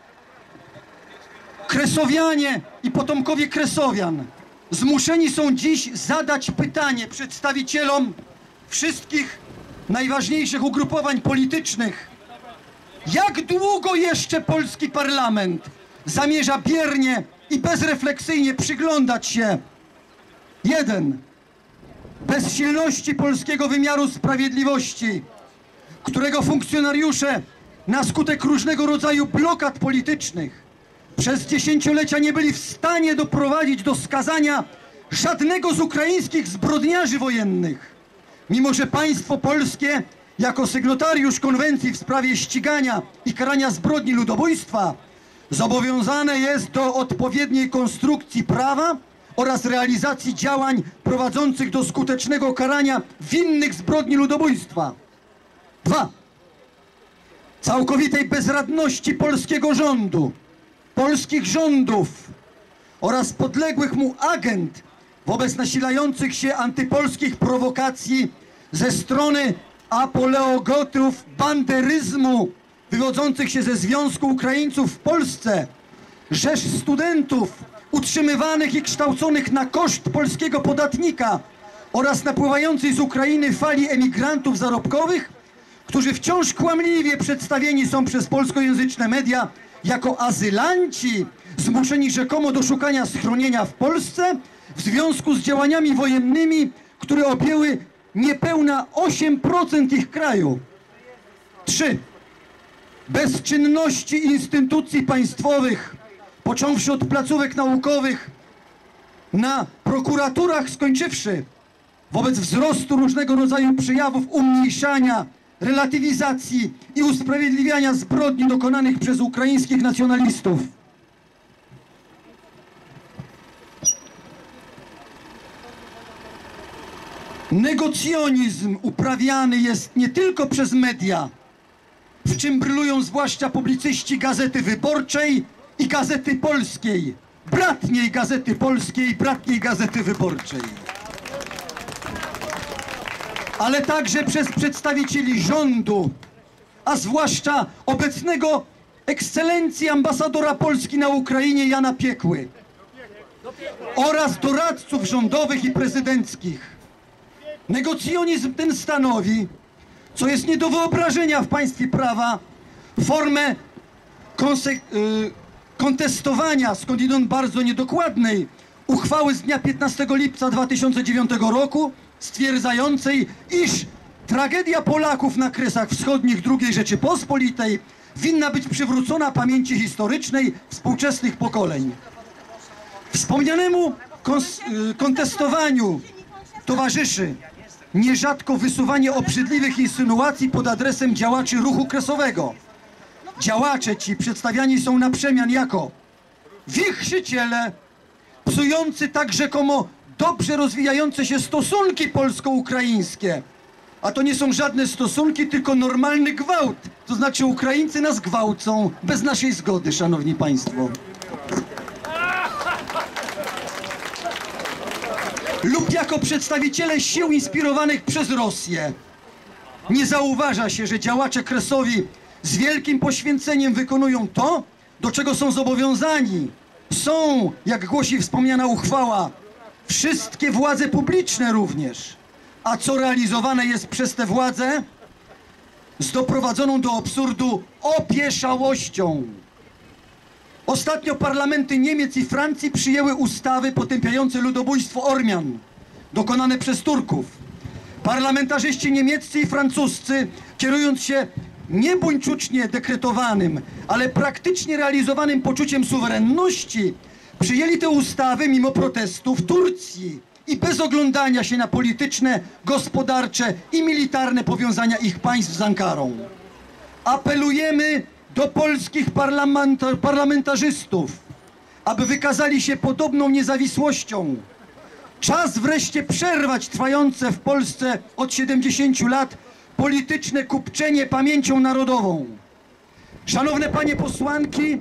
Kresowianie i potomkowie Kresowian zmuszeni są dziś zadać pytanie przedstawicielom wszystkich najważniejszych ugrupowań politycznych. Jak długo jeszcze polski parlament zamierza biernie i bezrefleksyjnie przyglądać się 1. bezsilności polskiego wymiaru sprawiedliwości, którego funkcjonariusze na skutek różnego rodzaju blokad politycznych przez dziesięciolecia nie byli w stanie doprowadzić do skazania żadnego z ukraińskich zbrodniarzy wojennych, mimo że państwo polskie jako sygnatariusz konwencji w sprawie ścigania i karania zbrodni ludobójstwa zobowiązane jest do odpowiedniej konstrukcji prawa oraz realizacji działań prowadzących do skutecznego karania winnych zbrodni ludobójstwa. 2. Całkowitej bezradności polskiego rządu, polskich rządów oraz podległych mu agent wobec nasilających się antypolskich prowokacji ze strony apoleogotów banderyzmu wywodzących się ze Związku Ukraińców w Polsce, rzesz studentów utrzymywanych i kształconych na koszt polskiego podatnika oraz napływającej z Ukrainy fali emigrantów zarobkowych, którzy wciąż kłamliwie przedstawieni są przez polskojęzyczne media jako azylanci zmuszeni rzekomo do szukania schronienia w Polsce w związku z działaniami wojennymi, które objęły niespełna 8% ich kraju. 3. Bezczynności instytucji państwowych, począwszy od placówek naukowych, na prokuraturach skończywszy, wobec wzrostu różnego rodzaju przejawów umniejszania, relatywizacji i usprawiedliwiania zbrodni dokonanych przez ukraińskich nacjonalistów. Negocjonizm uprawiany jest nie tylko przez media, w czym brylują zwłaszcza publicyści Gazety Wyborczej i Gazety Polskiej, bratniej Gazety Polskiej, bratniej Gazety Wyborczej, ale także przez przedstawicieli rządu, a zwłaszcza obecnego ekscelencji ambasadora Polski na Ukrainie Jana Piekły oraz doradców rządowych i prezydenckich. Negocjonizm ten stanowi, co jest nie do wyobrażenia w państwie prawa, formę kontestowania, skądinąd bardzo niedokładnej, uchwały z dnia 15 lipca 2009 roku stwierdzającej, iż tragedia Polaków na Kresach Wschodnich II Rzeczypospolitej winna być przywrócona pamięci historycznej współczesnych pokoleń. Wspomnianemu kontestowaniu towarzyszy nierzadko wysuwanie obrzydliwych insynuacji pod adresem działaczy ruchu kresowego. Działacze ci przedstawiani są na przemian jako wichrzyciele, psujący tak rzekomo dobrze rozwijające się stosunki polsko-ukraińskie. A to nie są żadne stosunki, tylko normalny gwałt. To znaczy Ukraińcy nas gwałcą bez naszej zgody, szanowni państwo. Lub jako przedstawiciele sił inspirowanych przez Rosję. Nie zauważa się, że działacze kresowi z wielkim poświęceniem wykonują to, do czego są zobowiązani. Są, jak głosi wspomniana uchwała, wszystkie władze publiczne również. A co realizowane jest przez te władze? Z doprowadzoną do absurdu opieszałością. Ostatnio parlamenty Niemiec i Francji przyjęły ustawy potępiające ludobójstwo Ormian dokonane przez Turków. Parlamentarzyści niemieccy i francuscy, kierując się nie buńczucznie dekretowanym, ale praktycznie realizowanym poczuciem suwerenności, przyjęli te ustawy mimo protestów Turcji i bez oglądania się na polityczne, gospodarcze i militarne powiązania ich państw z Ankarą. Apelujemy do polskich parlamentarzystów, aby wykazali się podobną niezawisłością. Czas wreszcie przerwać trwające w Polsce od 70 lat polityczne kupczenie pamięcią narodową. Szanowne panie posłanki,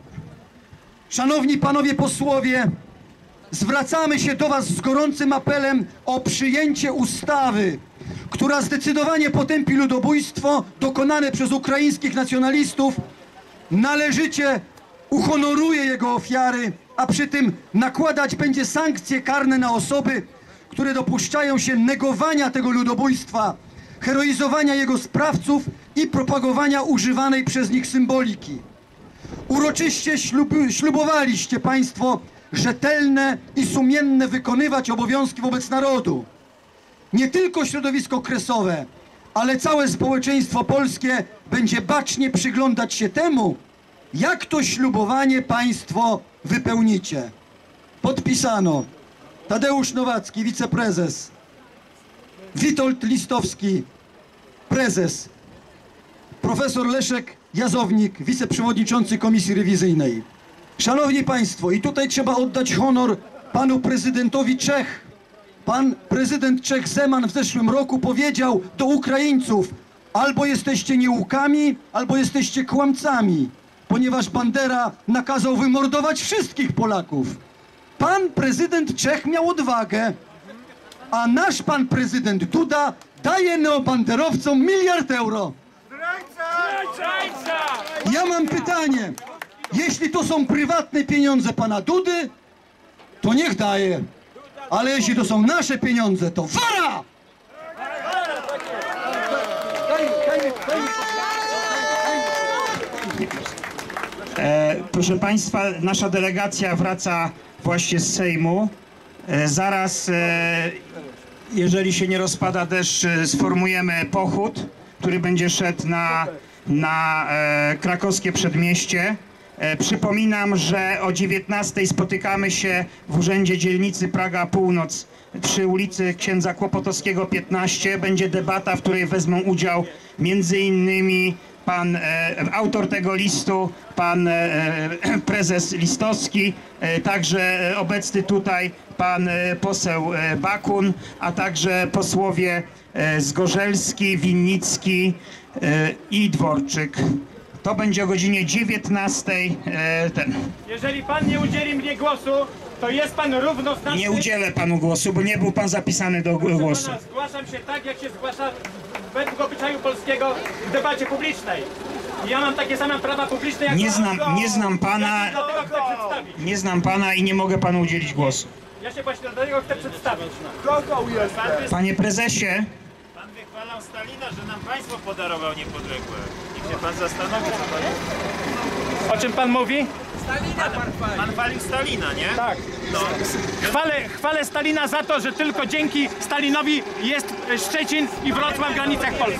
szanowni panowie posłowie, zwracamy się do was z gorącym apelem o przyjęcie ustawy, która zdecydowanie potępi ludobójstwo dokonane przez ukraińskich nacjonalistów, należycie uhonoruje jego ofiary, a przy tym nakładać będzie sankcje karne na osoby, które dopuszczają się negowania tego ludobójstwa, heroizowania jego sprawców i propagowania używanej przez nich symboliki. Uroczyście ślubowaliście państwo rzetelne i sumienne wykonywać obowiązki wobec narodu. Nie tylko środowisko kresowe, ale całe społeczeństwo polskie będzie bacznie przyglądać się temu, jak to ślubowanie państwo wypełnicie. Podpisano Tadeusz Nowacki, wiceprezes, Witold Listowski, prezes, profesor Leszek Jazownik, wiceprzewodniczący Komisji Rewizyjnej. Szanowni państwo, i tutaj trzeba oddać honor panu prezydentowi Czech. Pan prezydent Czech Zeman w zeszłym roku powiedział do Ukraińców: albo jesteście niełkami, albo jesteście kłamcami, ponieważ Bandera nakazał wymordować wszystkich Polaków. Pan prezydent Czech miał odwagę, a nasz pan prezydent Duda daje neobanderowcom 1 miliard euro. Ja mam pytanie. Jeśli to są prywatne pieniądze pana Dudy, to niech daje. Ale jeśli to są nasze pieniądze, to wara! Proszę Państwa, nasza delegacja wraca właśnie z Sejmu. Zaraz, jeżeli się nie rozpada deszcz, sformujemy pochód, który będzie szedł na krakowskie przedmieście. Przypominam, że o 19:00 spotykamy się w Urzędzie Dzielnicy Praga Północ przy ulicy Księdza Kłopotowskiego 15. Będzie debata, w której wezmą udział między innymi autor tego listu, pan prezes Listowski, także obecny tutaj pan poseł Bakun, a także posłowie Zgorzelski, Winnicki i Dworczyk. To będzie o godzinie 19:00. Jeżeli pan nie udzieli mnie głosu, to jest pan równoznaczny... Nie udzielę panu głosu, bo nie był pan zapisany do głosu. Zgłaszam się tak, jak się zgłasza według obyczaju polskiego w debacie publicznej. Ja mam takie same prawa publiczne jak... Nie znam pana i nie mogę panu udzielić głosu. Ja się właśnie do tego chcę przedstawić. Panie prezesie... Pan wychwalał Stalina, że nam państwo podarował niepodległe. Niech się pan zastanowi, co to jest. O czym pan mówi? Stalina pan chwalił Stalina, nie? Tak. No. Chwalę Stalina za to, że tylko dzięki Stalinowi jest Szczecin i Wrocław w granicach Polski.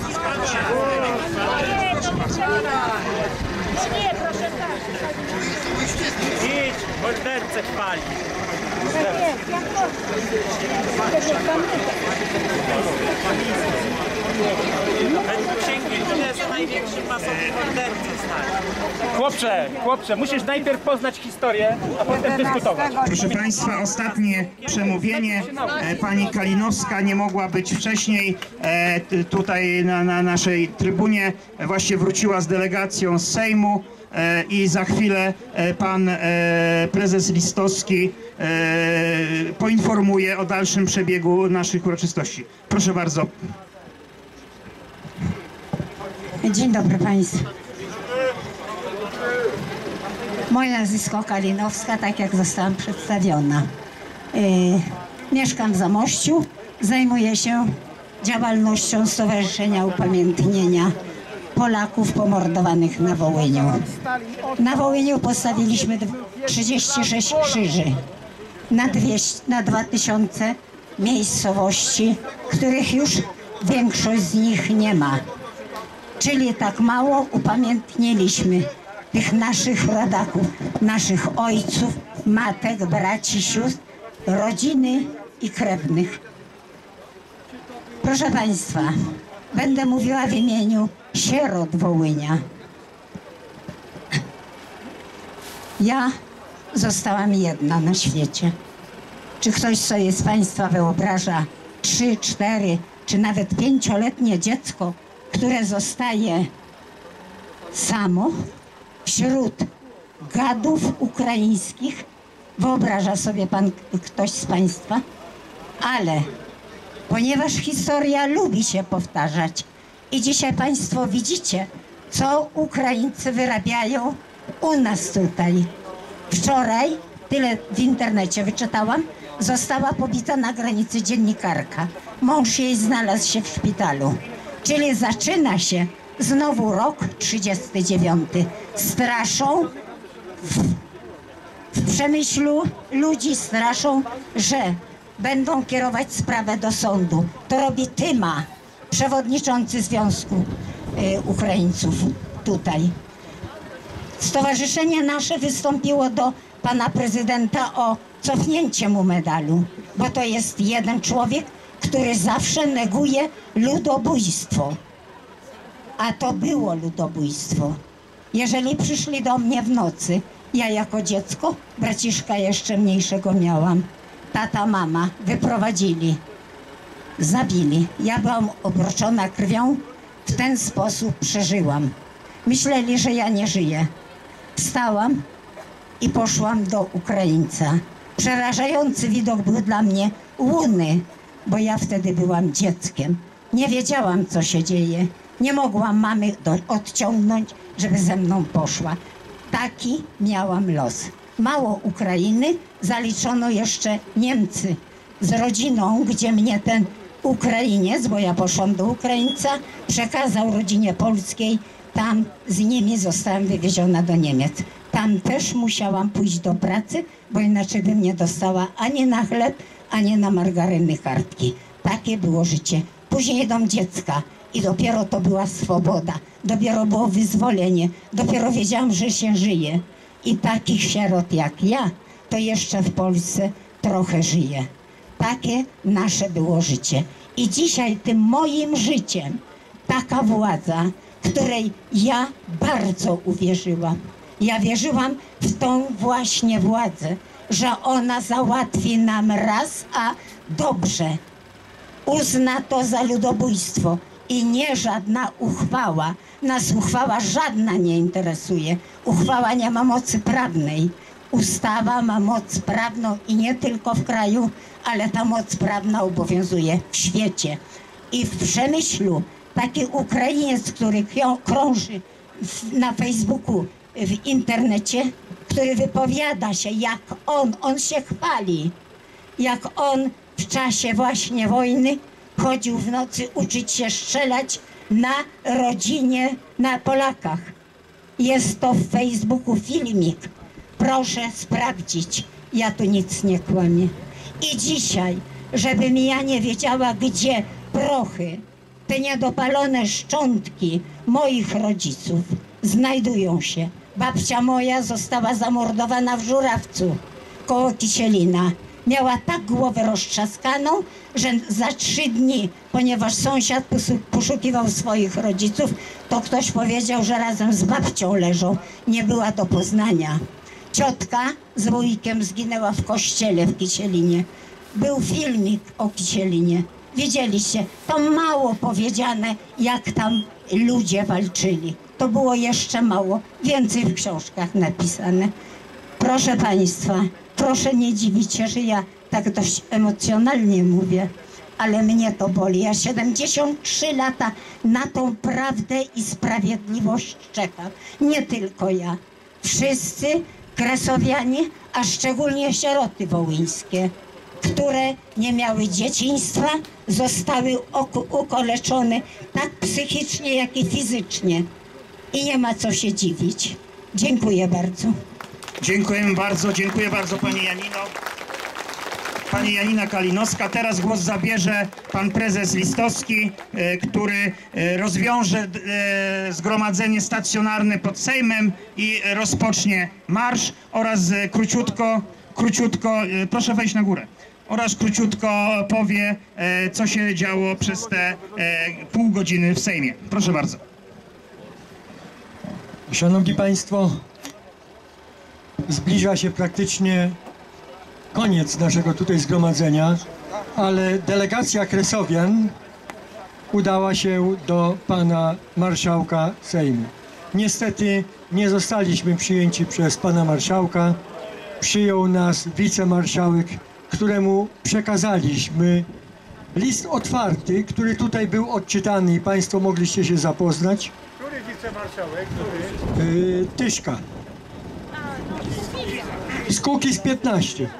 Nie, proszę tak. Idź, mordercę chwali. Według księgi jest największym masowym mordercą stali. Chłopcze, musisz najpierw poznać historię, a potem dyskutować. Proszę Państwa, ostatnie przemówienie. Pani Kalinowska nie mogła być wcześniej tutaj na naszej trybunie. Właśnie wróciła z delegacją z Sejmu i za chwilę pan prezes Listowski poinformuje o dalszym przebiegu naszych uroczystości. Proszę bardzo. Dzień dobry Państwu. Moje nazwisko Kalinowska, tak jak zostałam przedstawiona. Mieszkam w Zamościu, zajmuję się działalnością Stowarzyszenia Upamiętnienia Polaków pomordowanych na Wołyniu. Na Wołyniu postawiliśmy 36 krzyży na 2000 miejscowości, których już większość z nich nie ma. Czyli tak mało upamiętniliśmy tych naszych rodaków, naszych ojców, matek, braci, sióstr, rodziny i krewnych. Proszę Państwa, będę mówiła w imieniu sierot Wołynia. Ja zostałam jedna na świecie. Czy ktoś sobie z Państwa wyobraża 3, 4 czy nawet 5-letnie dziecko, które zostaje samo wśród gadów ukraińskich? Wyobraża sobie pan ktoś z Państwa? Ale ponieważ historia lubi się powtarzać i dzisiaj Państwo widzicie, co Ukraińcy wyrabiają u nas tutaj. Wczoraj, tyle w internecie wyczytałam, została pobita na granicy dziennikarka. Mąż jej znalazł się w szpitalu. Czyli zaczyna się znowu rok 39. Straszą w Przemyślu ludzi, straszą, że będą kierować sprawę do sądu. To robi Tyma, przewodniczący Związku Ukraińców tutaj. Stowarzyszenie nasze wystąpiło do pana prezydenta o cofnięcie mu medalu, bo to jest jeden człowiek, który zawsze neguje ludobójstwo. A to było ludobójstwo. Jeżeli przyszli do mnie w nocy, ja jako dziecko, braciszka jeszcze mniejszego miałam, tata, mama, wyprowadzili, zabili. Ja byłam obroczona krwią, w ten sposób przeżyłam. Myśleli, że ja nie żyję. Wstałam i poszłam do Ukraińca. Przerażający widok był dla mnie łuny, bo ja wtedy byłam dzieckiem. Nie wiedziałam, co się dzieje. Nie mogłam mamy odciągnąć, żeby ze mną poszła. Taki miałam los. Mało Ukrainy, zaliczono jeszcze Niemcy z rodziną, gdzie mnie ten Ukrainiec, bo ja poszłam do Ukraińca, przekazał rodzinie polskiej tam z nimi zostałam wywieziona do Niemiec. Tam też musiałam pójść do pracy, bo inaczej bym nie dostała ani na chleb, ani na margaryny kartki. Takie było życie. Później dom dziecka i dopiero to była swoboda. Dopiero było wyzwolenie. Dopiero wiedziałam, że się żyje. I takich sierot jak ja, to jeszcze w Polsce trochę żyje. Takie nasze było życie. I dzisiaj tym moim życiem taka władza, której ja bardzo uwierzyłam. Ja wierzyłam w tą właśnie władzę, że ona załatwi nam raz, a dobrze. Uzna to za ludobójstwo i nie żadna uchwała. Nas uchwała żadna nie interesuje. Uchwała nie ma mocy prawnej. Ustawa ma moc prawną i nie tylko w kraju, ale ta moc prawna obowiązuje w świecie. I w Przemyślu taki Ukrainiec, który krąży na Facebooku, w internecie, który wypowiada się, jak on się chwali, jak on w czasie właśnie wojny chodził w nocy uczyć się strzelać na rodzinie, na Polakach. Jest to w Facebooku filmik. Proszę sprawdzić, ja tu nic nie kłamię. I dzisiaj, żebym ja nie wiedziała, gdzie prochy, te niedopalone szczątki moich rodziców znajdują się. Babcia moja została zamordowana w Żurawcu, koło Kisielina. Miała tak głowę roztrzaskaną, że za 3 dni, ponieważ sąsiad poszukiwał swoich rodziców, to ktoś powiedział, że razem z babcią leżą. Nie była do poznania. Ciotka z wujkiem zginęła w kościele w Kisielinie. Był filmik o Kisielinie. Wiedzieliście, to mało powiedziane, jak tam ludzie walczyli. To było jeszcze mało, więcej w książkach napisane. Proszę Państwa, proszę nie dziwić się, że ja tak dość emocjonalnie mówię, ale mnie to boli. Ja 73 lata na tą prawdę i sprawiedliwość czekam. Nie tylko ja. Wszyscy kresowianie, a szczególnie sieroty wołyńskie, które nie miały dzieciństwa, zostały ukaleczone tak psychicznie, jak i fizycznie. I nie ma co się dziwić. Dziękuję bardzo. Dziękuję bardzo Pani Janino. Pani Janina Kalinowska. Teraz głos zabierze Pan Prezes Listowski, który rozwiąże zgromadzenie stacjonarne pod Sejmem i rozpocznie marsz oraz króciutko, proszę wejść na górę, oraz króciutko powie, co się działo przez te pół godziny w Sejmie. Proszę bardzo. Szanowni Państwo, zbliża się praktycznie koniec naszego tutaj zgromadzenia, ale delegacja kresowian udała się do pana marszałka Sejmu. Niestety nie zostaliśmy przyjęci przez pana marszałka. Przyjął nas wicemarszałek, któremu przekazaliśmy list otwarty, który tutaj był odczytany i Państwo mogliście się zapoznać. Który wicemarszałek? Tyszka. Z Kukiz 15.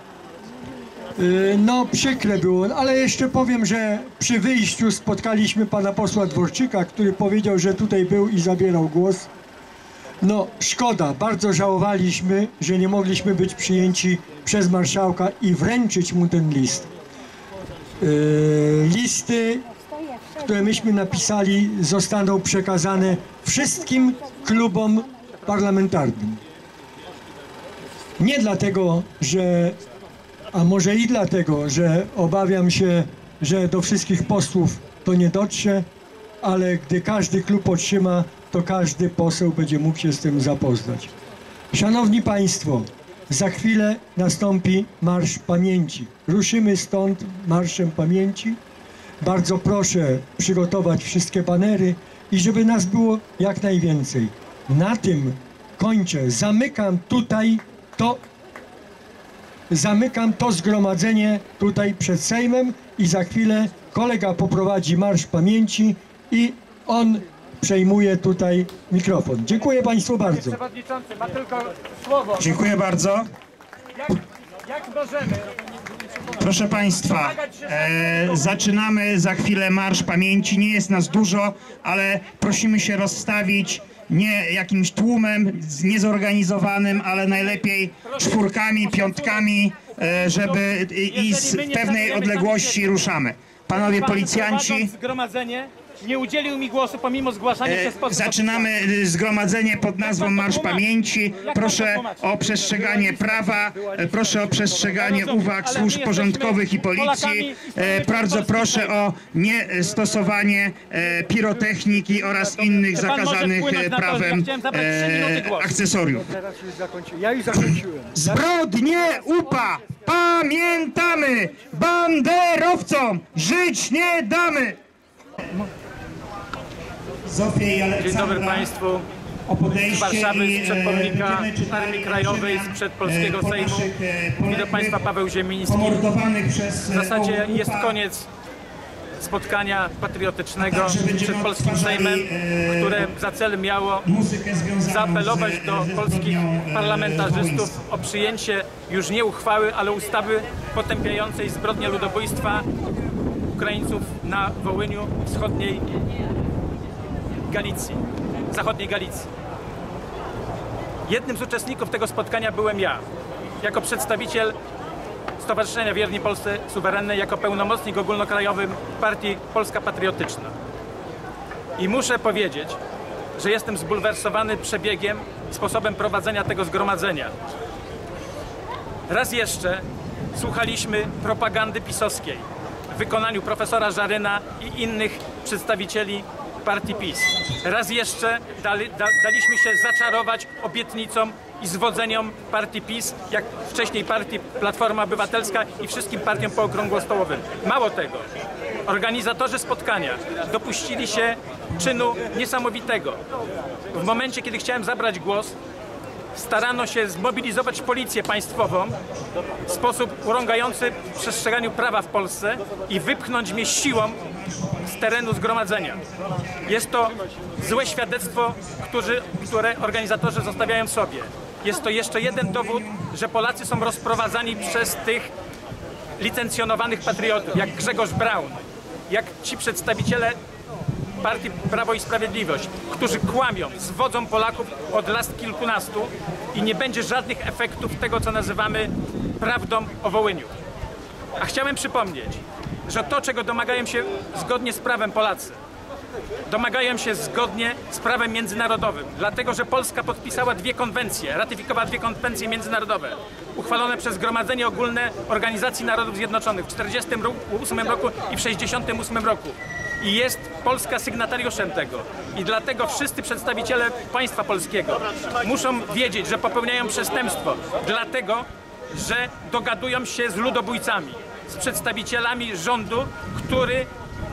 No przykre było, ale jeszcze powiem, że przy wyjściu spotkaliśmy pana posła Dworczyka, który powiedział, że tutaj był i zabierał głos. No szkoda, bardzo żałowaliśmy, że nie mogliśmy być przyjęci przez marszałka i wręczyć mu ten list. Listy, które myśmy napisali, zostaną przekazane wszystkim klubom parlamentarnym. Nie dlatego, że, a może i dlatego, że obawiam się, że do wszystkich posłów to nie dotrze, ale gdy każdy klub otrzyma, to każdy poseł będzie mógł się z tym zapoznać. Szanowni Państwo, za chwilę nastąpi Marsz Pamięci. Ruszymy stąd Marszem Pamięci. Bardzo proszę przygotować wszystkie banery i żeby nas było jak najwięcej. Na tym kończę. Zamykam to zgromadzenie tutaj przed Sejmem i za chwilę kolega poprowadzi Marsz Pamięci i on przejmuje tutaj mikrofon. Dziękuję Państwu bardzo. Przewodniczący ma tylko słowo. Dziękuję bardzo. Jak możemy Proszę Państwa, zaczynamy za chwilę Marsz Pamięci. Nie jest nas dużo, ale prosimy się rozstawić nie jakimś tłumem, niezorganizowanym, ale najlepiej czwórkami, piątkami, żeby i z pewnej odległości ruszamy. Panowie policjanci. Zgromadzenie nie udzielił mi głosu pomimo zgłaszania przez posłów. Zaczynamy zgromadzenie pod nazwą Marsz Pamięci. Proszę o przestrzeganie prawa, proszę o przestrzeganie uwag służb porządkowych i policji. Bardzo proszę o niestosowanie pirotechniki oraz innych zakazanych prawem akcesoriów. Ja już zakończyłem. Zbrodnie UPA pamiętamy! Banderowcom żyć nie damy! Dzień dobry Państwu. Z Warszawy, sprzed pomnika Armii Krajowej, sprzed Polskiego Sejmu. I do Państwa Paweł Ziemiński. W zasadzie jest koniec spotkania patriotycznego przed Polskim Sejmem, które za cel miało zaapelować do polskich parlamentarzystów o przyjęcie już nie uchwały, ale ustawy potępiającej zbrodnię ludobójstwa Ukraińców na Wołyniu, wschodniej Galicji, zachodniej Galicji. Jednym z uczestników tego spotkania byłem ja, jako przedstawiciel Stowarzyszenia Wierni Polsce Suwerennej, jako pełnomocnik ogólnokrajowy Partii Polska Patriotyczna. I muszę powiedzieć, że jestem zbulwersowany przebiegiem, sposobem prowadzenia tego zgromadzenia. Raz jeszcze słuchaliśmy propagandy pisowskiej w wykonaniu profesora Żaryna i innych przedstawicieli partii PiS. Raz jeszcze daliśmy się zaczarować obietnicom i zwodzeniom partii PiS, jak wcześniej partii Platforma Obywatelska i wszystkim partiom pookrągłostołowym. Mało tego, organizatorzy spotkania dopuścili się czynu niesamowitego. W momencie, kiedy chciałem zabrać głos, starano się zmobilizować policję państwową w sposób urągający przestrzeganiu prawa w Polsce i wypchnąć mnie siłą z terenu zgromadzenia. Jest to złe świadectwo, które organizatorzy zostawiają sobie. Jest to jeszcze jeden dowód, że Polacy są rozprowadzani przez tych licencjonowanych patriotów, jak Grzegorz Braun, jak ci przedstawiciele partii Prawo i Sprawiedliwość, którzy kłamią, zwodzą Polaków od lat kilkunastu i nie będzie żadnych efektów tego, co nazywamy prawdą o Wołyniu. A chciałem przypomnieć, że to, czego domagają się zgodnie z prawem Polacy, domagają się zgodnie z prawem międzynarodowym, dlatego że Polska podpisała dwie konwencje, ratyfikowała dwie konwencje międzynarodowe uchwalone przez Zgromadzenie Ogólne Organizacji Narodów Zjednoczonych w 1948 roku i w 1968 roku. I jest Polska sygnatariuszem tego. I dlatego wszyscy przedstawiciele państwa polskiego muszą wiedzieć, że popełniają przestępstwo, dlatego że dogadują się z ludobójcami, z przedstawicielami rządu, który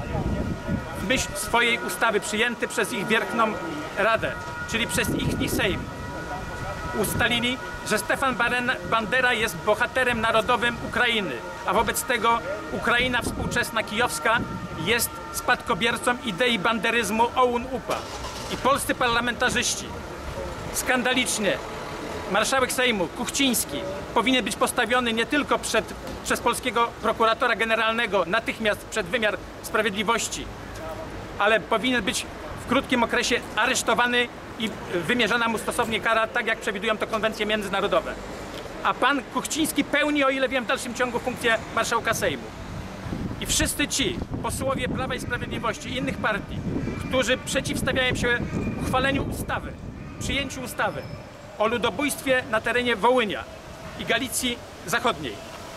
w myśl swojej ustawy przyjęty przez ich Wierchną Radę, czyli przez ich Sejm, ustalili, że Stefan Bandera jest bohaterem narodowym Ukrainy, a wobec tego Ukraina współczesna kijowska jest spadkobiercą idei banderyzmu OUN-UPA. I polscy parlamentarzyści skandalicznie, marszałek Sejmu Kuchciński powinien być postawiony nie tylko przez polskiego prokuratora generalnego natychmiast przed wymiar sprawiedliwości, ale powinien być w krótkim okresie aresztowany i wymierzona mu stosownie kara, tak jak przewidują to konwencje międzynarodowe. A pan Kuchciński pełni, o ile wiem, w dalszym ciągu funkcję marszałka Sejmu. I wszyscy ci posłowie Prawa i Sprawiedliwości i innych partii, którzy przeciwstawiają się uchwaleniu ustawy, przyjęciu ustawy o ludobójstwie na terenie Wołynia i Galicji Zachodniej,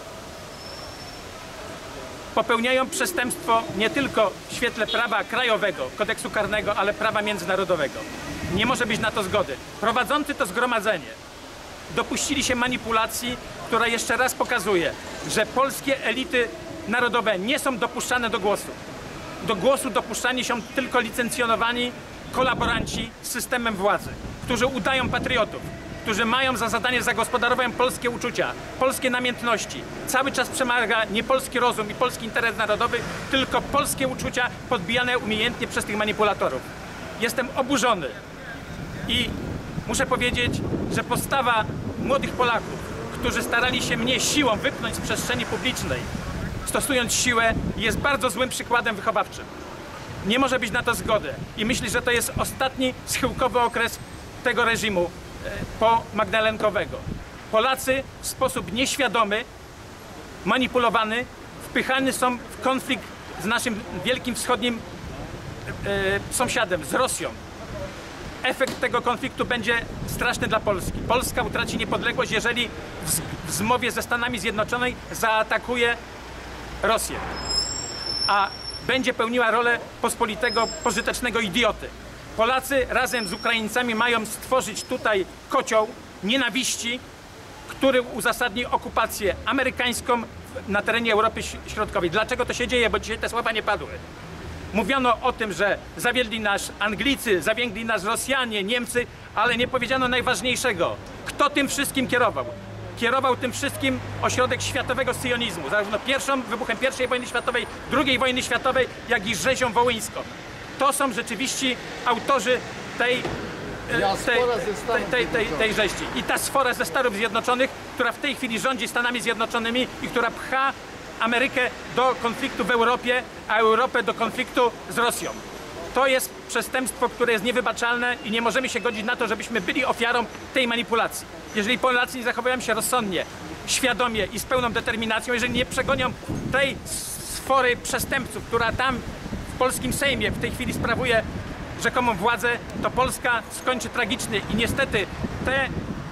popełniają przestępstwo nie tylko w świetle prawa krajowego, kodeksu karnego, ale prawa międzynarodowego. Nie może być na to zgody. Prowadzący to zgromadzenie dopuścili się manipulacji, która jeszcze raz pokazuje, że polskie elity narodowe nie są dopuszczane do głosu. Do głosu dopuszczani są tylko licencjonowani kolaboranci z systemem władzy, którzy udają patriotów, którzy mają za zadanie zagospodarować polskie uczucia, polskie namiętności. Cały czas przemaga nie polski rozum i polski interes narodowy, tylko polskie uczucia podbijane umiejętnie przez tych manipulatorów. Jestem oburzony i muszę powiedzieć, że postawa młodych Polaków, którzy starali się mnie siłą wypchnąć z przestrzeni publicznej, stosując siłę, jest bardzo złym przykładem wychowawczym. Nie może być na to zgody i myślę, że to jest ostatni schyłkowy okres tego reżimu pomagdalenkowego. Polacy w sposób nieświadomy, manipulowany, wpychani są w konflikt z naszym wielkim wschodnim sąsiadem, z Rosją. Efekt tego konfliktu będzie straszny dla Polski. Polska utraci niepodległość, jeżeli w zmowie ze Stanami Zjednoczonymi zaatakuje Rosję, a będzie pełniła rolę pospolitego, pożytecznego idioty. Polacy razem z Ukraińcami mają stworzyć tutaj kocioł nienawiści, który uzasadni okupację amerykańską na terenie Europy Środkowej. Dlaczego to się dzieje? Bo dzisiaj te słowa nie padły. Mówiono o tym, że zawiedli nas Anglicy, zawiedli nas Rosjanie, Niemcy, ale nie powiedziano najważniejszego. Kto tym wszystkim kierował? Kierował tym wszystkim ośrodek światowego sionizmu, zarówno wybuchem I wojny światowej, II wojny światowej, jak i rzezią wołyńską. To są rzeczywiście autorzy tej rzeźni. I ta sfora ze Stanów Zjednoczonych, która w tej chwili rządzi Stanami Zjednoczonymi i która pcha Amerykę do konfliktu w Europie, a Europę do konfliktu z Rosją. To jest przestępstwo, które jest niewybaczalne i nie możemy się godzić na to, żebyśmy byli ofiarą tej manipulacji. Jeżeli Polacy nie zachowują się rozsądnie, świadomie i z pełną determinacją, jeżeli nie przegonią tej sfory przestępców, która tam w polskim Sejmie w tej chwili sprawuje rzekomą władzę, to Polska skończy tragicznie i niestety ten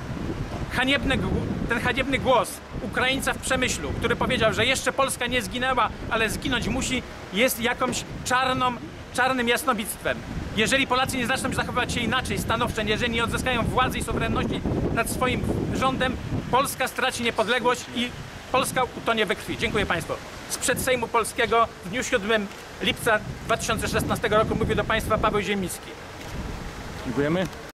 haniebny głos Ukraińca w Przemyślu, który powiedział, że jeszcze Polska nie zginęła, ale zginąć musi, jest jakąś czarnym jasnowictwem. Jeżeli Polacy nie zaczną zachowywać się inaczej, stanowczo, jeżeli nie odzyskają władzy i suwerenności nad swoim rządem, Polska straci niepodległość i Polska utonie we krwi. Dziękuję Państwu. Sprzed Sejmu Polskiego w dniu 7 lipca 2016 roku mówił do Państwa Paweł Ziemiński. Dziękujemy.